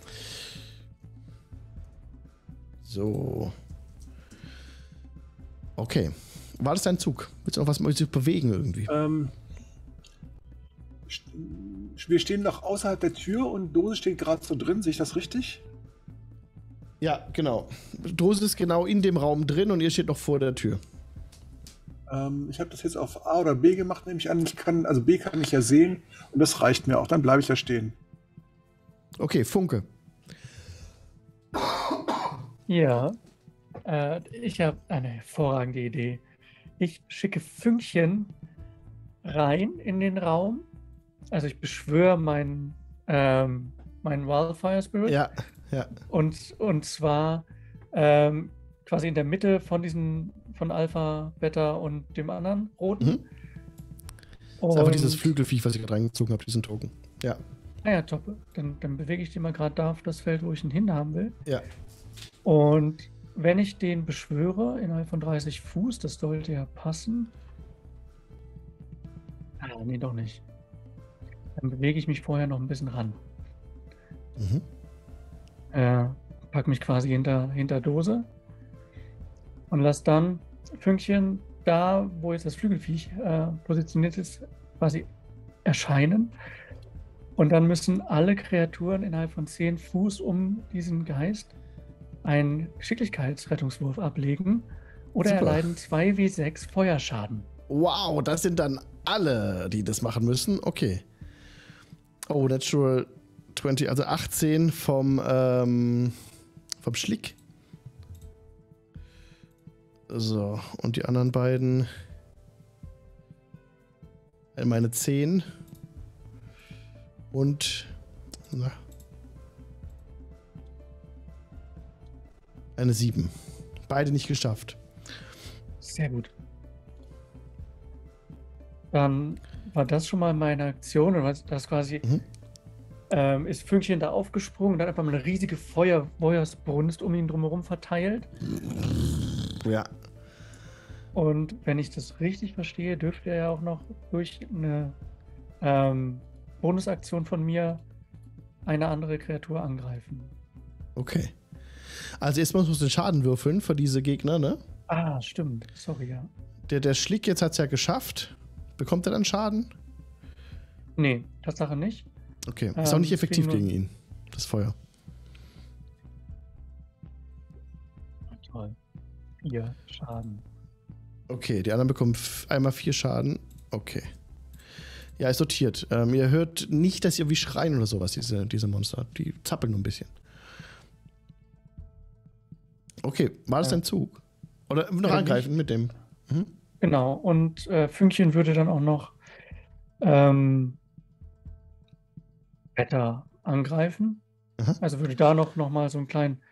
Speaker 2: So. Okay. War das dein Zug? Willst du noch was bewegen irgendwie?
Speaker 4: Wir stehen noch außerhalb der Tür und Dose steht gerade so drin. Sehe ich das richtig?
Speaker 2: Ja, genau. Dose ist genau in dem Raum drin und ihr steht noch vor der Tür.
Speaker 4: Ich habe das jetzt auf A oder B gemacht, nehme ich an. Also B kann ich ja sehen und das reicht mir auch. Dann bleibe ich da stehen.
Speaker 2: Okay, Funke.
Speaker 3: Ja, ich habe eine hervorragende Idee. Ich schicke Fünkchen rein in den Raum. Also ich beschwöre meinen Wildfire Spirit.
Speaker 2: Ja, ja.
Speaker 3: Und zwar quasi in der Mitte von Alpha, Beta und dem anderen roten.
Speaker 2: ist einfach dieses Flügelviech, was ich gerade reingezogen habe, diesen Token. Ja.
Speaker 3: Ah ja, top. Dann bewege ich den mal gerade da auf das Feld, wo ich ihn hinhaben will.
Speaker 2: Ja.
Speaker 3: Und wenn ich den beschwöre innerhalb von 30 Fuß, das sollte ja passen. Ah, nee, doch nicht. Dann bewege ich mich vorher noch ein bisschen ran.
Speaker 2: Mhm.
Speaker 3: Pack mich quasi hinter Dose und lass dann Fünkchen da, wo jetzt das Flügelviech positioniert ist, quasi erscheinen. Und dann müssen alle Kreaturen innerhalb von 10 Fuß um diesen Geist einen Geschicklichkeitsrettungswurf ablegen oder
Speaker 2: Super.
Speaker 3: erleiden 2w6 Feuerschaden.
Speaker 2: Wow, das sind dann alle, die das machen müssen. Okay. Oh, Natural 20, also 18 vom Schlick. So, und die anderen beiden. Meine 10. Und eine 7. Beide nicht geschafft.
Speaker 3: Sehr gut. Dann war das schon mal meine Aktion. Und das quasi ist Fünkchen da aufgesprungen und hat einfach mal eine riesige Feuersbrunst um ihn drumherum verteilt.
Speaker 2: Ja.
Speaker 3: Und wenn ich das richtig verstehe, dürfte er ja auch noch durch eine Bonusaktion von mir eine andere Kreatur angreifen.
Speaker 2: Okay. Also erstmal musst du den Schaden würfeln für diese Gegner, ne?
Speaker 3: Ah, stimmt. Sorry, ja.
Speaker 2: Der Schlick jetzt hat es ja geschafft. Bekommt er dann Schaden?
Speaker 3: Nee, Tatsache nicht.
Speaker 2: Okay. Ist auch nicht effektiv
Speaker 3: kriegen
Speaker 2: gegen ihn, das Feuer.
Speaker 3: Toll. 4 Schaden.
Speaker 2: Okay, die anderen bekommen einmal 4 Schaden. Okay. Ja, ist sortiert. Ihr hört nicht, dass sie irgendwie schreien oder sowas, diese Monster. Die zappeln nur ein bisschen. Okay, war das dein Zug? Oder noch angreifen mit dem? Mhm.
Speaker 3: Genau, und Fünkchen würde dann auch noch Wetter angreifen.
Speaker 2: Aha.
Speaker 3: Also würde da noch mal so einen kleinen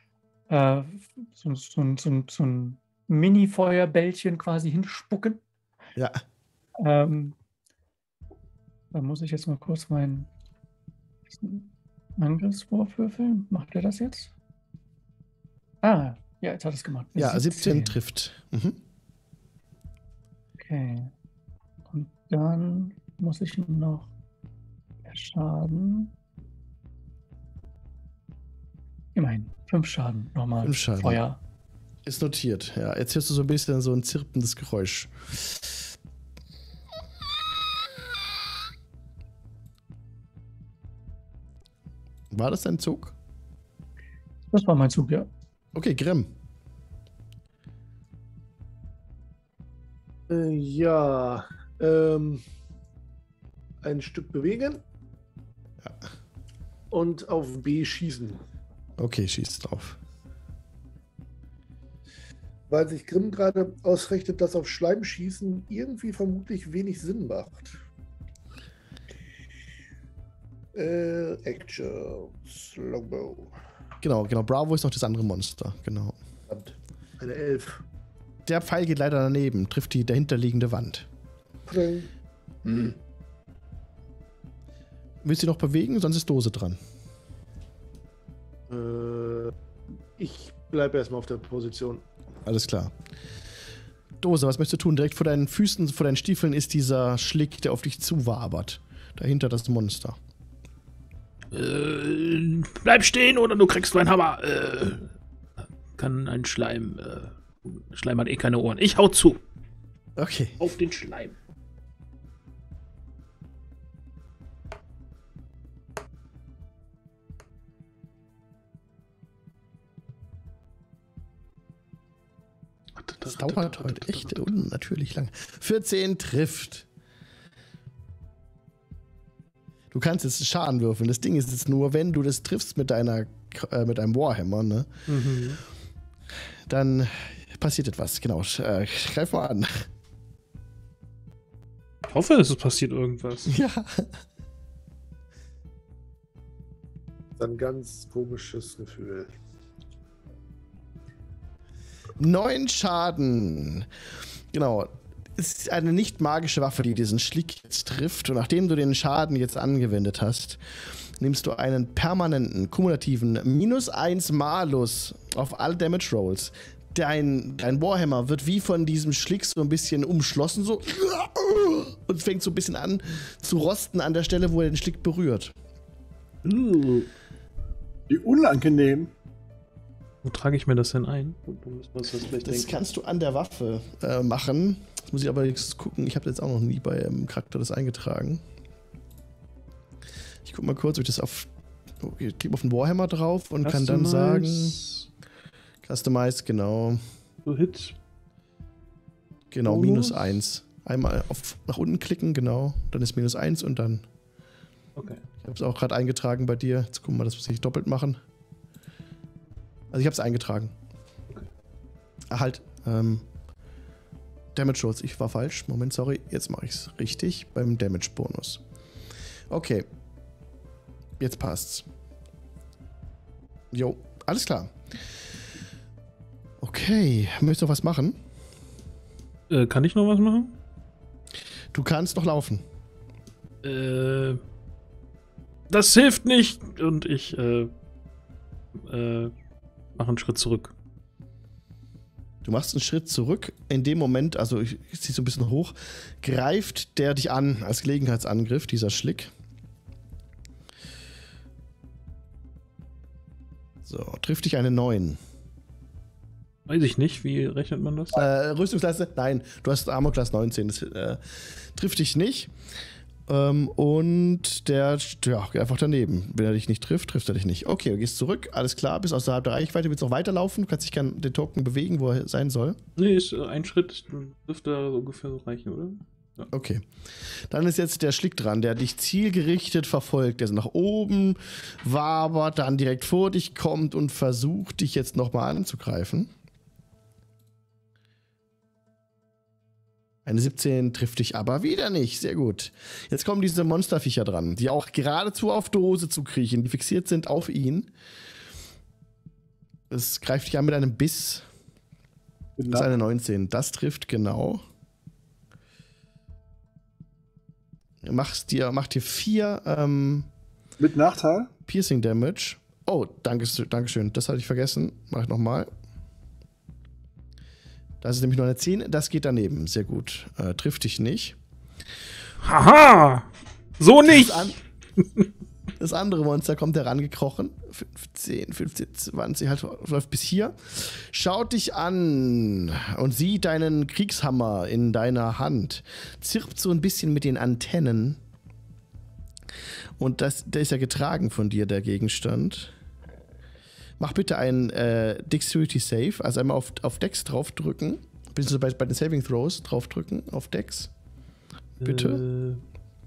Speaker 3: so ein Mini-Feuerbällchen quasi hinspucken.
Speaker 2: Ja.
Speaker 3: Dann muss ich jetzt mal kurz meinen Angriffswurf würfeln. Macht er das jetzt? Ah, ja, jetzt hat es gemacht.
Speaker 2: Ja, 17 trifft. Mhm.
Speaker 3: Okay. Und dann muss ich noch Schaden. Immerhin, 5 Schaden. Nochmal
Speaker 2: 5 Schaden.
Speaker 3: Feuer.
Speaker 2: Ist notiert. Ja, jetzt hörst du so ein bisschen so ein zirpendes Geräusch. War das dein Zug?
Speaker 3: Das war mein Zug, ja.
Speaker 2: Okay, Grimm.
Speaker 5: Ja, ein Stück bewegen und auf B schießen.
Speaker 2: Okay, schieß drauf.
Speaker 5: Weil sich Grimm gerade ausrechnet, dass auf Schleim schießen irgendwie vermutlich wenig Sinn macht. Actions, Longbow.
Speaker 2: Genau. Bravo ist noch das andere Monster. Genau.
Speaker 5: Eine 11.
Speaker 2: Der Pfeil geht leider daneben, trifft die dahinterliegende Wand. Willst du noch bewegen? Sonst ist Dose dran.
Speaker 5: Ich bleibe erstmal auf der Position.
Speaker 2: Alles klar. Dose, was möchtest du tun? Direkt vor deinen Füßen, vor deinen Stiefeln ist dieser Schlick, der auf dich zuwabert. Dahinter das Monster.
Speaker 1: Bleib stehen oder du kriegst meinen Hammer. Kann ein Schleim. Schleim hat eh keine Ohren. Ich hau zu.
Speaker 2: Okay.
Speaker 1: Auf den Schleim.
Speaker 2: Das dauert heute echt unnatürlich lang. 14 trifft. Du kannst jetzt Schaden würfeln. Das Ding ist jetzt nur, wenn du das triffst mit deinem Warhammer, ne?
Speaker 1: Mhm.
Speaker 2: Dann passiert etwas. Genau. Greif mal an.
Speaker 1: Ich hoffe, es passiert irgendwas.
Speaker 2: Ja.
Speaker 5: Ein ganz komisches Gefühl.
Speaker 2: 9 Schaden. Genau. es ist eine nicht magische Waffe, die diesen Schlick jetzt trifft. Und nachdem du den Schaden jetzt angewendet hast, nimmst du einen permanenten, kumulativen -1 Malus auf alle Damage Rolls. Dein Warhammer wird wie von diesem Schlick so ein bisschen umschlossen so und fängt so ein bisschen an zu rosten an der Stelle, wo er den Schlick berührt.
Speaker 4: Wie unangenehm.
Speaker 1: Wo trage ich mir das denn ein?
Speaker 2: Das kannst du an der Waffe machen. Jetzt muss ich aber jetzt gucken. Ich habe jetzt auch noch nie bei Charakter das eingetragen. Ich guck mal kurz, ob ich das auf... Okay, ich klicke auf den Warhammer drauf und kann dann sagen... Customize, genau.
Speaker 1: So Hit.
Speaker 2: Genau,
Speaker 1: Bonus.
Speaker 2: -1. Einmal nach unten klicken, genau. Dann ist -1 und dann...
Speaker 1: Okay.
Speaker 2: Ich habe es auch gerade eingetragen bei dir. Jetzt gucken wir mal, das muss ich doppelt machen. Also ich habe es eingetragen.
Speaker 1: Okay.
Speaker 2: Halt. Damage Rolls. Ich war falsch. Moment, sorry. Jetzt mache ich es richtig beim Damage Bonus. Okay. Jetzt passt's. Jo, alles klar. Okay. Möchtest du was machen?
Speaker 1: Kann ich noch was machen?
Speaker 2: Du kannst noch laufen.
Speaker 1: Das hilft nicht. Und ich mache einen Schritt zurück.
Speaker 2: Du machst einen Schritt zurück. In dem Moment, also ich ziehe so ein bisschen hoch, greift der dich an als Gelegenheitsangriff, dieser Schlick. So, trifft dich eine 9.
Speaker 1: Weiß ich nicht, wie rechnet man das?
Speaker 2: Rüstungsklasse? Nein, du hast Armor Class 19. Das trifft dich nicht. Und der geht einfach daneben. Wenn er dich nicht trifft, trifft er dich nicht. Okay, du gehst zurück, alles klar, bist außerhalb der Reichweite, willst noch weiterlaufen, du kannst dich gerne den Token bewegen, wo er sein soll.
Speaker 1: Nee, ist ein Schritt, dürfte ungefähr so reichen, oder? Ja.
Speaker 2: Okay. Dann ist jetzt der Schlick dran, der dich zielgerichtet verfolgt, der so nach oben wabert, dann direkt vor dich kommt und versucht, dich jetzt nochmal anzugreifen. Eine 17 trifft dich aber wieder nicht. Sehr gut. Jetzt kommen diese Monsterviecher dran, die auch geradezu auf Dose zu kriechen, die fixiert sind auf ihn. Es greift dich an mit einem Biss. Das ist eine 19. Das trifft genau. Macht dir 4
Speaker 4: mit Nachteil?
Speaker 2: Piercing Damage. Oh, dankeschön. Das hatte ich vergessen. Mach ich nochmal. Das ist nämlich nur eine 10. Das geht daneben. Sehr gut. Trifft dich nicht.
Speaker 1: Haha! So nicht!
Speaker 2: Das andere Monster kommt herangekrochen. 15, 15, 20, halt, läuft bis hier. Schaut dich an und sieht deinen Kriegshammer in deiner Hand. Zirpt so ein bisschen mit den Antennen. Und der ist ja getragen von dir, der Gegenstand. Mach bitte einen Dexterity Save. Also einmal auf Dex draufdrücken. Beziehungsweise bei den Saving Throws draufdrücken auf Dex. Bitte.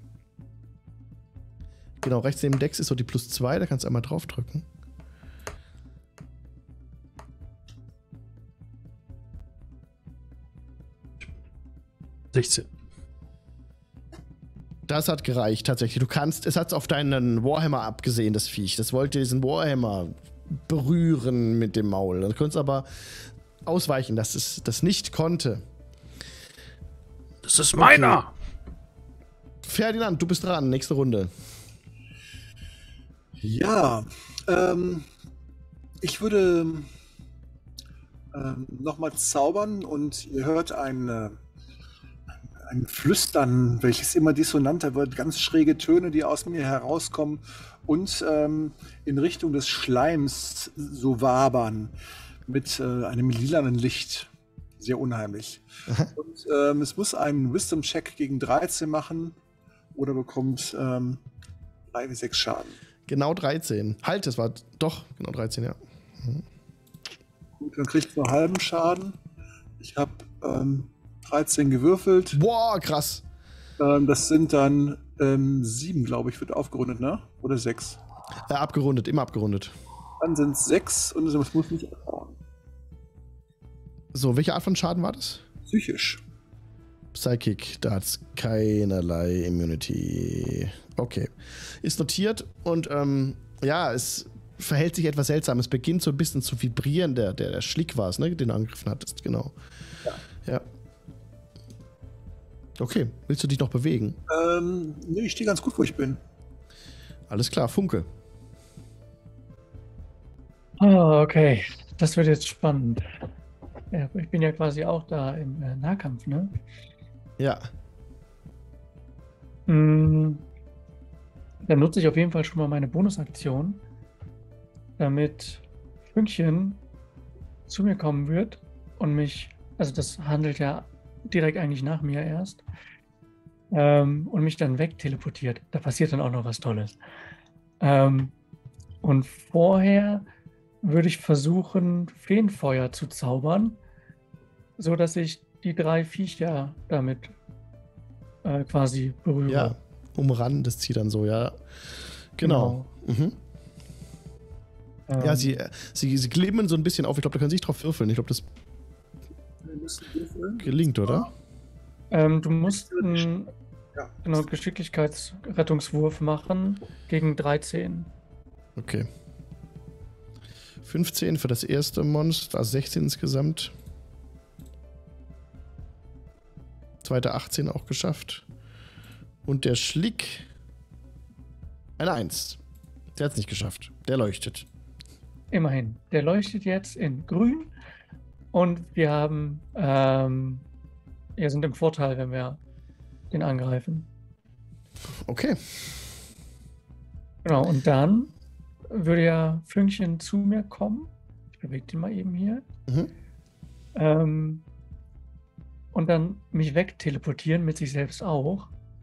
Speaker 2: Genau, rechts neben Dex ist so die +2, da kannst du einmal draufdrücken.
Speaker 1: $16.
Speaker 2: Das hat gereicht, tatsächlich. Es hat auf deinen Warhammer abgesehen, das Viech. Das wollte diesen Warhammer berühren mit dem Maul. Dann konntest du aber ausweichen, dass es das nicht konnte.
Speaker 1: Das ist meiner!
Speaker 2: Okay. Ferdinand, du bist dran. Nächste Runde.
Speaker 4: Ja, ich würde nochmal zaubern und ihr hört ein Flüstern, welches immer dissonanter wird, ganz schräge Töne, die aus mir herauskommen und in Richtung des Schleims so wabern mit einem lilanen Licht. Sehr unheimlich. Und es muss einen Wisdom-Check gegen 13 machen oder bekommt 3 wie 6 Schaden.
Speaker 2: Genau 13. Halt, das war doch genau 13, ja.
Speaker 4: Gut, dann kriegt es nur halben Schaden. Ich habe 13 gewürfelt.
Speaker 2: Boah, krass.
Speaker 4: Das sind dann 7, glaube ich, wird aufgerundet, ne? Oder 6?
Speaker 2: Abgerundet, immer abgerundet.
Speaker 4: Dann sind es 6 und es muss nicht erfahren.
Speaker 2: So, welche Art von Schaden war das?
Speaker 4: Psychisch.
Speaker 2: Psychic, da hat es keinerlei Immunity. Okay. Ist notiert und ja, es verhält sich etwas seltsam. Es beginnt so ein bisschen zu vibrieren, der Schlick war es, ne, den du angegriffen hattest, genau. Ja. Okay, willst du dich noch bewegen?
Speaker 4: Nee, ich stehe ganz gut, wo ich bin.
Speaker 2: Alles klar, Funke.
Speaker 3: Oh, okay. Das wird jetzt spannend. Ja, ich bin ja quasi auch da im Nahkampf, ne?
Speaker 2: Ja.
Speaker 3: Dann nutze ich auf jeden Fall schon mal meine Bonusaktion, damit Fünkchen zu mir kommen wird und mich, also das handelt ja direkt eigentlich nach mir erst, und mich dann wegteleportiert. Da passiert dann auch noch was Tolles. Und vorher würde ich versuchen, Feenfeuer zu zaubern, so dass ich die 3 Viecher damit quasi berühre.
Speaker 2: Ja, umranden das Ziel dann so, ja. Genau. Mhm. Ja, sie glimmen so ein bisschen auf. Ich glaube, da können sie sich drauf würfeln. Ich glaube, das gelingt, oder?
Speaker 3: Du musst einen Geschicklichkeitsrettungswurf machen gegen 13.
Speaker 2: Okay. 15 für das erste Monster, also 16 insgesamt. Zweite 18 auch geschafft. Und der Schlick. Eine 1. Der hat es nicht geschafft. Der leuchtet.
Speaker 3: Immerhin. Der leuchtet jetzt in grün. Und wir haben, wir sind im Vorteil, wenn wir den angreifen.
Speaker 2: Okay.
Speaker 3: Genau, und dann würde ja Fünkchen zu mir kommen. Ich bewege den mal eben hier.
Speaker 2: Mhm.
Speaker 3: Und dann mich wegteleportieren mit sich selbst auch.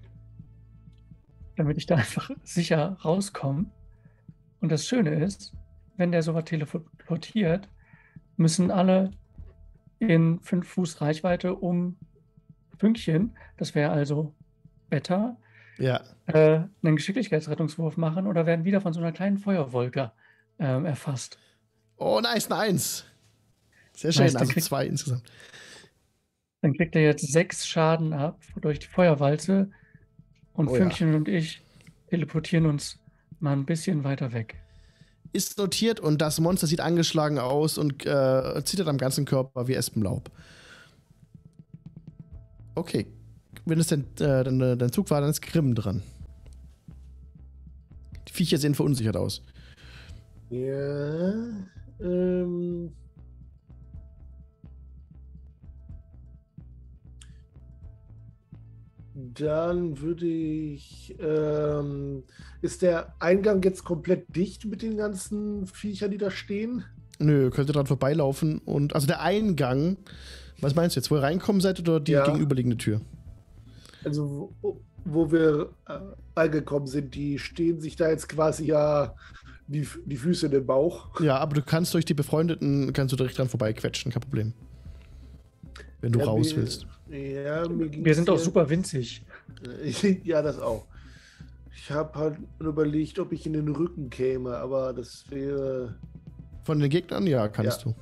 Speaker 3: Damit ich da einfach sicher rauskomme. Und das Schöne ist, wenn der sowas teleportiert, müssen alle in 5 Fuß Reichweite um Fünkchen, das wäre also Beta,
Speaker 2: Ja.
Speaker 3: einen Geschicklichkeitsrettungswurf machen oder werden wieder von so einer kleinen Feuerwolke erfasst.
Speaker 2: Oh, nice, eine 1. Sehr schön,
Speaker 3: Nice,
Speaker 2: also 2 insgesamt.
Speaker 3: Dann kriegt er jetzt 6 Schaden ab durch die Feuerwalze und
Speaker 2: Oh ja.
Speaker 3: Fünkchen und ich teleportieren uns mal ein bisschen weiter weg.
Speaker 2: Ist notiert und das Monster sieht angeschlagen aus und zittert am ganzen Körper wie Espenlaub. Okay. Wenn es denn dein Zug war, dann ist Grimm dran. Die Viecher sehen verunsichert aus.
Speaker 5: Ja. Dann würde ich. Ist der Eingang jetzt komplett dicht mit den ganzen Viechern, die da stehen?
Speaker 2: Nö, könnt ihr dran vorbeilaufen und. Also der Eingang. Was meinst du jetzt? Wo ihr reinkommen seid oder die gegenüberliegende Tür?
Speaker 5: Also, wo wir angekommen sind, die stehen sich da jetzt quasi ja die Füße in den Bauch.
Speaker 2: Ja, aber du kannst durch die Befreundeten, kannst du direkt dran vorbeiquetschen, kein Problem. Wenn du raus willst.
Speaker 5: Ja,
Speaker 3: wir sind auch super winzig.
Speaker 5: Ja, das auch. Ich habe halt überlegt, ob ich in den Rücken käme, aber das wäre...
Speaker 2: Von den Gegnern? Ja, kannst du.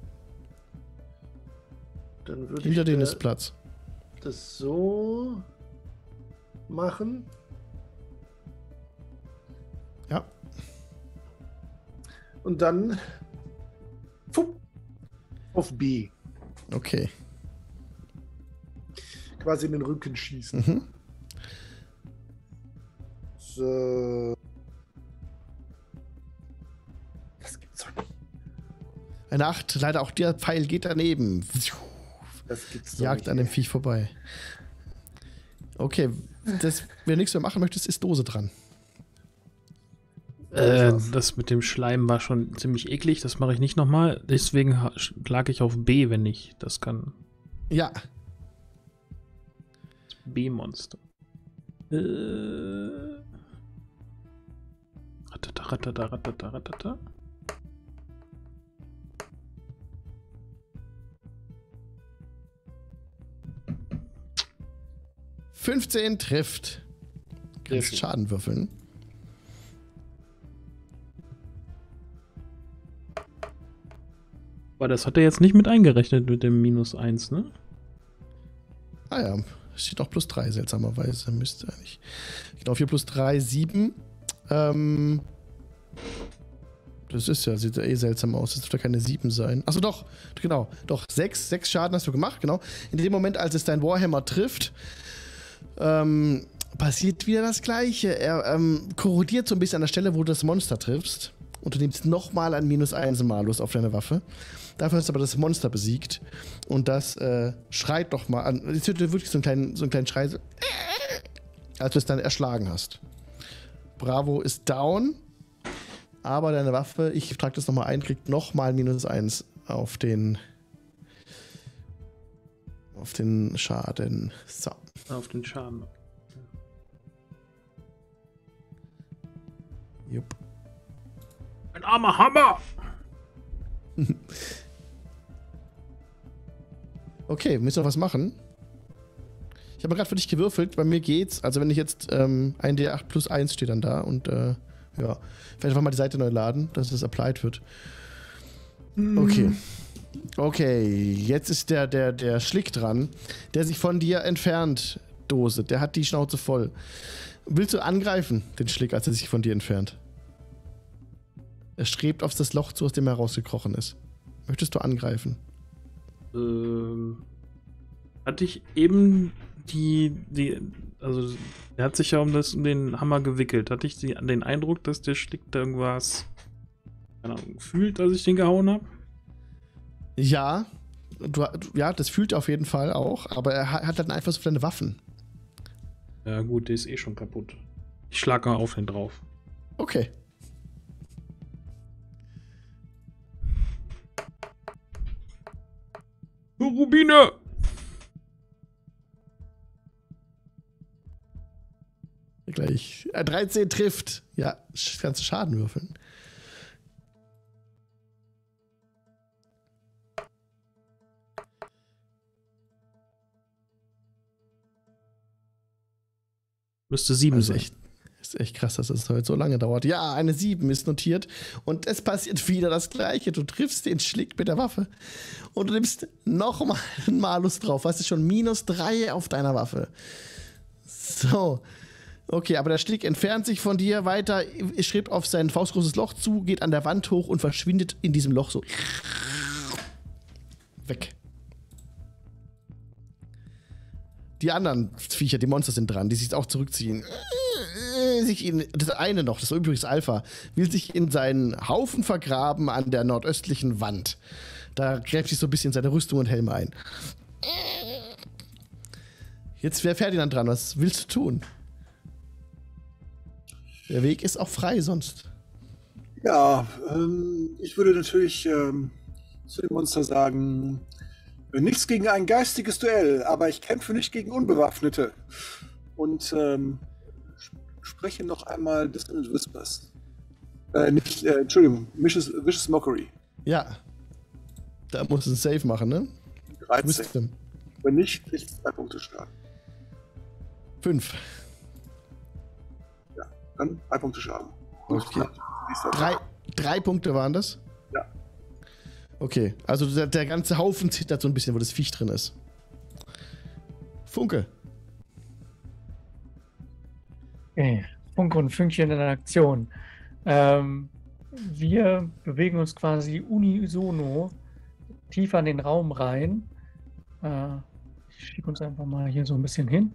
Speaker 5: Dann würde
Speaker 2: Hinter denen ist Platz.
Speaker 5: Das so machen.
Speaker 2: Ja.
Speaker 5: Und dann auf B.
Speaker 2: Okay.
Speaker 5: Quasi in den Rücken schießen.
Speaker 2: Mhm.
Speaker 5: So. Das gibt's doch nicht.
Speaker 2: Eine 8, leider auch der Pfeil geht daneben.
Speaker 5: Das gibt's doch
Speaker 2: Jagt
Speaker 5: nicht,
Speaker 2: an dem
Speaker 5: ey.
Speaker 2: Viech vorbei. Okay, wer nichts mehr machen möchte, ist Dose dran.
Speaker 1: Das mit dem Schleim war schon ziemlich eklig, das mache ich nicht nochmal. Deswegen lag ich auf B, wenn ich das kann.
Speaker 2: Ja.
Speaker 1: Das B-Monster. Ratata.
Speaker 2: 15 trifft. Kannst Schaden würfeln.
Speaker 1: Aber das hat er jetzt nicht mit eingerechnet mit dem -1, ne?
Speaker 2: Ah ja, es steht auch +3, seltsamerweise. Müsste eigentlich. Genau, 4 + 3, 7. Das ist ja, sieht ja eh seltsam aus. Das dürfte keine 7 sein. Achso, doch, genau. Doch, 6 Schaden hast du gemacht, genau. In dem Moment, als es dein Warhammer trifft, passiert wieder das Gleiche. Er korrodiert so ein bisschen an der Stelle, wo du das Monster triffst. Und du nimmst nochmal ein -1 Malus auf deine Waffe. Dafür hast du aber das Monster besiegt. Und das schreit doch mal an. Es wird wirklich so einen kleinen Schrei, so, als du es dann erschlagen hast. Bravo ist down. Aber deine Waffe, ich trage das nochmal ein, kriegt nochmal -1 auf den Schaden. So.
Speaker 1: Auf den Schaden.
Speaker 2: Jupp.
Speaker 1: Ein armer Hammer!
Speaker 2: Okay, müssen wir was machen? Ich habe gerade für dich gewürfelt, bei mir geht's. Also wenn ich jetzt ein D8 plus 1 steht dann da und ja, vielleicht einfach mal die Seite neu laden, dass es applied wird. Okay. Okay, jetzt ist der Schlick dran, der sich von dir entfernt, Dose. Der hat die Schnauze voll. Willst du angreifen, den Schlick, als er sich von dir entfernt? Er strebt auf das Loch zu, aus dem er rausgekrochen ist. Möchtest du angreifen?
Speaker 1: Hatte ich eben also er hat sich ja um den Hammer gewickelt. Hatte ich den Eindruck, dass der Schlick da irgendwas, keine Ahnung, fühlt, als ich den gehauen habe?
Speaker 2: Ja, ja, das fühlt er auf jeden Fall auch, aber er hat halt einen Einfluss auf deine Waffen.
Speaker 1: Ja gut, der ist eh schon kaputt. Ich schlage mal auf den drauf.
Speaker 2: Okay.
Speaker 1: Rubine!
Speaker 2: Gleich. 13 trifft. Ja, kannst du Schaden würfeln.
Speaker 1: Müsste 7 sein.
Speaker 2: Ist echt krass, dass das heute so lange dauert. Ja, eine 7 ist notiert. Und es passiert wieder das Gleiche. Du triffst den Schlick mit der Waffe. Und du nimmst nochmal einen Malus drauf. Hast du schon -3 auf deiner Waffe. So. Okay, aber der Schlick entfernt sich von dir weiter, schreibt auf sein faustgroßes Loch zu, geht an der Wand hoch und verschwindet in diesem Loch so. Weg. Die anderen Viecher, die Monster sind dran, die sich auch zurückziehen. Das eine noch, das ist übrigens Alpha, will sich in seinen Haufen vergraben an der nordöstlichen Wand. Da gräbt sich so ein bisschen seine Rüstung und Helm ein. Jetzt wäre Ferdinand dran, was willst du tun? Der Weg ist auch frei sonst.
Speaker 4: Ja, ich würde natürlich zu dem Monster sagen, nichts gegen ein geistiges Duell, aber ich kämpfe nicht gegen Unbewaffnete. Und spreche noch einmal Dissonant Whispers. Entschuldigung, Vicious Mockery.
Speaker 2: Ja. Da musst du ein Save machen, ne?
Speaker 4: 13. Wenn nicht, kriegst du 2 Punkte Schaden.
Speaker 2: 5.
Speaker 4: Ja, dann 3 Punkte Schaden.
Speaker 2: Okay. 3 Punkte waren das?
Speaker 4: Ja.
Speaker 2: Okay, also der ganze Haufen zittert so ein bisschen, wo das Viech drin ist. Funke.
Speaker 3: Okay. Funke und Fünkchen in Aktion. Wir bewegen uns quasi unisono tiefer in den Raum rein. Ich schiebe uns einfach mal hier so ein bisschen hin.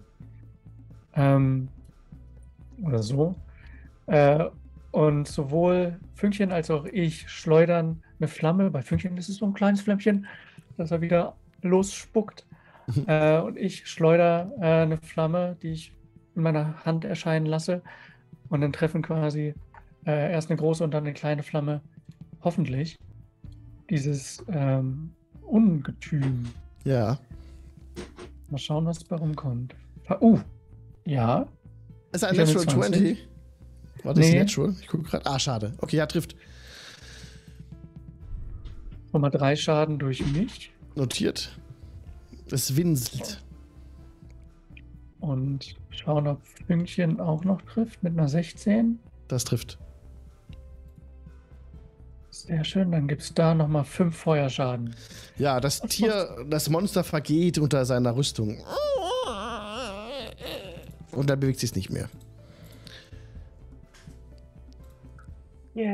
Speaker 3: Oder so. Und sowohl Fünkchen als auch ich schleudern eine Flamme. Bei Fünkchen ist es so ein kleines Flämmchen, das er wieder losspuckt. Und ich schleudere eine Flamme, die ich in meiner Hand erscheinen lasse. Und dann treffen quasi erst eine große und dann eine kleine Flamme, hoffentlich, dieses Ungetüm.
Speaker 2: Ja.
Speaker 3: Mal schauen, was bei rumkommt. Ja.
Speaker 2: Ist ein Natural 20? War das
Speaker 3: Nee.
Speaker 2: Natural? Ich gucke gerade. Ah, schade. Okay, ja, trifft.
Speaker 3: Nochmal 3 Schaden durch mich.
Speaker 2: Notiert. Es winselt.
Speaker 3: Und schauen, ob Fünkchen auch noch trifft mit einer 16.
Speaker 2: Das trifft.
Speaker 3: Sehr schön, dann gibt es da nochmal 5 Feuerschaden.
Speaker 2: Ja, das Tier, das Monster vergeht unter seiner Rüstung. Und dann bewegt sich es nicht mehr.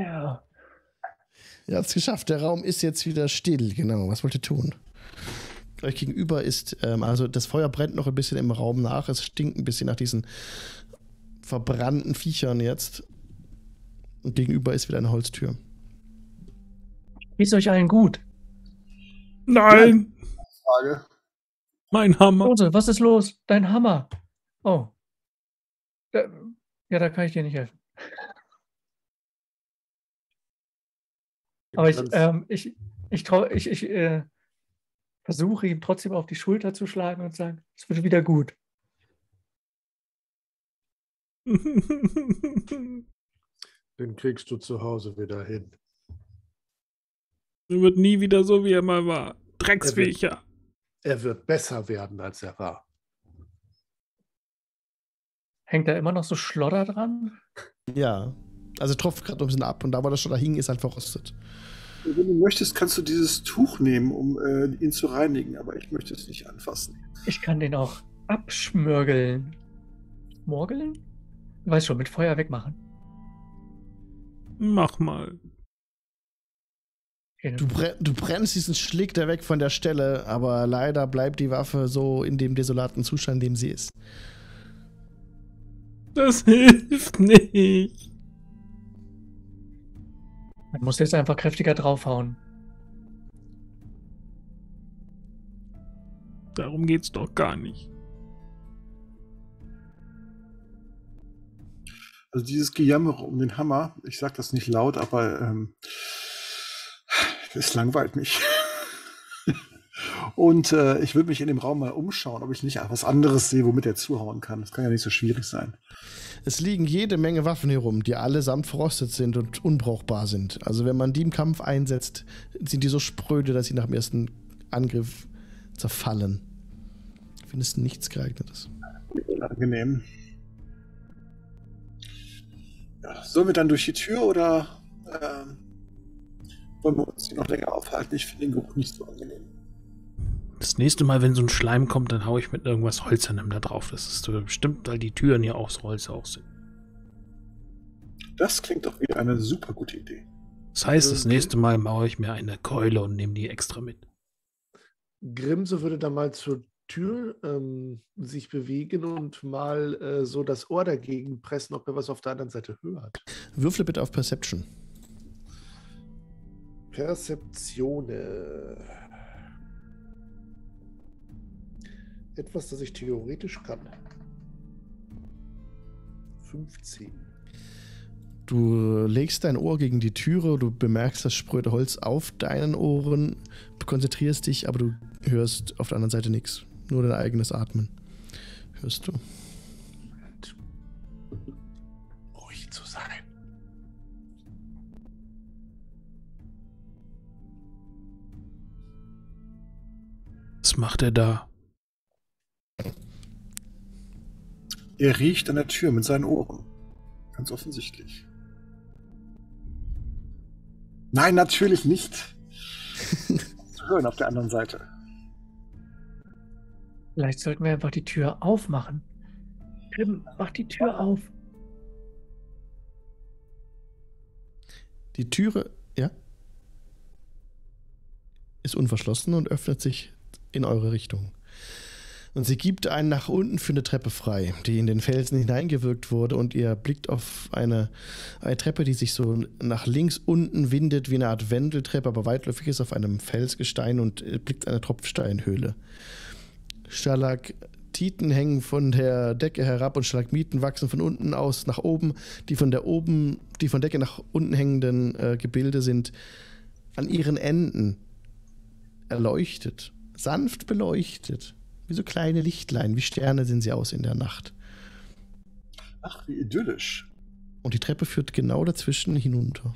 Speaker 3: Yeah.
Speaker 2: Er hat es geschafft. Der Raum ist jetzt wieder still. Genau. Was wollt ihr tun? euch gegenüber ist, also das Feuer brennt noch ein bisschen im Raum nach. Es stinkt ein bisschen nach diesen verbrannten Viechern jetzt. Und gegenüber ist wieder eine Holztür.
Speaker 3: Geht's euch allen gut?
Speaker 1: Nein!
Speaker 4: Frage.
Speaker 1: Mein Hammer!
Speaker 3: Klose, was ist los? Dein Hammer. Oh. Ja, da kann ich dir nicht helfen. Aber ich versuche ihm trotzdem auf die Schulter zu schlagen und sagen, es wird wieder gut.
Speaker 5: Den kriegst du zu Hause wieder hin.
Speaker 1: Er wird nie wieder so, wie er mal war. Drecksviecher.
Speaker 5: Er wird besser werden, als er war.
Speaker 3: Hängt da immer noch so Schlodder dran?
Speaker 2: Ja. Also tropft gerade ein bisschen ab und da, wo das schon da hing, ist halt verrostet.
Speaker 4: Wenn du möchtest, kannst du dieses Tuch nehmen, um ihn zu reinigen, aber ich möchte es nicht anfassen.
Speaker 3: Ich kann den auch abschmörgeln. Morgeln? Du weißt schon, mit Feuer wegmachen.
Speaker 1: Mach mal.
Speaker 3: Okay,
Speaker 2: Du brennst diesen Schlick da weg von der Stelle, aber leider bleibt die Waffe so in dem desolaten Zustand, in dem sie ist.
Speaker 1: Das hilft nicht.
Speaker 3: man muss jetzt einfach kräftiger draufhauen.
Speaker 1: Darum geht's doch gar nicht.
Speaker 4: Also dieses Gejammer um den Hammer, ich sag das nicht laut, aber es langweilt mich. Und ich würde mich in dem Raum mal umschauen, ob ich nicht was anderes sehe, womit er zuhauen kann. Das kann ja nicht so schwierig sein.
Speaker 2: Es liegen jede Menge Waffen hier rum, die allesamt verrostet sind und unbrauchbar sind. Also wenn man die im Kampf einsetzt, sind die so spröde, dass sie nach dem ersten Angriff zerfallen. Findest du nichts geeignetes?
Speaker 4: Unangenehm. Ja, sollen wir dann durch die Tür oder wollen wir uns hier noch länger aufhalten? Ich finde den Geruch nicht so angenehm.
Speaker 1: Das nächste Mal, wenn so ein Schleim kommt, dann hau ich mit irgendwas Holzernem da drauf. Das ist bestimmt, weil die Türen hier aus Holz auch sind.
Speaker 4: Das klingt doch wieder eine super gute Idee.
Speaker 1: Das heißt, das nächste Mal baue ich mir eine Keule und nehme die extra mit.
Speaker 5: Grimse würde dann mal zur Tür sich bewegen und mal so das Ohr dagegen pressen, ob er was auf der anderen Seite hört.
Speaker 2: Würfle bitte auf Perception.
Speaker 5: Perzeptione. Etwas, das ich theoretisch kann. 15.
Speaker 2: Du legst dein Ohr gegen die Türe, du bemerkst das spröde Holz auf deinen Ohren, du konzentrierst dich, aber du hörst auf der anderen Seite nichts. Nur dein eigenes Atmen hörst du.
Speaker 5: Ruhig zu sein.
Speaker 1: Was macht er da?
Speaker 4: Er riecht an der Tür mit seinen Ohren. Ganz offensichtlich. Nein, natürlich nicht. Zu hören auf der anderen Seite.
Speaker 3: Vielleicht sollten wir einfach die Tür aufmachen. Grimm, mach die Tür auf.
Speaker 2: Die Türe, ja, ist unverschlossen und öffnet sich in eure Richtung. Und sie gibt einen nach unten für eine Treppe frei, die in den Felsen hineingewirkt wurde, und ihr blickt auf eine Treppe, die sich so nach links unten windet, wie eine Art Wendeltreppe, aber weitläufig ist auf einem Felsgestein, und blickt eine Tropfsteinhöhle. Stalaktiten hängen von der Decke herab und Stalagmiten wachsen von unten aus nach oben. Die von Decke nach unten hängenden Gebilde sind an ihren Enden erleuchtet, sanft beleuchtet. Wie so kleine Lichtlein, wie Sterne sehen sie aus in der Nacht.
Speaker 4: Ach, wie idyllisch.
Speaker 2: Und die Treppe führt genau dazwischen hinunter.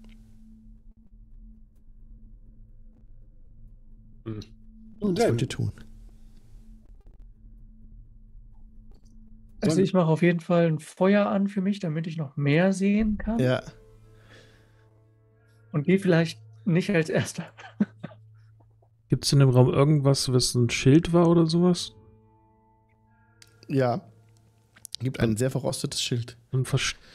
Speaker 4: Nun
Speaker 2: Was wollt
Speaker 4: denn,
Speaker 2: ihr tun?
Speaker 3: Also ich mache auf jeden Fall ein Feuer an für mich, damit ich noch mehr sehen kann.
Speaker 2: Ja,
Speaker 3: Und gehe vielleicht nicht als Erster.
Speaker 1: Gibt es in dem Raum irgendwas, was ein Schild war oder sowas?
Speaker 2: ja. Gibt ein sehr verrostetes Schild.
Speaker 1: Dann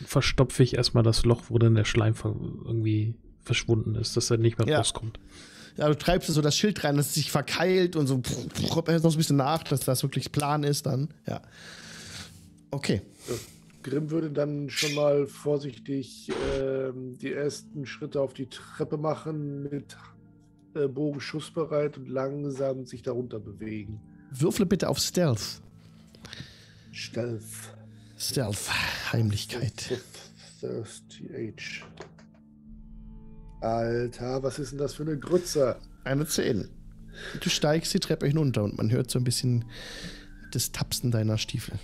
Speaker 1: verstopfe ich erstmal das Loch, wo dann der Schleim irgendwie verschwunden ist, dass er nicht mehr rauskommt.
Speaker 2: Ja, du treibst so das Schild rein, dass es sich verkeilt und so noch ein bisschen nach, dass das wirklich Plan ist dann. Ja. Okay.
Speaker 5: Grimm würde dann schon mal vorsichtig die ersten Schritte auf die Treppe machen, mit Bogen schussbereit und langsam sich darunter bewegen.
Speaker 2: Würfle bitte auf Stealth.
Speaker 5: Stealth,
Speaker 2: Heimlichkeit.
Speaker 5: 30H. Alter, was ist denn das für eine Grütze?
Speaker 2: Eine 10. Du steigst die Treppe hinunter und man hört so ein bisschen das Tapsen deiner Stiefel.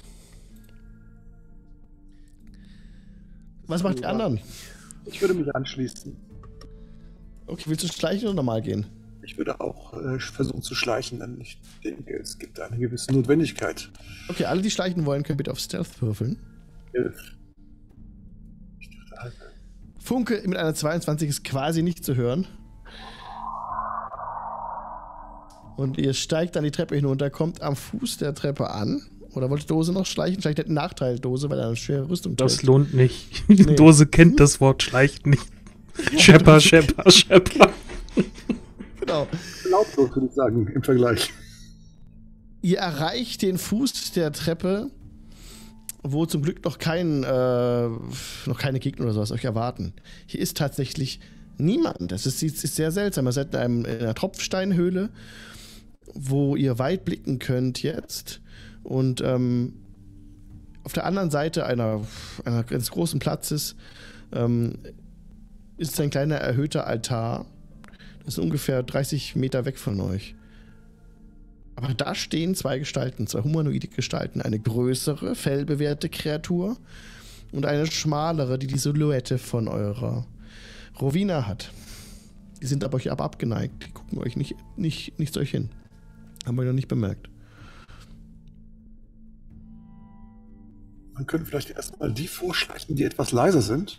Speaker 2: Was macht die anderen?
Speaker 4: Ich würde mich anschließen.
Speaker 2: Okay, willst du schleichen oder normal gehen?
Speaker 4: Ich würde auch versuchen zu schleichen, denn ich denke, es gibt eine gewisse Notwendigkeit.
Speaker 2: Okay, alle, die schleichen wollen, können bitte auf Stealth würfeln.
Speaker 4: 11. Ich dachte halt.
Speaker 2: Funke mit einer 22 ist quasi nicht zu hören. Und ihr steigt dann die Treppe hinunter, kommt am Fuß der Treppe an. Oder wollte Dose noch schleichen? Vielleicht hat eine Nachteil-Dose, weil er eine schwere Rüstung trägt.
Speaker 1: Das lohnt nicht. Die Dose kennt das Wort schleicht nicht. Schepper.
Speaker 2: Genau.
Speaker 4: Lautlos würde ich sagen, im Vergleich.
Speaker 2: Ihr erreicht den Fuß der Treppe, wo zum Glück noch keine Gegner oder sowas euch erwarten. Hier ist tatsächlich niemand. Das ist sehr seltsam. Ihr seid in einer Tropfsteinhöhle, wo ihr weit blicken könnt jetzt. Und auf der anderen Seite eines großen Platzes ist ein kleiner erhöhter Altar. Das ist ungefähr 30 Meter weg von euch. Aber da stehen zwei humanoide Gestalten. Eine größere, fellbewehrte Kreatur und eine schmalere, die Silhouette von eurer Rowena hat. Die sind aber euch abgeneigt. Die gucken euch nicht zu euch hin. Haben wir noch nicht bemerkt.
Speaker 4: Man könnte vielleicht erstmal die vorschleichen, die etwas leiser sind.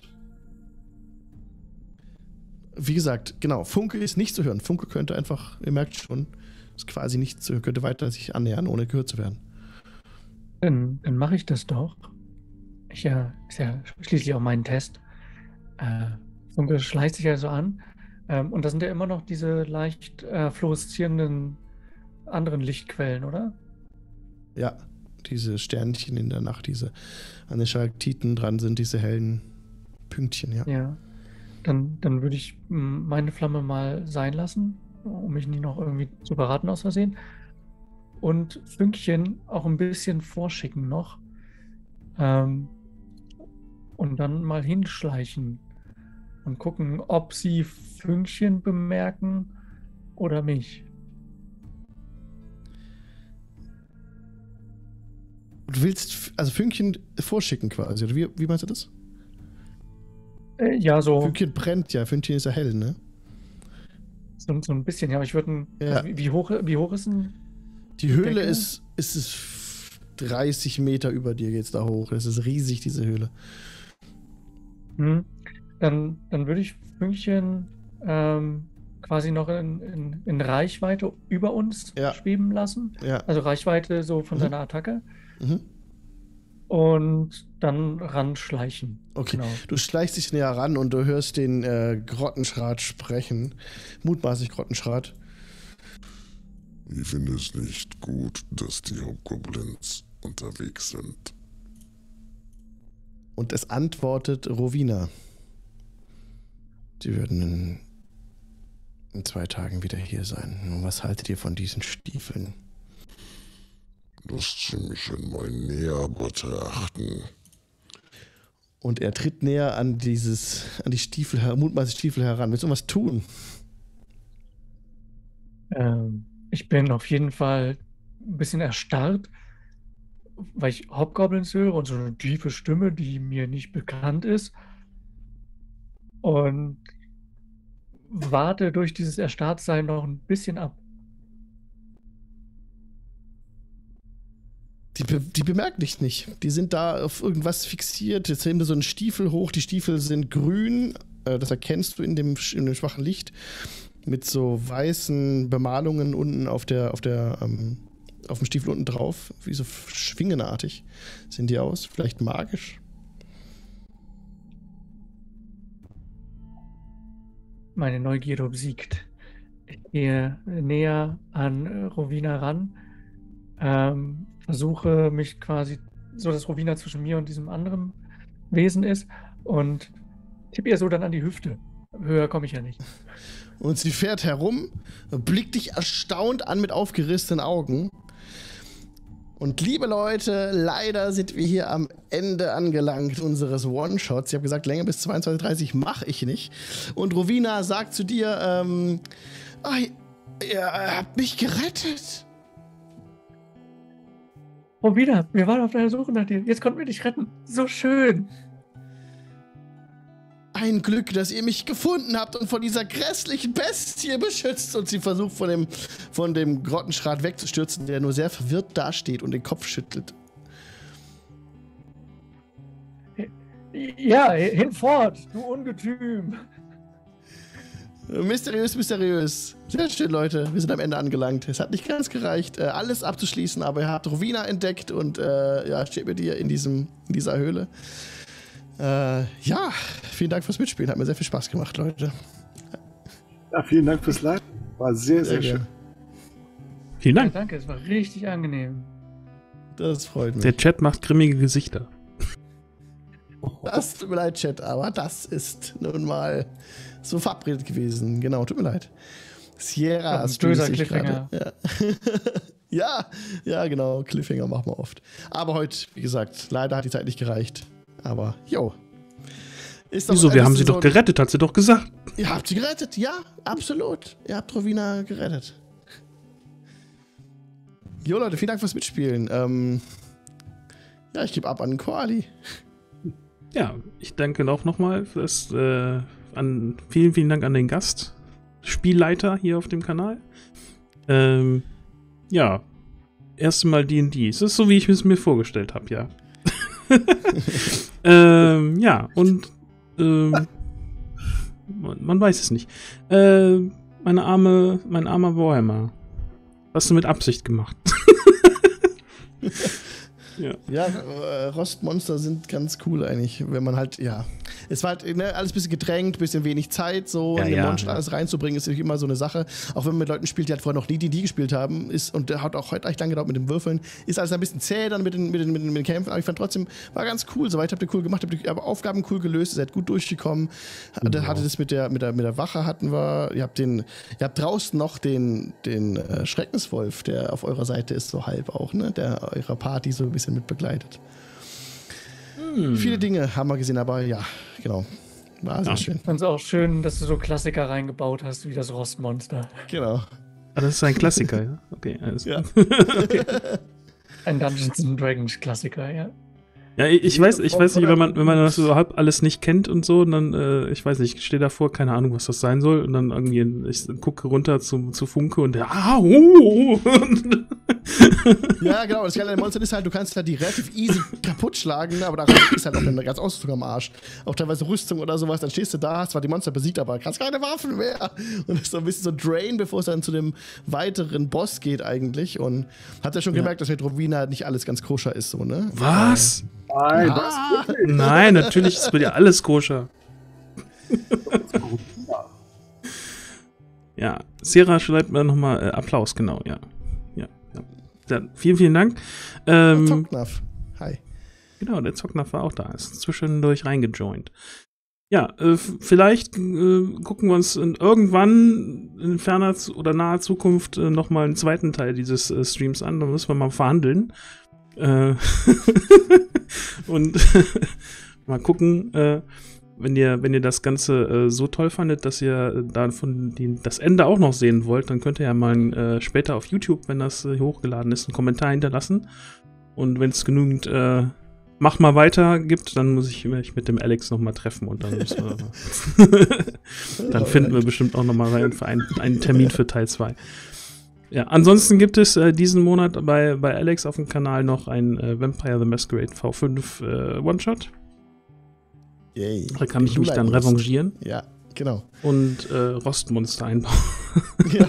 Speaker 2: Wie gesagt, genau, Funke ist nicht zu hören. Funke könnte einfach, ihr merkt schon, ist quasi nicht zu hören, könnte weiter sich annähern, ohne gehört zu werden.
Speaker 3: Dann mache ich das doch. Ist ja schließlich auch mein Test. Funke schleicht sich ja so an. Und das sind ja immer noch diese leicht fluoreszierenden anderen Lichtquellen, oder?
Speaker 2: Ja, diese Sternchen in der Nacht, diese an den Stalaktiten dran sind, diese hellen Pünktchen, ja.
Speaker 3: Ja. Dann würde ich meine Flamme mal sein lassen, um mich nicht noch irgendwie zu verraten aus Versehen. Und Fünkchen auch ein bisschen vorschicken noch. Und dann mal hinschleichen und gucken, ob sie Fünkchen bemerken oder mich.
Speaker 2: Du willst also Fünkchen vorschicken quasi, oder wie meinst du das?
Speaker 3: Ja, so.
Speaker 2: Fünkchen brennt ja, Fünkchen ist ja hell, ne?
Speaker 3: So ein bisschen, ja, aber ich würde.
Speaker 2: Ja.
Speaker 3: Also wie hoch ist denn?
Speaker 2: Die Höhle ist 30 Meter über dir geht's da hoch. Das ist riesig, diese Höhle.
Speaker 3: Dann würde ich Fünkchen quasi noch in Reichweite über uns schweben lassen. Ja. Also Reichweite so von seiner Attacke. Und dann ranschleichen.
Speaker 2: Okay, genau. Du schleichst dich näher ran und du hörst den Grottenschrat sprechen. Mutmaßlich Grottenschrat.
Speaker 6: Ich finde es nicht gut, dass die Hobgoblins unterwegs sind.
Speaker 2: Und es antwortet Rowena. Sie würden in 2 Tagen wieder hier sein. Und was haltet ihr von diesen Stiefeln?
Speaker 6: Lasst sie mich einmal näher betrachten.
Speaker 2: Und er tritt näher an die Stiefel, mutmaßlich Stiefel heran. Willst du irgendwas tun?
Speaker 3: Ich bin auf jeden Fall ein bisschen erstarrt, weil ich Hobgoblins höre und so eine tiefe Stimme, die mir nicht bekannt ist. Und warte durch dieses Erstarrtsein noch ein bisschen ab.
Speaker 2: Die bemerken dich nicht. Die sind da auf irgendwas fixiert. Jetzt heben sie so einen Stiefel hoch. Die Stiefel sind grün. Das erkennst du in dem schwachen Licht. Mit so weißen Bemalungen unten auf dem Stiefel unten drauf. Wie so schwingenartig sehen die aus. Vielleicht magisch.
Speaker 3: Meine Neugierde obsiegt. Ich gehe näher an Rowena ran, versuche mich quasi so, dass Rowena zwischen mir und diesem anderen Wesen ist und tippe ihr so dann an die Hüfte. Höher komme ich ja nicht.
Speaker 2: Und sie fährt herum, blickt dich erstaunt an mit aufgerissenen Augen. Und liebe Leute, leider sind wir hier am Ende angelangt unseres One-Shots. Ich habe gesagt, länger bis 22:30 mache ich nicht. Und Rowena sagt zu dir, ihr habt mich gerettet.
Speaker 3: Rowena, wir waren auf der Suche nach dir. Jetzt konnten wir dich retten. So schön.
Speaker 2: Ein Glück, dass ihr mich gefunden habt und von dieser grässlichen Bestie beschützt. Und sie versucht von dem Grottenschrat wegzustürzen, der nur sehr verwirrt dasteht und den Kopf schüttelt.
Speaker 3: Ja, hinfort, du Ungetüm.
Speaker 2: Mysteriös, mysteriös. Sehr schön, Leute. Wir sind am Ende angelangt. Es hat nicht ganz gereicht, alles abzuschließen, aber ihr habt Rowena entdeckt und steht mit ihr in dieser Höhle. Vielen Dank fürs Mitspielen. Hat mir sehr viel Spaß gemacht, Leute.
Speaker 4: Ja, vielen Dank fürs Leiten. War sehr, sehr schön.
Speaker 1: Vielen Dank.
Speaker 3: Ja, danke, es war richtig angenehm.
Speaker 2: Das freut mich.
Speaker 1: Der Chat macht grimmige Gesichter.
Speaker 2: Das tut mir leid, Chat, aber das ist nun mal so verabredet gewesen. Genau, tut mir leid. Sierra ist
Speaker 3: böser Cliffhanger.
Speaker 2: Ja, genau. Cliffhanger machen wir oft. Aber heute, wie gesagt, leider hat die Zeit nicht gereicht. Aber,
Speaker 1: Wieso? Wir haben sie doch gerettet, hat sie doch gesagt.
Speaker 2: Ihr habt sie gerettet, ja, absolut. Ihr habt Rowena gerettet. Jo, Leute, vielen Dank fürs Mitspielen. Ich gebe ab an Koali.
Speaker 1: Ja, ich danke auch nochmal vielen, vielen Dank an den Gast, Spielleiter hier auf dem Kanal. Erste Mal D&D. Es ist so, wie ich es mir vorgestellt habe, ja. Man weiß es nicht. Mein armer Warhammer. Hast du mit Absicht gemacht.
Speaker 2: Ja, Rostmonster sind ganz cool eigentlich, wenn man halt, es war halt alles ein bisschen gedrängt, ein bisschen wenig Zeit, so in den Monster alles reinzubringen, ist natürlich immer so eine Sache. Auch wenn man mit Leuten spielt, die halt vorher noch nie D&D gespielt haben, und der hat auch heute echt lange gedauert mit dem Würfeln, ist alles ein bisschen zäh dann mit den Kämpfen, aber ich fand trotzdem, war ganz cool, soweit habt ihr cool gemacht, habt ihr Aufgaben cool gelöst, ihr seid gut durchgekommen, hatte das mit der Wache hatten wir, ihr habt draußen noch den Schreckenswolf, der auf eurer Seite ist, so halb auch, ne, der eurer Party so ein bisschen mit begleitet. Viele Dinge haben wir gesehen, aber ja, genau. War sehr schön.
Speaker 3: Ich fand es auch schön, dass du so Klassiker reingebaut hast, wie das Rostmonster.
Speaker 2: Genau.
Speaker 1: Das ist ein Klassiker, ja? Okay, alles
Speaker 2: ja.
Speaker 1: Okay.
Speaker 3: Ein Dungeons & Dragons Klassiker, ja.
Speaker 1: Ja, ich weiß nicht, wenn man das überhaupt alles nicht kennt und so, und dann, ich weiß nicht, ich stehe davor, keine Ahnung, was das sein soll, und dann irgendwie, ich gucke runter zu Funke und der,
Speaker 2: Ja, genau, das geile Monster ist halt, du kannst halt die relativ easy kaputt schlagen, aber da ist halt auch eine ganz Ausrüstung am Arsch. Auch teilweise Rüstung oder sowas, dann stehst du da, hast zwar die Monster besiegt, aber hast keine Waffen mehr. Und das ist so ein bisschen so Drain, bevor es dann zu dem weiteren Boss geht eigentlich. Und hat ja schon gemerkt, dass mit Rowena nicht alles ganz koscher ist, so, ne?
Speaker 1: Was?
Speaker 4: Nein, was?
Speaker 1: Nein, natürlich ist bei dir alles koscher. Ja, Sierra schreibt mir nochmal Applaus, genau, ja. Vielen, vielen Dank.
Speaker 2: Zocknaf. Hi.
Speaker 1: Genau, der Zocknaf war auch da, ist zwischendurch reingejoint. Ja, vielleicht gucken wir uns irgendwann in ferner oder naher Zukunft nochmal einen zweiten Teil dieses Streams an, da müssen wir mal verhandeln. Und mal gucken, wenn ihr das Ganze so toll fandet, dass ihr davon das Ende auch noch sehen wollt, dann könnt ihr ja mal später auf YouTube, wenn das hochgeladen ist, einen Kommentar hinterlassen. Und wenn es genügend Mach mal weiter gibt, dann muss ich mich mit dem Alex nochmal treffen und dann müssen wir dann finden wir bestimmt auch nochmal einen Termin für Teil 2. Ja, ansonsten gibt es diesen Monat bei Alex auf dem Kanal noch ein Vampire the Masquerade V5 One-Shot.
Speaker 2: Yay.
Speaker 1: Da kann ich mich dann revanchieren.
Speaker 2: Ja, genau.
Speaker 1: Und Rostmonster einbauen.
Speaker 2: Ja.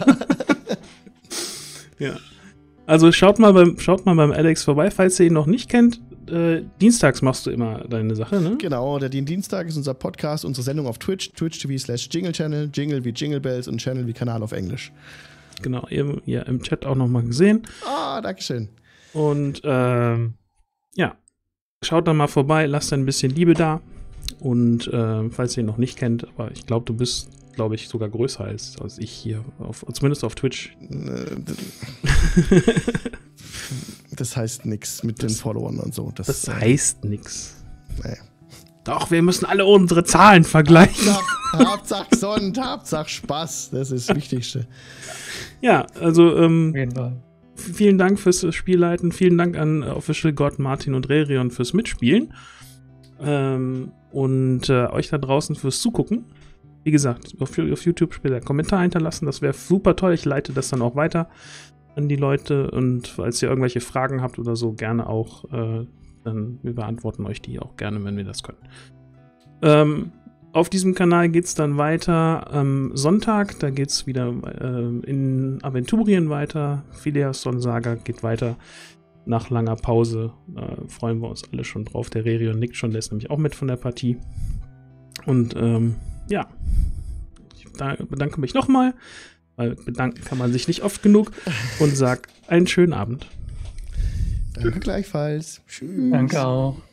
Speaker 1: Ja. Also schaut mal beim Alex vorbei, falls ihr ihn noch nicht kennt. dienstags machst du immer deine Sache, ne?
Speaker 2: Genau, der Dienstag ist unser Podcast, unsere Sendung auf Twitch, twitch.tv/Jingle Channel, Jingle wie Jingle Bells und Channel wie Kanal auf Englisch.
Speaker 1: Genau, ihr im Chat auch nochmal gesehen.
Speaker 2: Ah, dankeschön.
Speaker 1: Und ja, schaut da mal vorbei, lasst ein bisschen Liebe da. Und falls ihr ihn noch nicht kennt, aber ich glaube, du bist, glaube ich, sogar größer als ich hier, zumindest auf Twitch.
Speaker 2: Das heißt nichts mit den Followern und so.
Speaker 1: Das heißt nichts.
Speaker 2: Nee.
Speaker 1: Doch, wir müssen alle unsere Zahlen vergleichen.
Speaker 2: Hauptsache Sonnt, Hauptsache Spaß. Das ist das Wichtigste.
Speaker 1: Ja, also
Speaker 3: Auf jeden Fall.
Speaker 1: vielen Dank fürs Spielleiten. Vielen Dank an Official God, Martin und Rerion fürs Mitspielen. Und euch da draußen fürs Zugucken. Wie gesagt, auf YouTube später einen Kommentar hinterlassen. Das wäre super toll. Ich leite das dann auch weiter an die Leute. Und falls ihr irgendwelche Fragen habt oder so, gerne auch, dann wir beantworten euch die auch gerne, wenn wir das können. Auf diesem Kanal geht es dann weiter am Sonntag. Da geht es wieder in Aventurien weiter. Phileas Saga geht weiter. Nach langer Pause freuen wir uns alle schon drauf. Der Rerion nickt schon, der ist nämlich auch mit von der Partie. Und ja, ich bedanke mich nochmal, weil bedanken kann man sich nicht oft genug und sag einen schönen Abend.
Speaker 2: Danke gleichfalls. Tschüss.
Speaker 3: Danke auch.